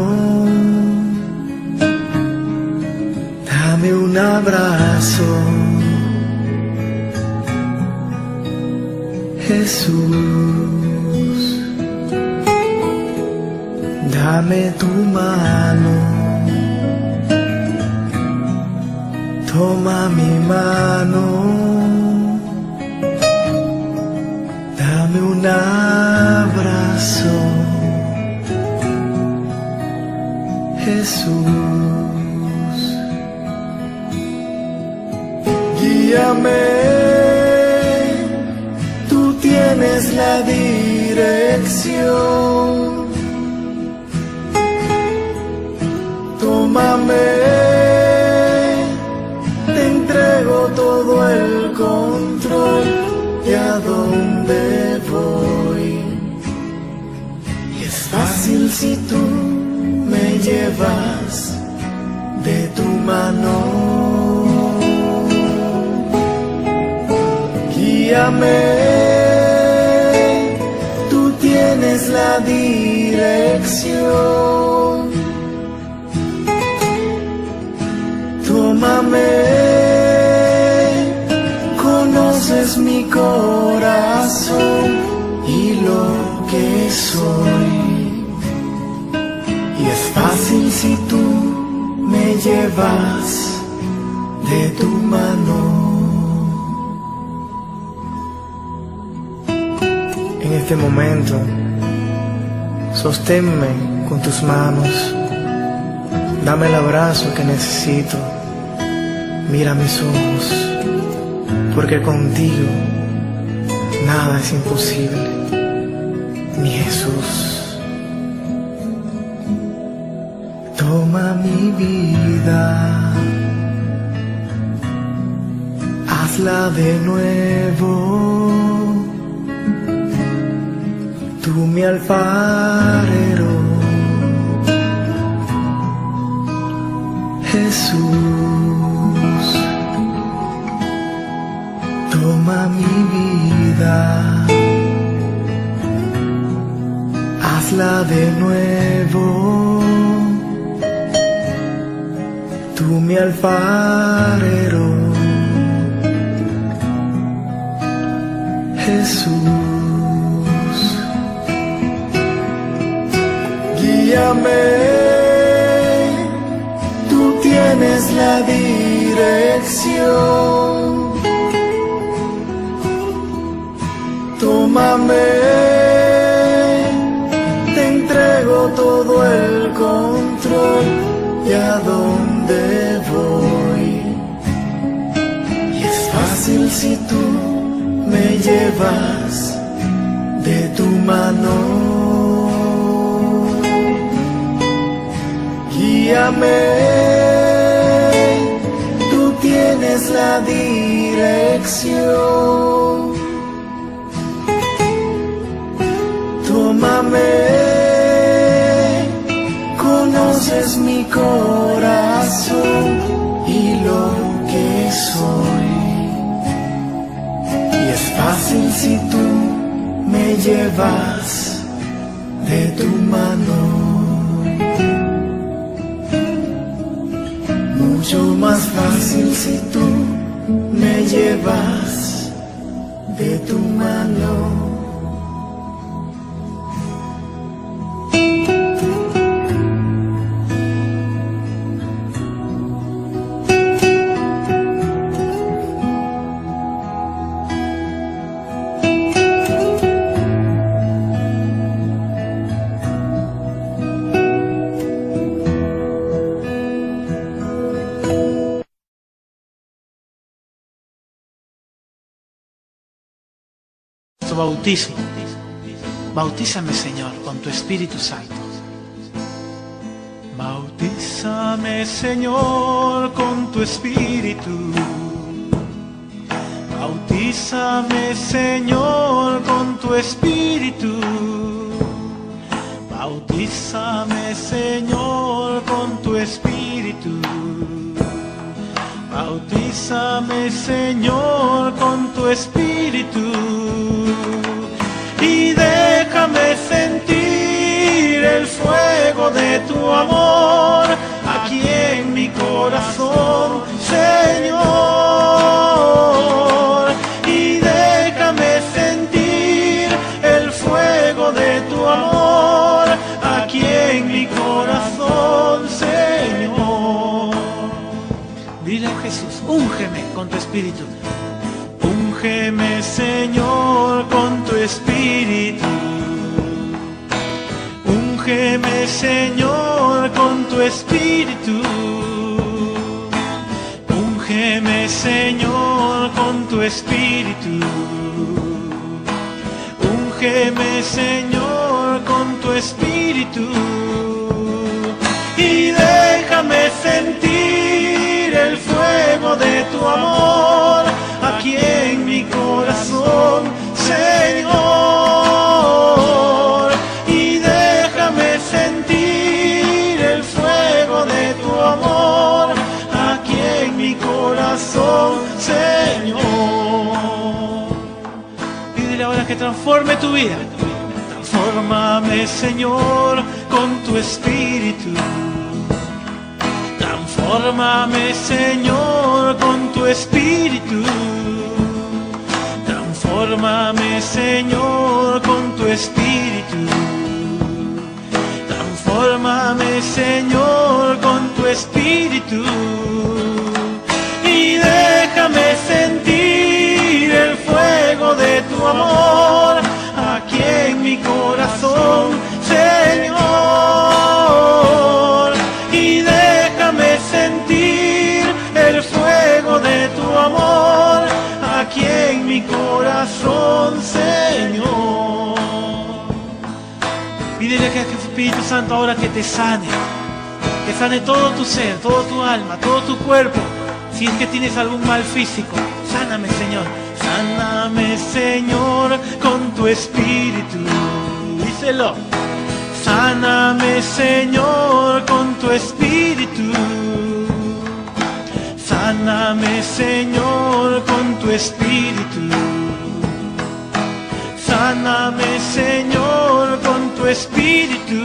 dame un abrazo, Jesús. Dame tu mano, Toma mi mano, dame un abrazo, Jesús. Guíame, tú tienes la dirección. Tómame, te entrego todo el control de a dónde voy. Y es fácil si tú me llevas de tu mano. Guíame, tú tienes la dirección. Tómame, conoces mi corazón y lo que soy. Y es fácil si tú me llevas de tu mano. En este momento, sosténme con tus manos. Dame el abrazo que necesito. Mira mis ojos, porque contigo nada es imposible, mi Jesús. Toma mi vida, hazla de nuevo. Tú mi alfarero, Jesús. Toma mi vida, hazla de nuevo. Tú mi alfarero, Jesús. Guíame, tú tienes la dirección. Tómame, te entrego todo el control de a dónde voy. Y es fácil si tú me llevas de tu mano. Guíame, tú tienes la dirección. Tómame, conoces mi corazón y lo que soy. Y es fácil si tú me llevas de tu mano. Mucho más fácil si tú me llevas de tu mano. Bautismo. Bautízame, Señor, con tu Espíritu Santo. Bautízame, Señor, con tu Espíritu. Bautízame, Señor, con tu Espíritu. Bautízame, Señor, con tu Espíritu. Bautízame, Señor, con tu Espíritu. Y déjame sentir el fuego de tu amor aquí en mi corazón, Señor. Y déjame sentir el fuego de tu amor aquí en mi corazón, Señor. Dile a Jesús, con tu espíritu. Úngeme, Señor, con tu espíritu. Úngeme, Señor, con tu espíritu. Úngeme, Señor, con tu espíritu. Úngeme, Señor, con tu espíritu. Y déjame sentir el fuego de tu amor aquí en mi corazón, Señor. Y déjame sentir el fuego de tu amor aquí en mi corazón, Señor. Pídele ahora que transforme tu vida. Transfórmame, Señor, con tu espíritu. Transfórmame, Señor, con tu espíritu. Transfórmame, Señor, con tu espíritu. Transfórmame, Señor, con tu espíritu. Y déjame sentir el fuego de tu amor aquí en mi corazón, Señor. Y déjame sentir el fuego de tu amor aquí en mi corazón, Señor. Pídele que el Espíritu Santo ahora que te sane, que sane todo tu ser, todo tu alma, todo tu cuerpo. Si es que tienes algún mal físico, sáname, Señor. Sáname, Señor, con tu espíritu. Díselo. Sáname, Señor, con tu espíritu. Sáname, Señor, con tu espíritu. Sáname, Señor, con tu espíritu.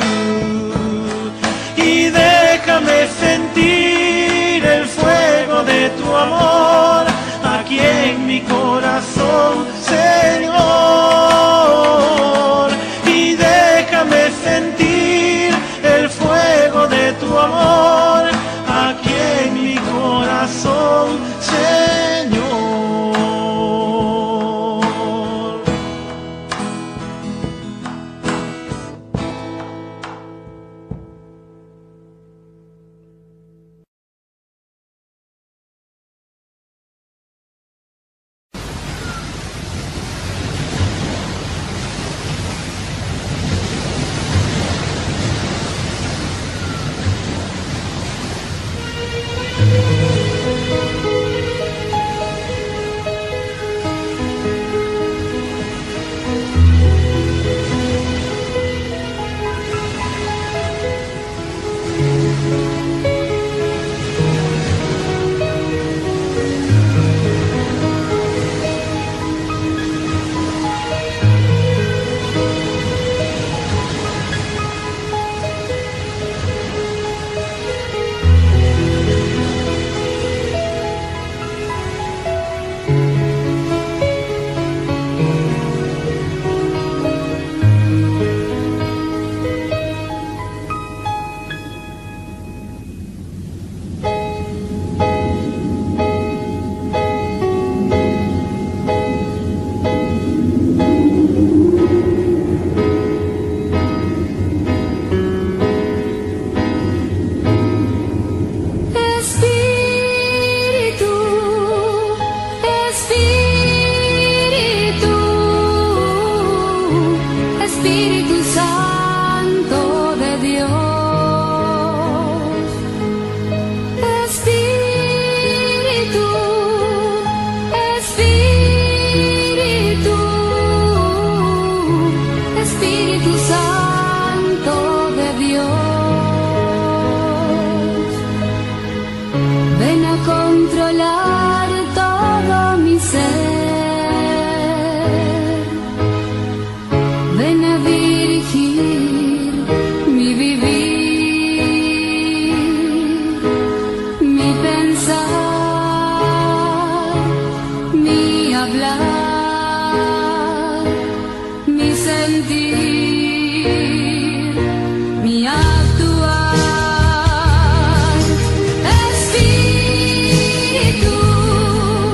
Y déjame sentir el fuego de tu amor aquí en mi corazón, Señor. Y déjame sentir el fuego de tu amor aquí en mi corazón, Señor. Espíritu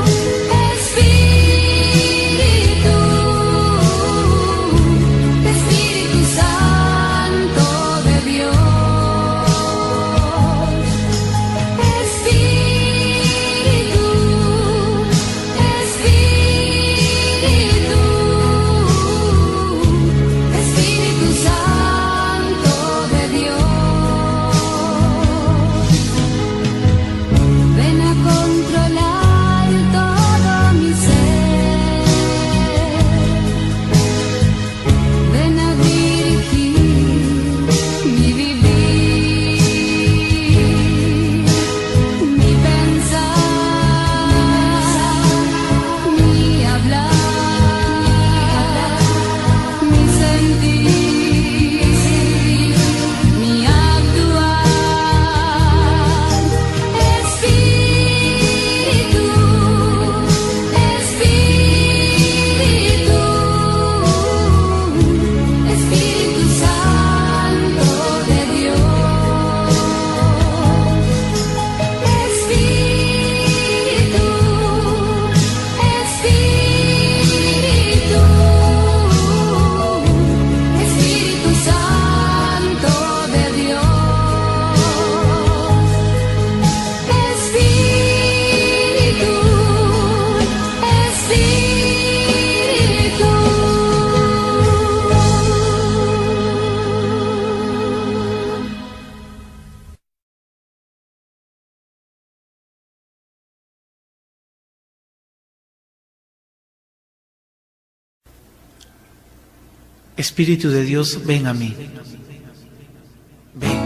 Espíritu de Dios, ven a mí. Ven.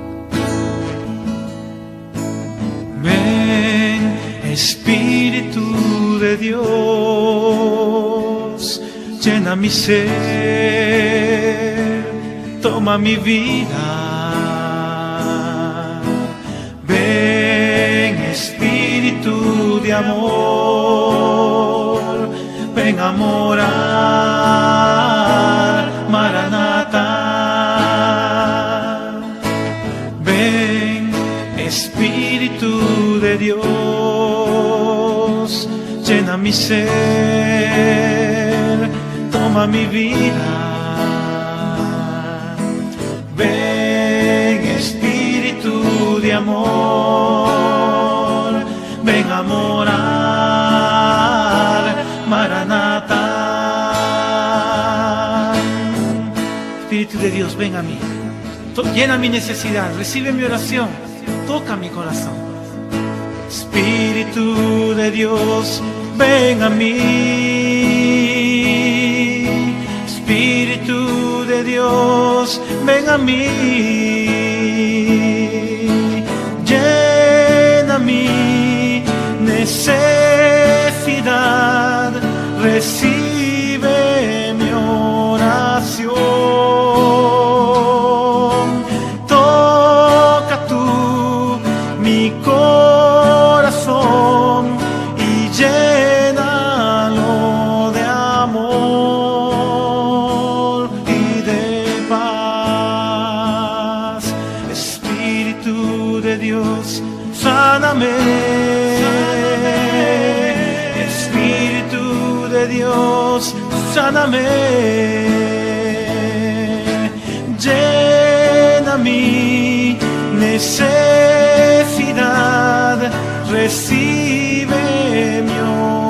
Ven, Espíritu de Dios, llena mi ser, toma mi vida. Ven, Espíritu de amor, ven a morar, Maranatha. Ven, Espíritu de Dios, llena mi ser, toma mi vida. Ven, Espíritu de amor, ven a morar, Maranatha. Espíritu de Dios, ven a mí, llena mi necesidad, recibe mi oración, toca mi corazón. Espíritu de Dios, ven a mí. Espíritu de Dios, ven a mí. Llena mi necesidad, recibe mi oración. Toca tú mi corazón y llénalo de amor y de paz. Espíritu de Dios, sáname. Espíritu de Dios, sáname. Llena mi necesidad, recibe mi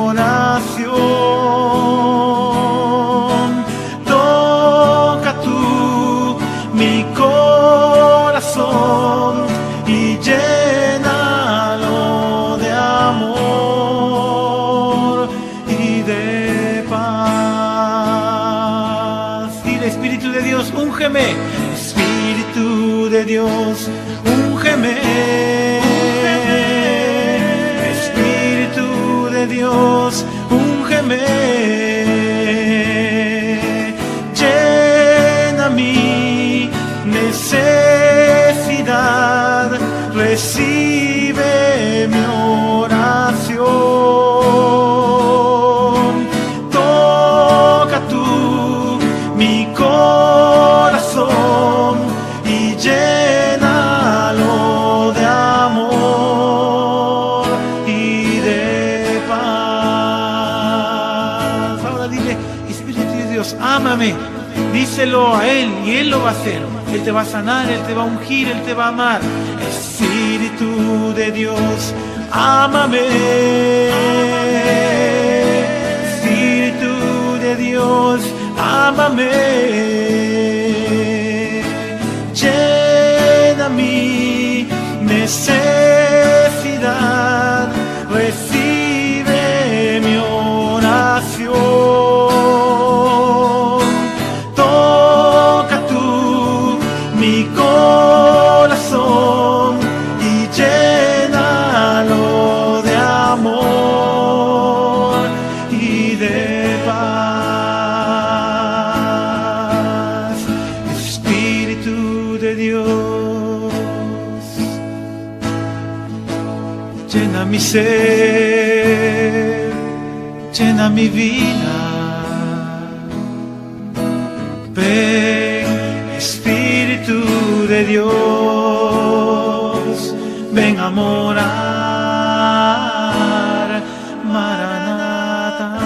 oración. Toca tú mi corazón y llénalo de amor y de paz. Dile, Espíritu de Dios, úngeme. Espíritu de Dios, úngeme. Espíritu de Dios, úngeme. Llena mi necesidad, recibe mi oración. Toca tú mi corazón y llénalo de amor y de paz. Ahora dile, Espíritu de Dios, ámame. Díselo a Él y Él lo va a hacer. Él te va a sanar, Él te va a ungir, Él te va a amar. Espíritu de Dios, ámame. Espíritu de Dios, ámame. Llena mi necesidad, recibe mi oración. Toca tú mi corazón y llénalo de amor y de paz. Espíritu de Dios, llena mi ser, llena mi vida. Ven, Espíritu de Dios, ven a morar, Maranatha.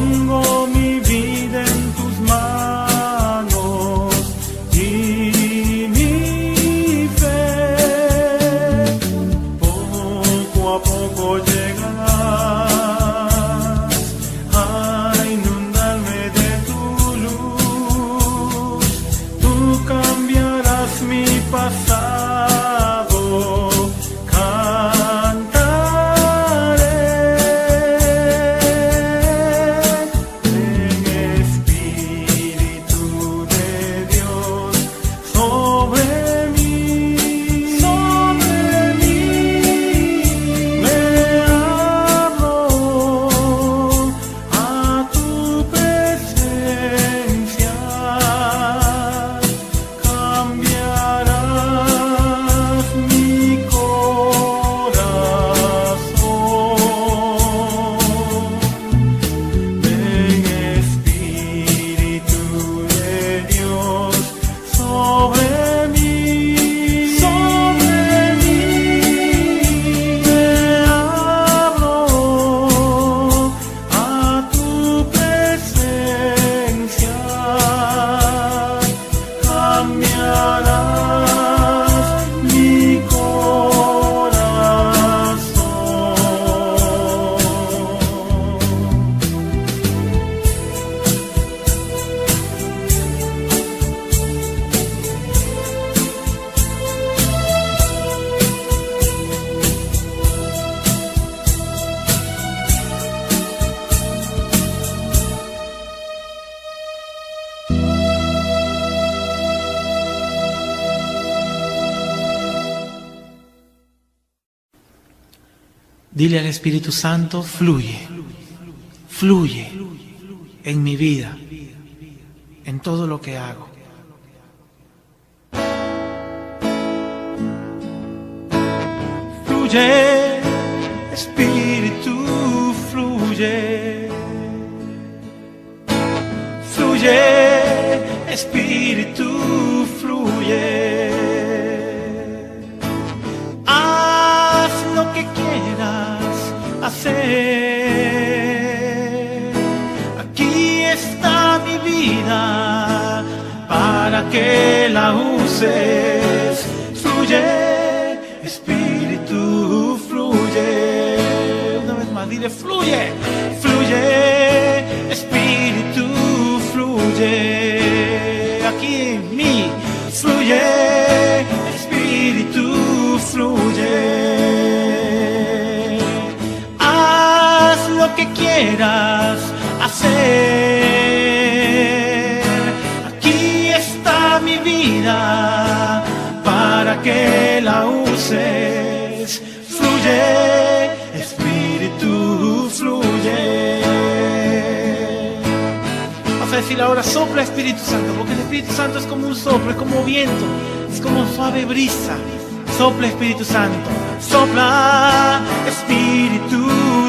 Pongo mi vida en tus manos y mi fe poco a poco llegarás a inundarme de tu luz. Tú cambiarás mi pasado, cantaré. Ven Espíritu de Dios sobre mí, sobre mí. Me abro a tu presencia, cambiarás mi corazón. Ven Espíritu de Dios sobre mí, sobre mí. Me abro a tu presencia, cambiarás mi corazón. Dile al Espíritu Santo, fluye, fluye en mi vida, en todo lo que hago. Fluye, Espíritu, fluye. Fluye, Espíritu, fluye. Haz lo que quieras hacer. Aquí está mi vida para que la uses. Fluye, Espíritu, fluye. Una vez más, dile, fluye, fluye, Espíritu, fluye. Aquí en mí, fluye, Espíritu, fluye. Haz lo que quieras hacer. Aquí está mi vida para que la uses. Fluye, Espíritu, fluye. Vamos a decir ahora, sopla Espíritu Santo, porque el Espíritu Santo es como un soplo, es como viento, es como suave brisa. Sopla Espíritu Santo, sopla Espíritu,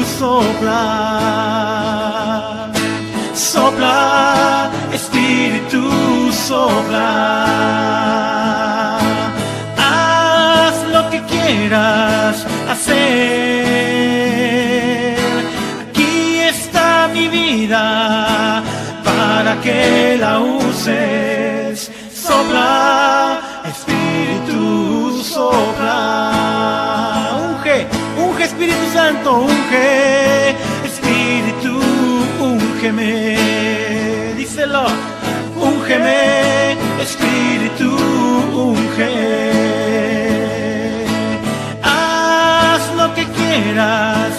sopla. Sopla Espíritu, sopla. Haz lo que quieras hacer. Aquí está mi vida para que la uses. Sopla Espíritu, sopla. Unge, unge Espíritu Santo, unge Espíritu, úngeme. Díselo, úngeme Espíritu, unge. Haz lo que quieras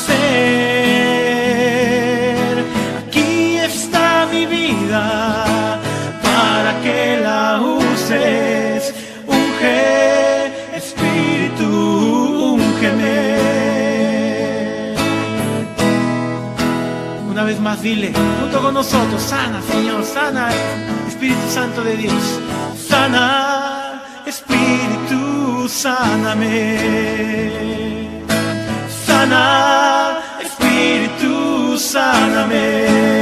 hacer. Aquí está mi vida para que la uses. Unge Espíritu, úngeme. Una vez más dile, junto con nosotros, sana Señor, sana Espíritu Santo de Dios. Sana Espíritu, sáname. Sana Espíritu, sáname.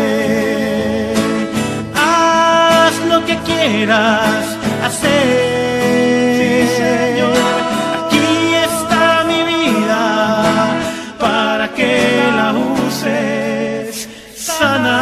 Haz lo que quieras hacer. Sí, Señor. Aquí está mi vida para que la uses. Sana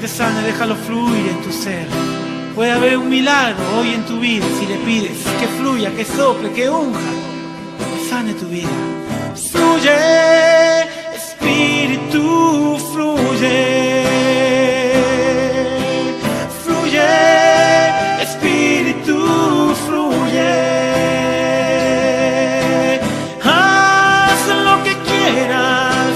te sane, déjalo fluir en tu ser. Puede haber un milagro hoy en tu vida si le pides que fluya, que sople, que unja, que sane tu vida. Fluye, Espíritu, fluye. Fluye, Espíritu, fluye. Haz lo que quieras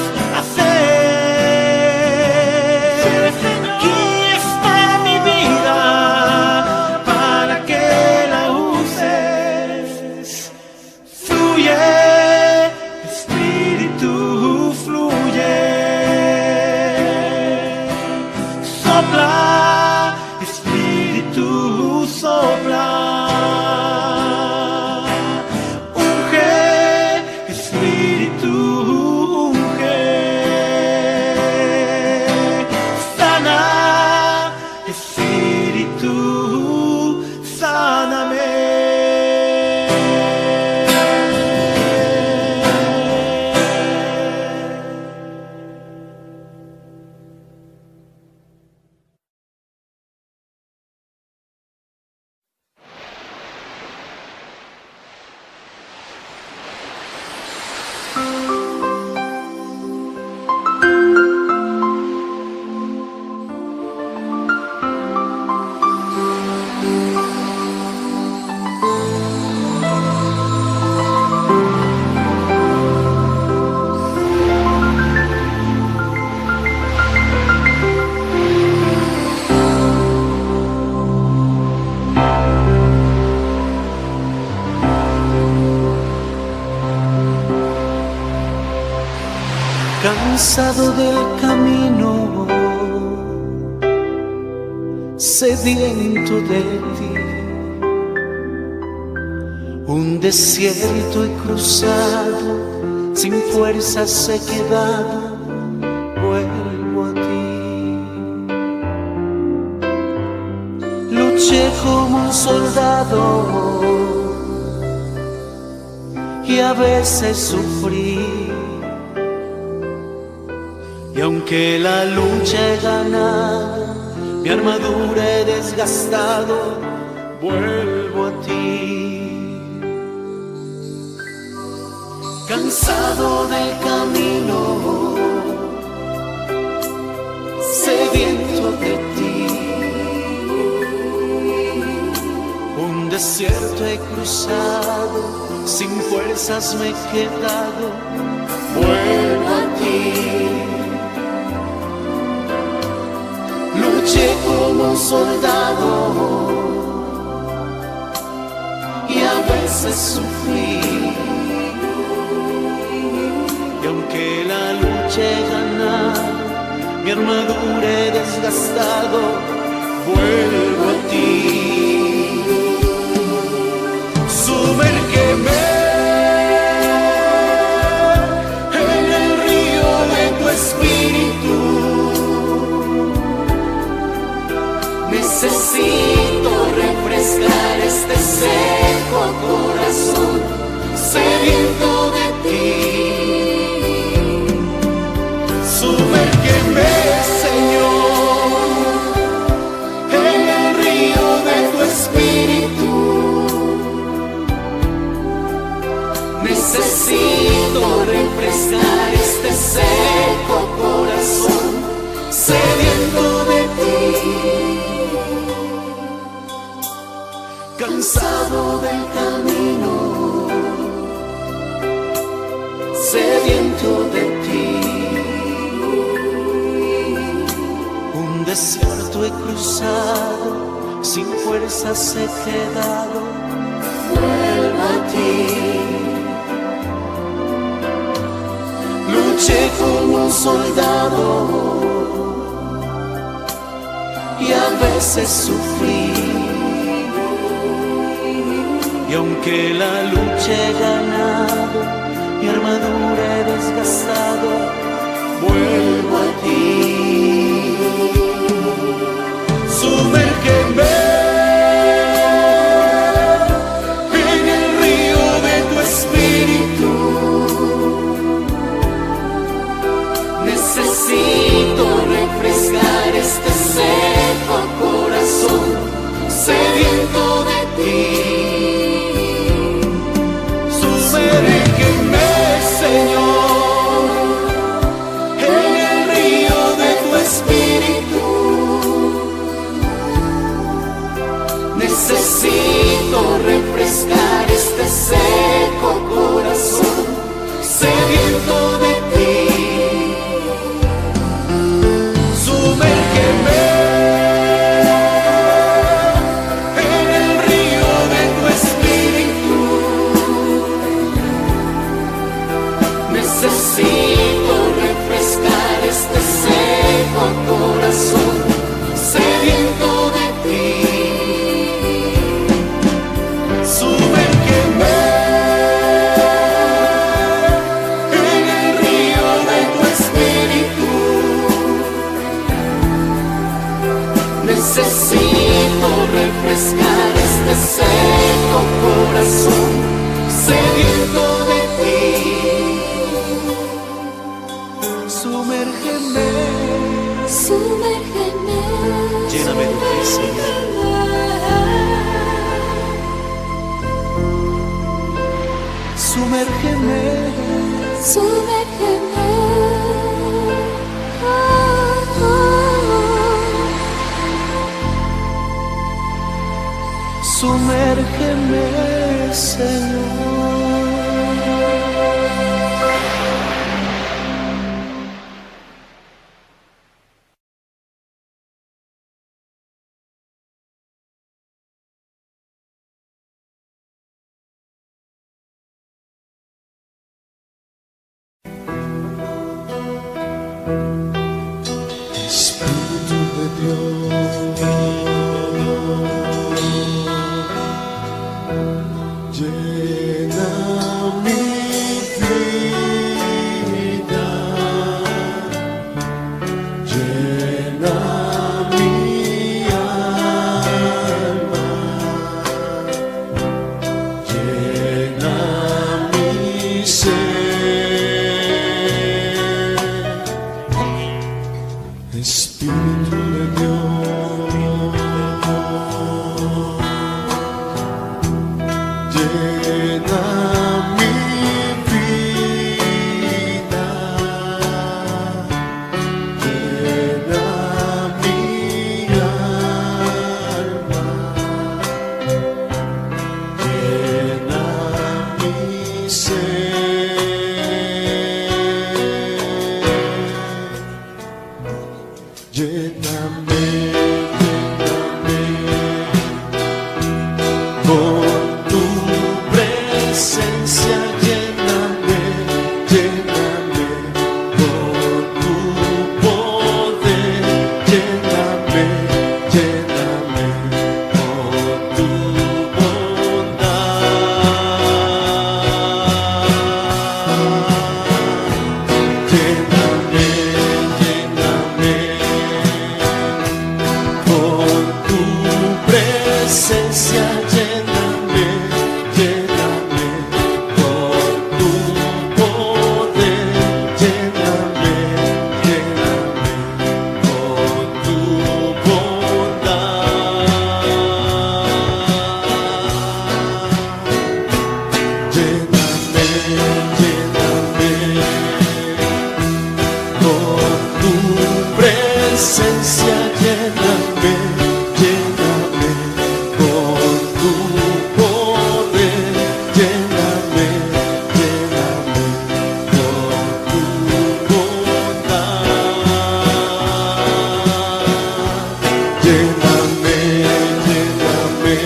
hacer. Aquí está mi vida para que la uses. Fluye, Espíritu, fluye. Sopla, Espíritu, sopla. Unge, Espíritu, unge. Sana, Espíritu, sáname. Cansado del camino, sediento de ti, un desierto he cruzado, sin fuerzas he quedado, vuelvo a ti. Luché como un soldado y a veces sufrí. Y aunque la lucha he ganado, mi armadura he desgastado, vuelvo a ti. Cansado del camino, sediento de ti, un desierto he cruzado, sin fuerzas me he quedado, vuelvo a ti. Luché como un soldado y a veces sufrí. Y aunque la lucha he ganado, mi armadura he desgastado, vuelvo a ti. Sumérgeme en el río de tu espíritu. Necesito refrescar este seco corazón, sediento de ti. Sumérgeme, Señor, en el río de tu espíritu. Necesito refrescar este seco corazón, sediento de ti. Cansado del camino, sediento de ti, un desierto he cruzado, sin fuerzas he quedado, vuelvo a ti. Luché como un soldado y a veces sufrí. Y aunque la lucha he ganado, mi armadura he desgastado, vuelvo a ti. Sumérgeme en el río de tu espíritu. Necesito refrescar este ser Necesito refrescar este seco corazón, sediento de ti. Sumérgeme en el río de tu espíritu. Necesito refrescar este seco corazón, sediento de ti. Sumérgeme en el río de tu espíritu. Necesito refrescar este seco corazón, sediento de ti. Sumérgeme, sumérgeme, Lléname de ti, Señor. Sumérgeme, sumérgeme. Oh, oh. Sumérgeme, Señor. Espíritu de Dios, llena mi vida, llena mi alma, llena mi ser. Espíritu de Dios, llena mi vida, llena mi alma, llena mi ser. Lléname, lléname con tu presencia, lléname, lléname con tu poder, lléname, lléname con tu bondad. Lléname, lléname con tu presencia, lléname, lléname con tu poder, lléname, lléname con tu bondad. Lléname, lléname con tu presencia, lléname, lléname con tu poder, lléname, lléname con tu bondad. Lléname, lléname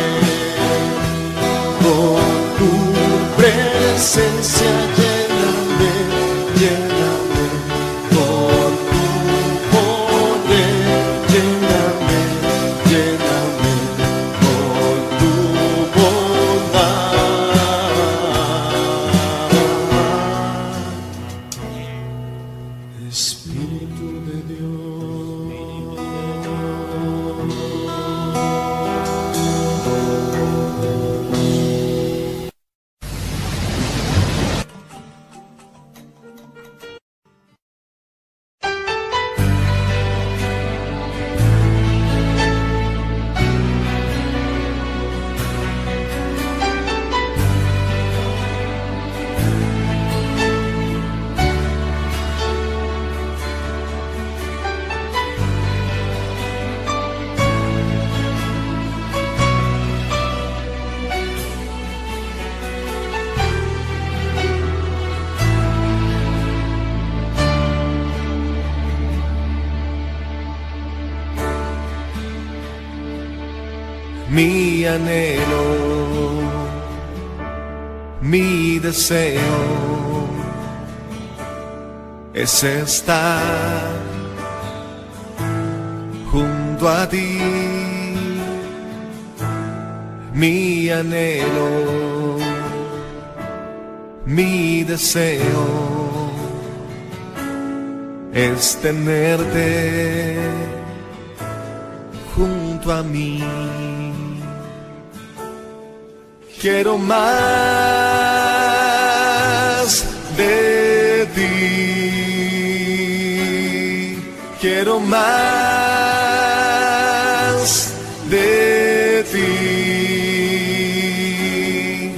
con tu presencia, lléname, lléname con tu poder, lléname, lléname con tu bondad. Espíritu de Dios. mi anhelo, mi deseo es estar junto a ti. Mi anhelo, mi deseo es tenerte junto a mí. Quiero más de ti, quiero más de ti,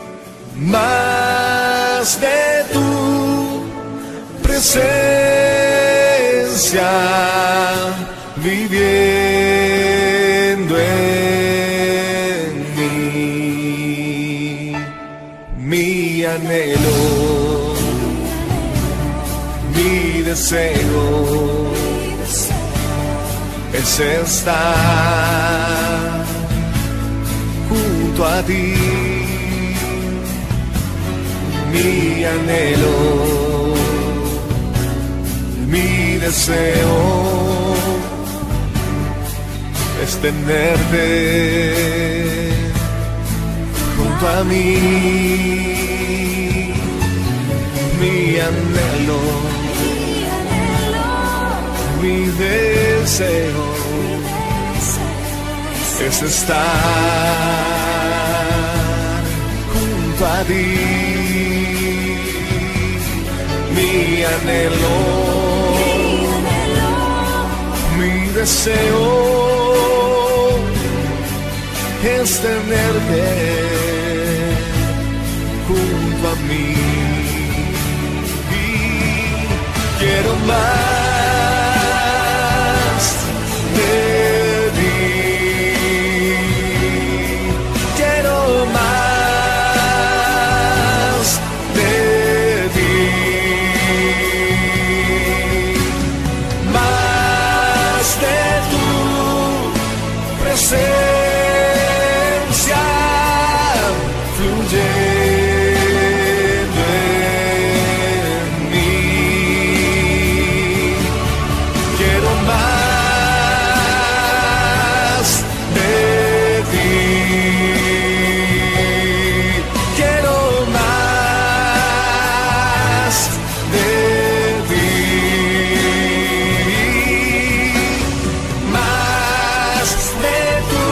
más de tu presencia viviendo en mí. Mi anhelo, mi deseo es estar junto a ti. Mi anhelo, mi deseo es tenerte junto a mí. Mi anhelo, mi deseo es estar junto a ti. Mi anhelo, mi deseo es tenerte junto a mí. Y quiero más de ti, quiero más de ti, más de tu presencia fluyendo en mí. Quiero más de ti, quiero más de ti, más de tu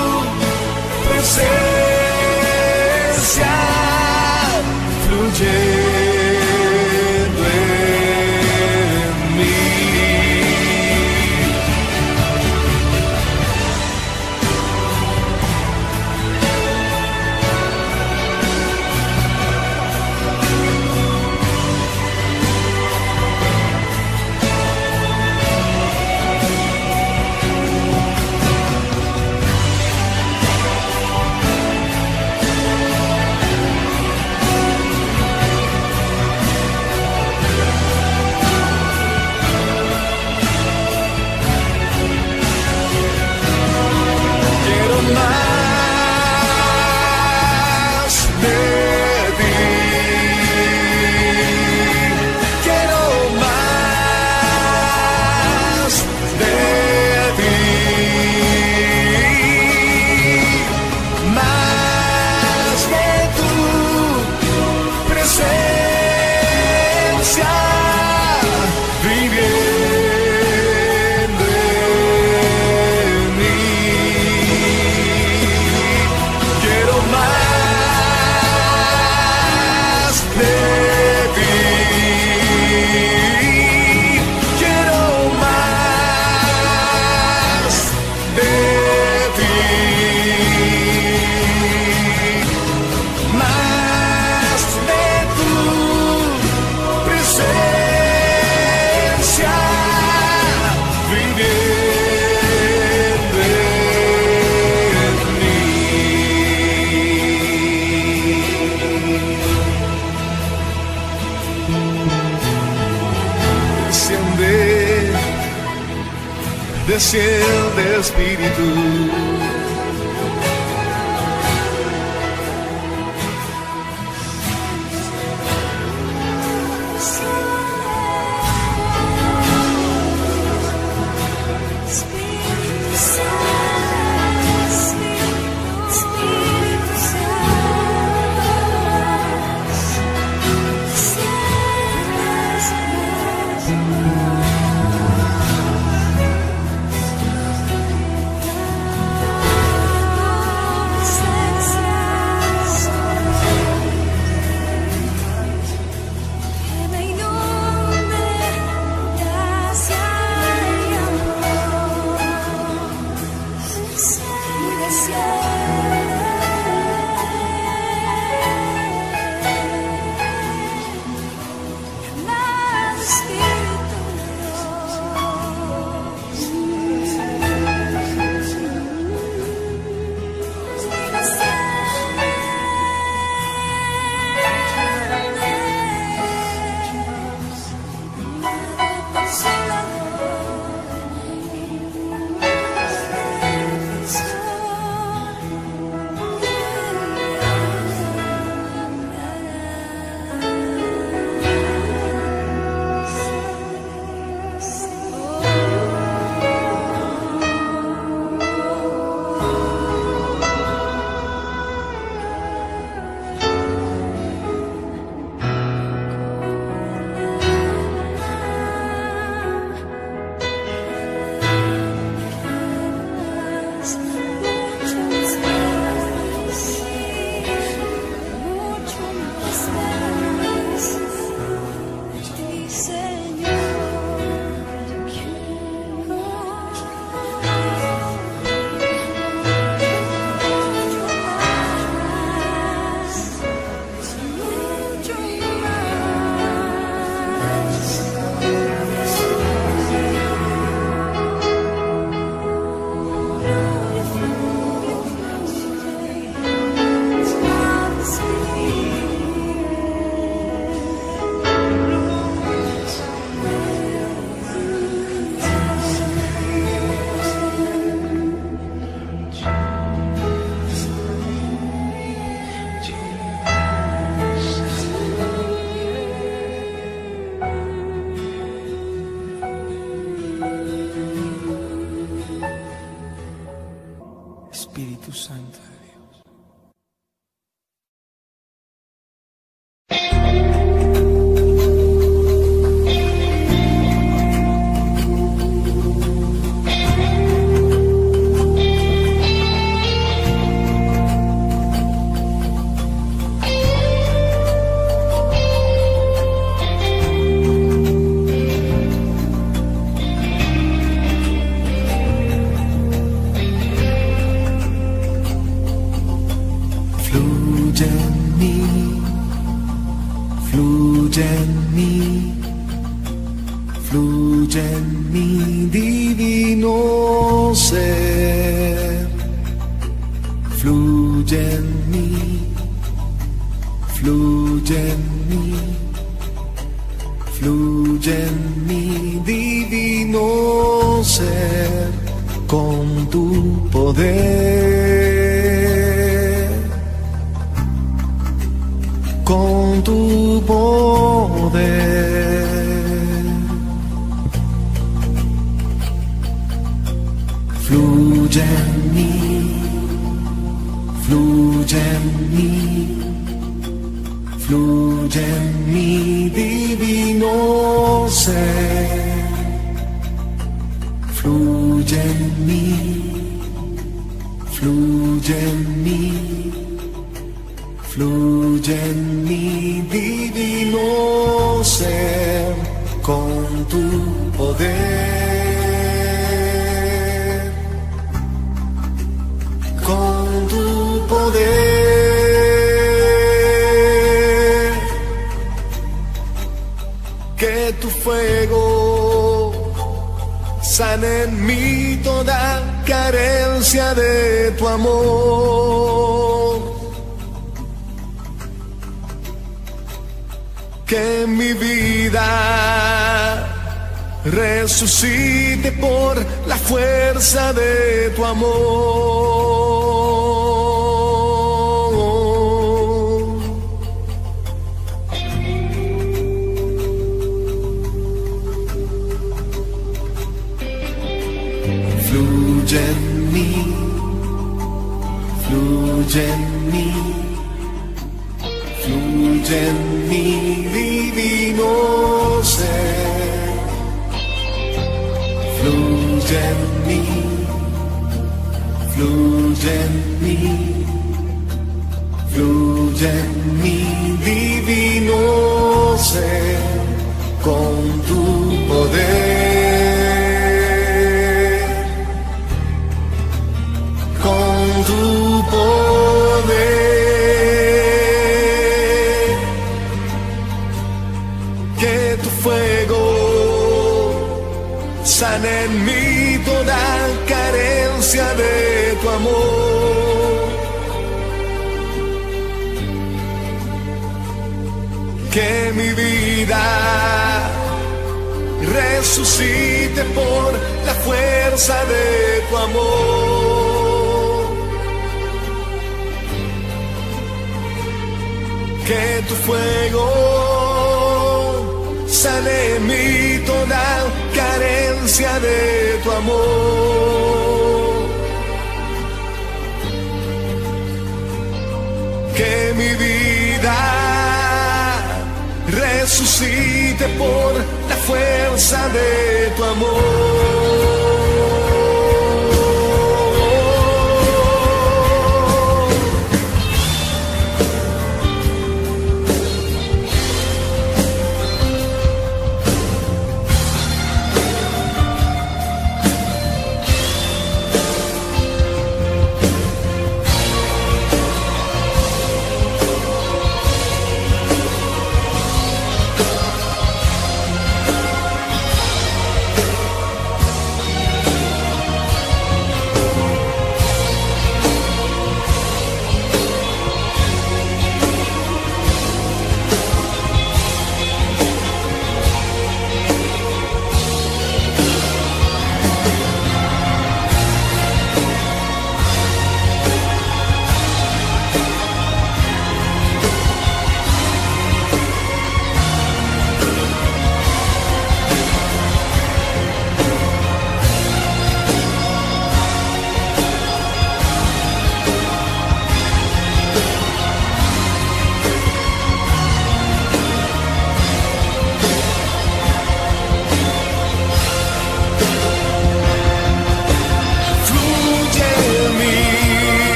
presencia fluyendo en mí. Quiero más de ti, quiero más de ti, más de tu presencia viviendo en mí. Quiero más de ti, quiero más de ti, más de tu presencia viviendo en mí. Desciende, desciende Espíritu, fluye en mí, fluye en mi divino ser, fluye en mí, fluye en mí, fluye en mi divino ser, con tu poder, con tu poder, fluye en mí, fluye en mí, fluye en mi divino ser, fluye en mí, fluye en mí, fluye en mi divino ser, con tu poder, con tu poder, que tu fuego sane en mí toda carencia de tu amor, que mi vida resucite por la fuerza de tu amor. Fluye en mí, fluye en mí, fluye en mi divino ser, fluye en mí, fluye en mí, fluye en mi divino ser, con tu poder, con tu poder, que tu fuego sane en mí toda carencia de tu amor, que mi vida resucite por la fuerza de tu amor, que tu fuego sane en mí toda carencia de tu amor, que mi vida resucite por la fuerza de tu amor.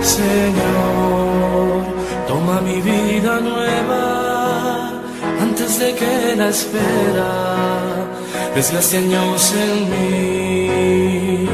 Señor, toma mi vida nueva antes de que la espera desgaste años en mí.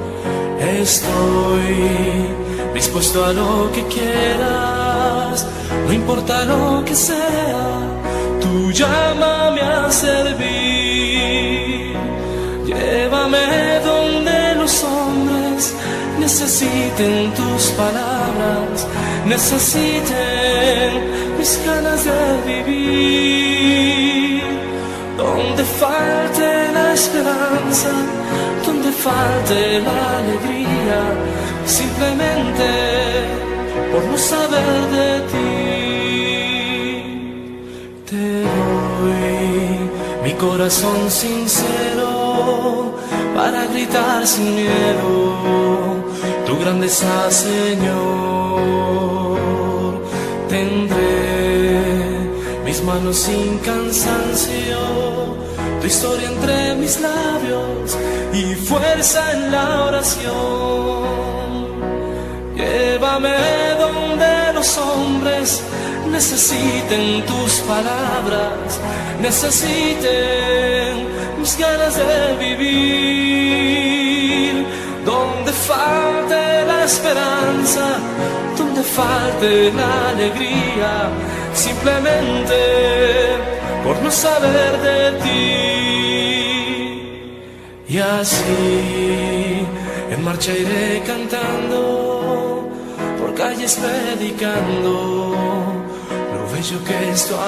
Estoy dispuesto a lo que quieras, no importa lo que sea, tú llámame a servir. Llévame donde los hombres necesiten tus palabras, necesiten mis ganas de vivir. Donde falte la esperanza, donde falte la alegría, simplemente por no saber de ti. Te doy mi corazón sincero para gritar sin miedo tu grandeza, Señor. Tendré mis manos sin cansancio, tu historia entre mis labios y fuerza en la oración. Llévame donde los hombres necesiten tus palabras, necesiten mis ganas de vivir. Donde falte la esperanza, donde falte la alegría, simplemente por no saber de ti. Y así en marcha iré cantando, por calles predicando lo bello que es tu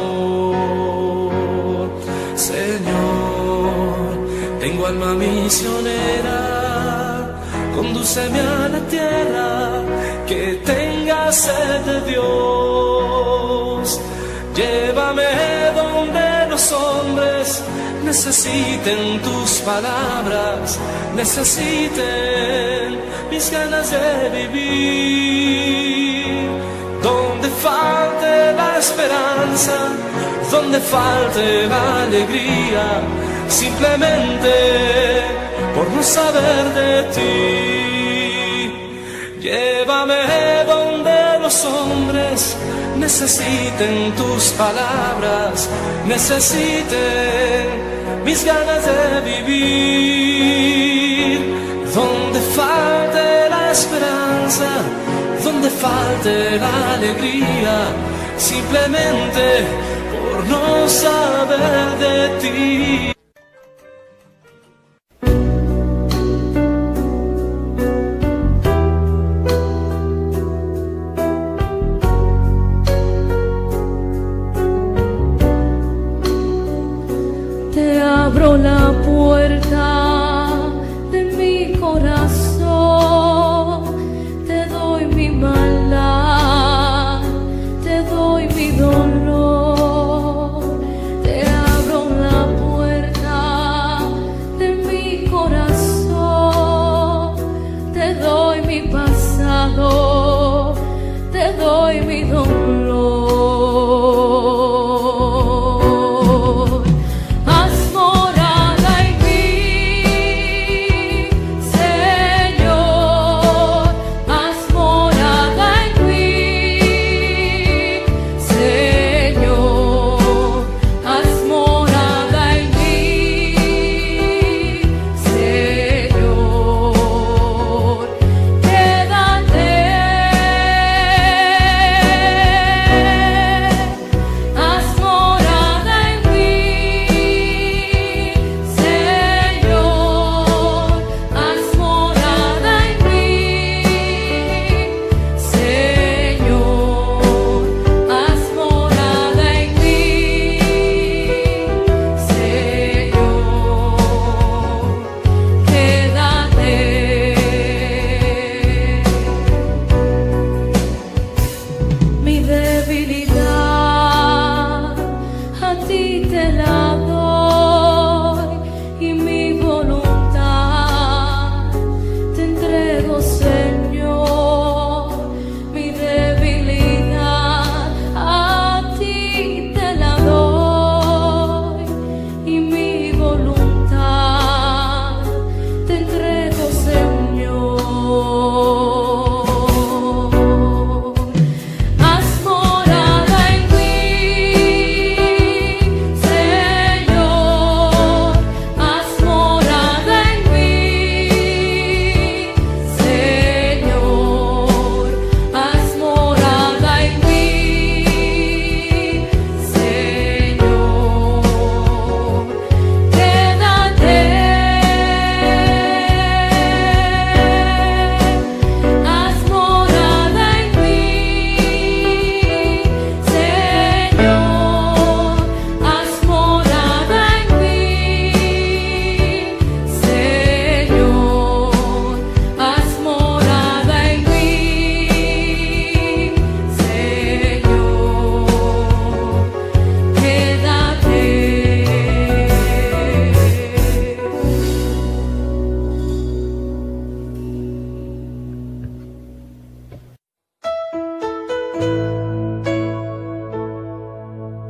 amor. Señor, tengo alma misionera, condúceme a la tierra que tenga sed de Dios. Llévame donde los hombres necesiten tus palabras, necesiten mis ganas de vivir. Donde falte la esperanza, donde falte la alegría, simplemente por no saber de ti. Llévame donde los hombres necesiten tus palabras, necesiten mis ganas de vivir. Donde falte la esperanza, donde falte la alegría, simplemente por no saber de ti. Abro la puerta de mi corazón, te doy mi maldad, te doy mi dolor. Te abro la puerta de mi corazón, te doy mi pasado, te doy mi dolor. Quédate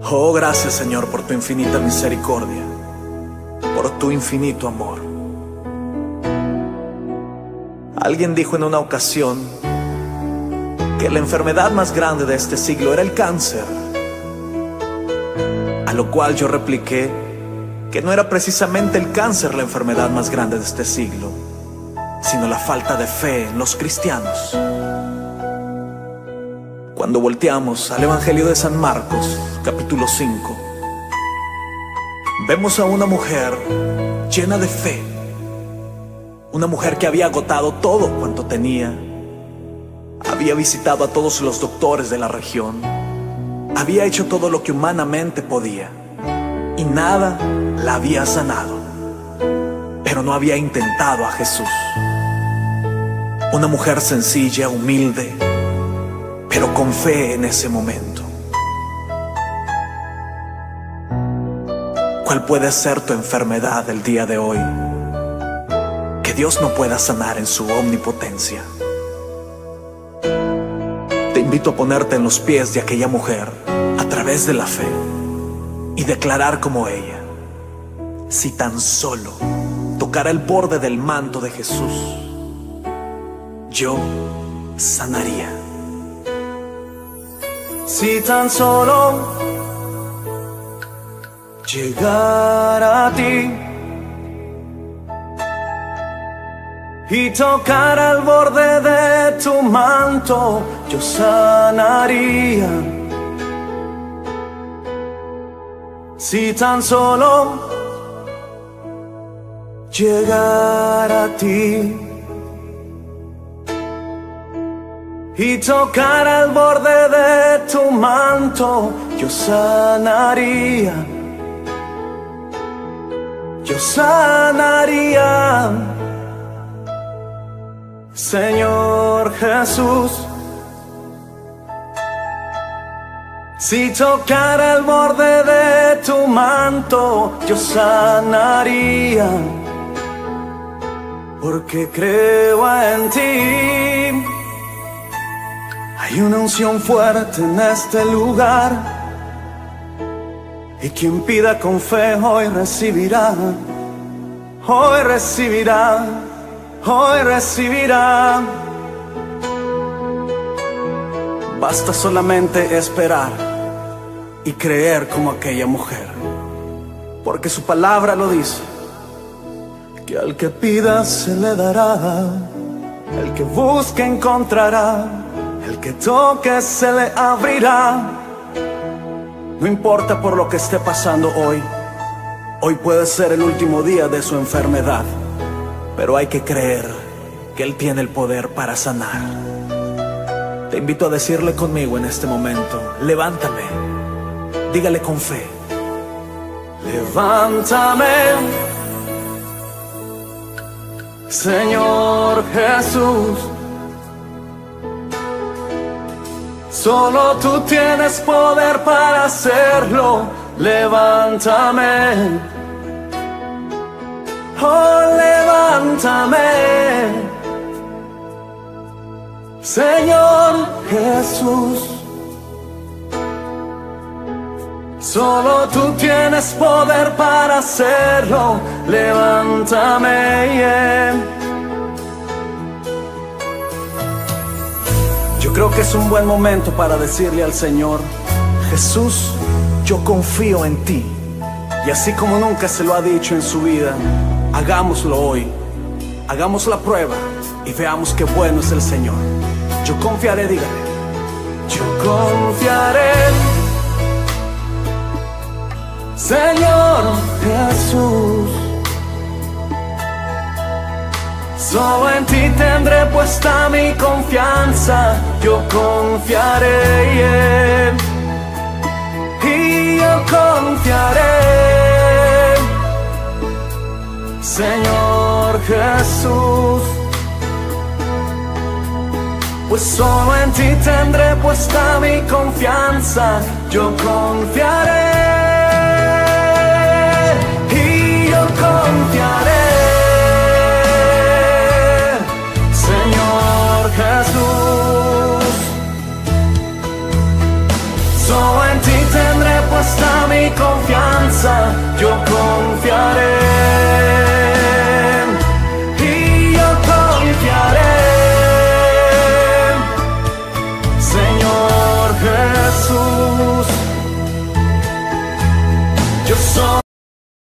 Oh, gracias, Señor, por tu infinita misericordia, por tu infinito amor. Alguien dijo en una ocasión que la enfermedad más grande de este siglo era el cáncer, a lo cual yo repliqué que no era precisamente el cáncer la enfermedad más grande de este siglo, sino la falta de fe en los cristianos. Cuando volteamos al Evangelio de San Marcos, capítulo cinco, vemos a una mujer llena de fe, una mujer que había agotado todo cuanto tenía, había visitado a todos los doctores de la región, había hecho todo lo que humanamente podía y nada la había sanado, pero no había intentado a Jesús. Una mujer sencilla, humilde, pero con fe en ese momento. ¿Cuál puede ser tu enfermedad el día de hoy que Dios no pueda sanar en su omnipotencia? Te invito a ponerte en los pies de aquella mujer a través de la fe y declarar como ella: si tan solo tocara el borde del manto de Jesús, yo sanaría. Si tan solo llegara a ti y tocara el borde de tu manto, yo sanaría. Si tan solo llegara a ti y tocara el borde de tu manto, yo sanaría. Yo sanaría. Señor Jesús, si tocara el borde de tu manto, yo sanaría, porque creo en ti. Hay una unción fuerte en este lugar, y quien pida con fe hoy recibirá, hoy recibirá, hoy recibirá. Basta solamente esperar y creer como aquella mujer, porque su palabra lo dice, que al que pida se le dará, el que busque encontrará, el que toque se le abrirá. No importa por lo que esté pasando hoy, hoy puede ser el último día de su enfermedad, pero hay que creer que Él tiene el poder para sanar. Te invito a decirle conmigo en este momento: levántame. Dígale con fe: levántame, Señor Jesús. Solo tú tienes poder para hacerlo. Levántame, oh, levántame, Señor Jesús. Solo tú tienes poder para hacerlo. Levántame, yeah. Yo creo que es un buen momento para decirle al Señor: Jesús, yo confío en ti. Y así como nunca se lo ha dicho en su vida, hagámoslo hoy. Hagamos la prueba y veamos qué bueno es el Señor. Yo confiaré, dígale. Yo confiaré, Señor Jesús. Solo en ti tendré puesta mi confianza. Yo confiaré, yeah. Y yo confiaré, Señor Jesús. Pues solo en ti tendré puesta mi confianza. Yo confiaré y yo confiaré, Señor Jesús. Solo en ti tendré puesta corazón.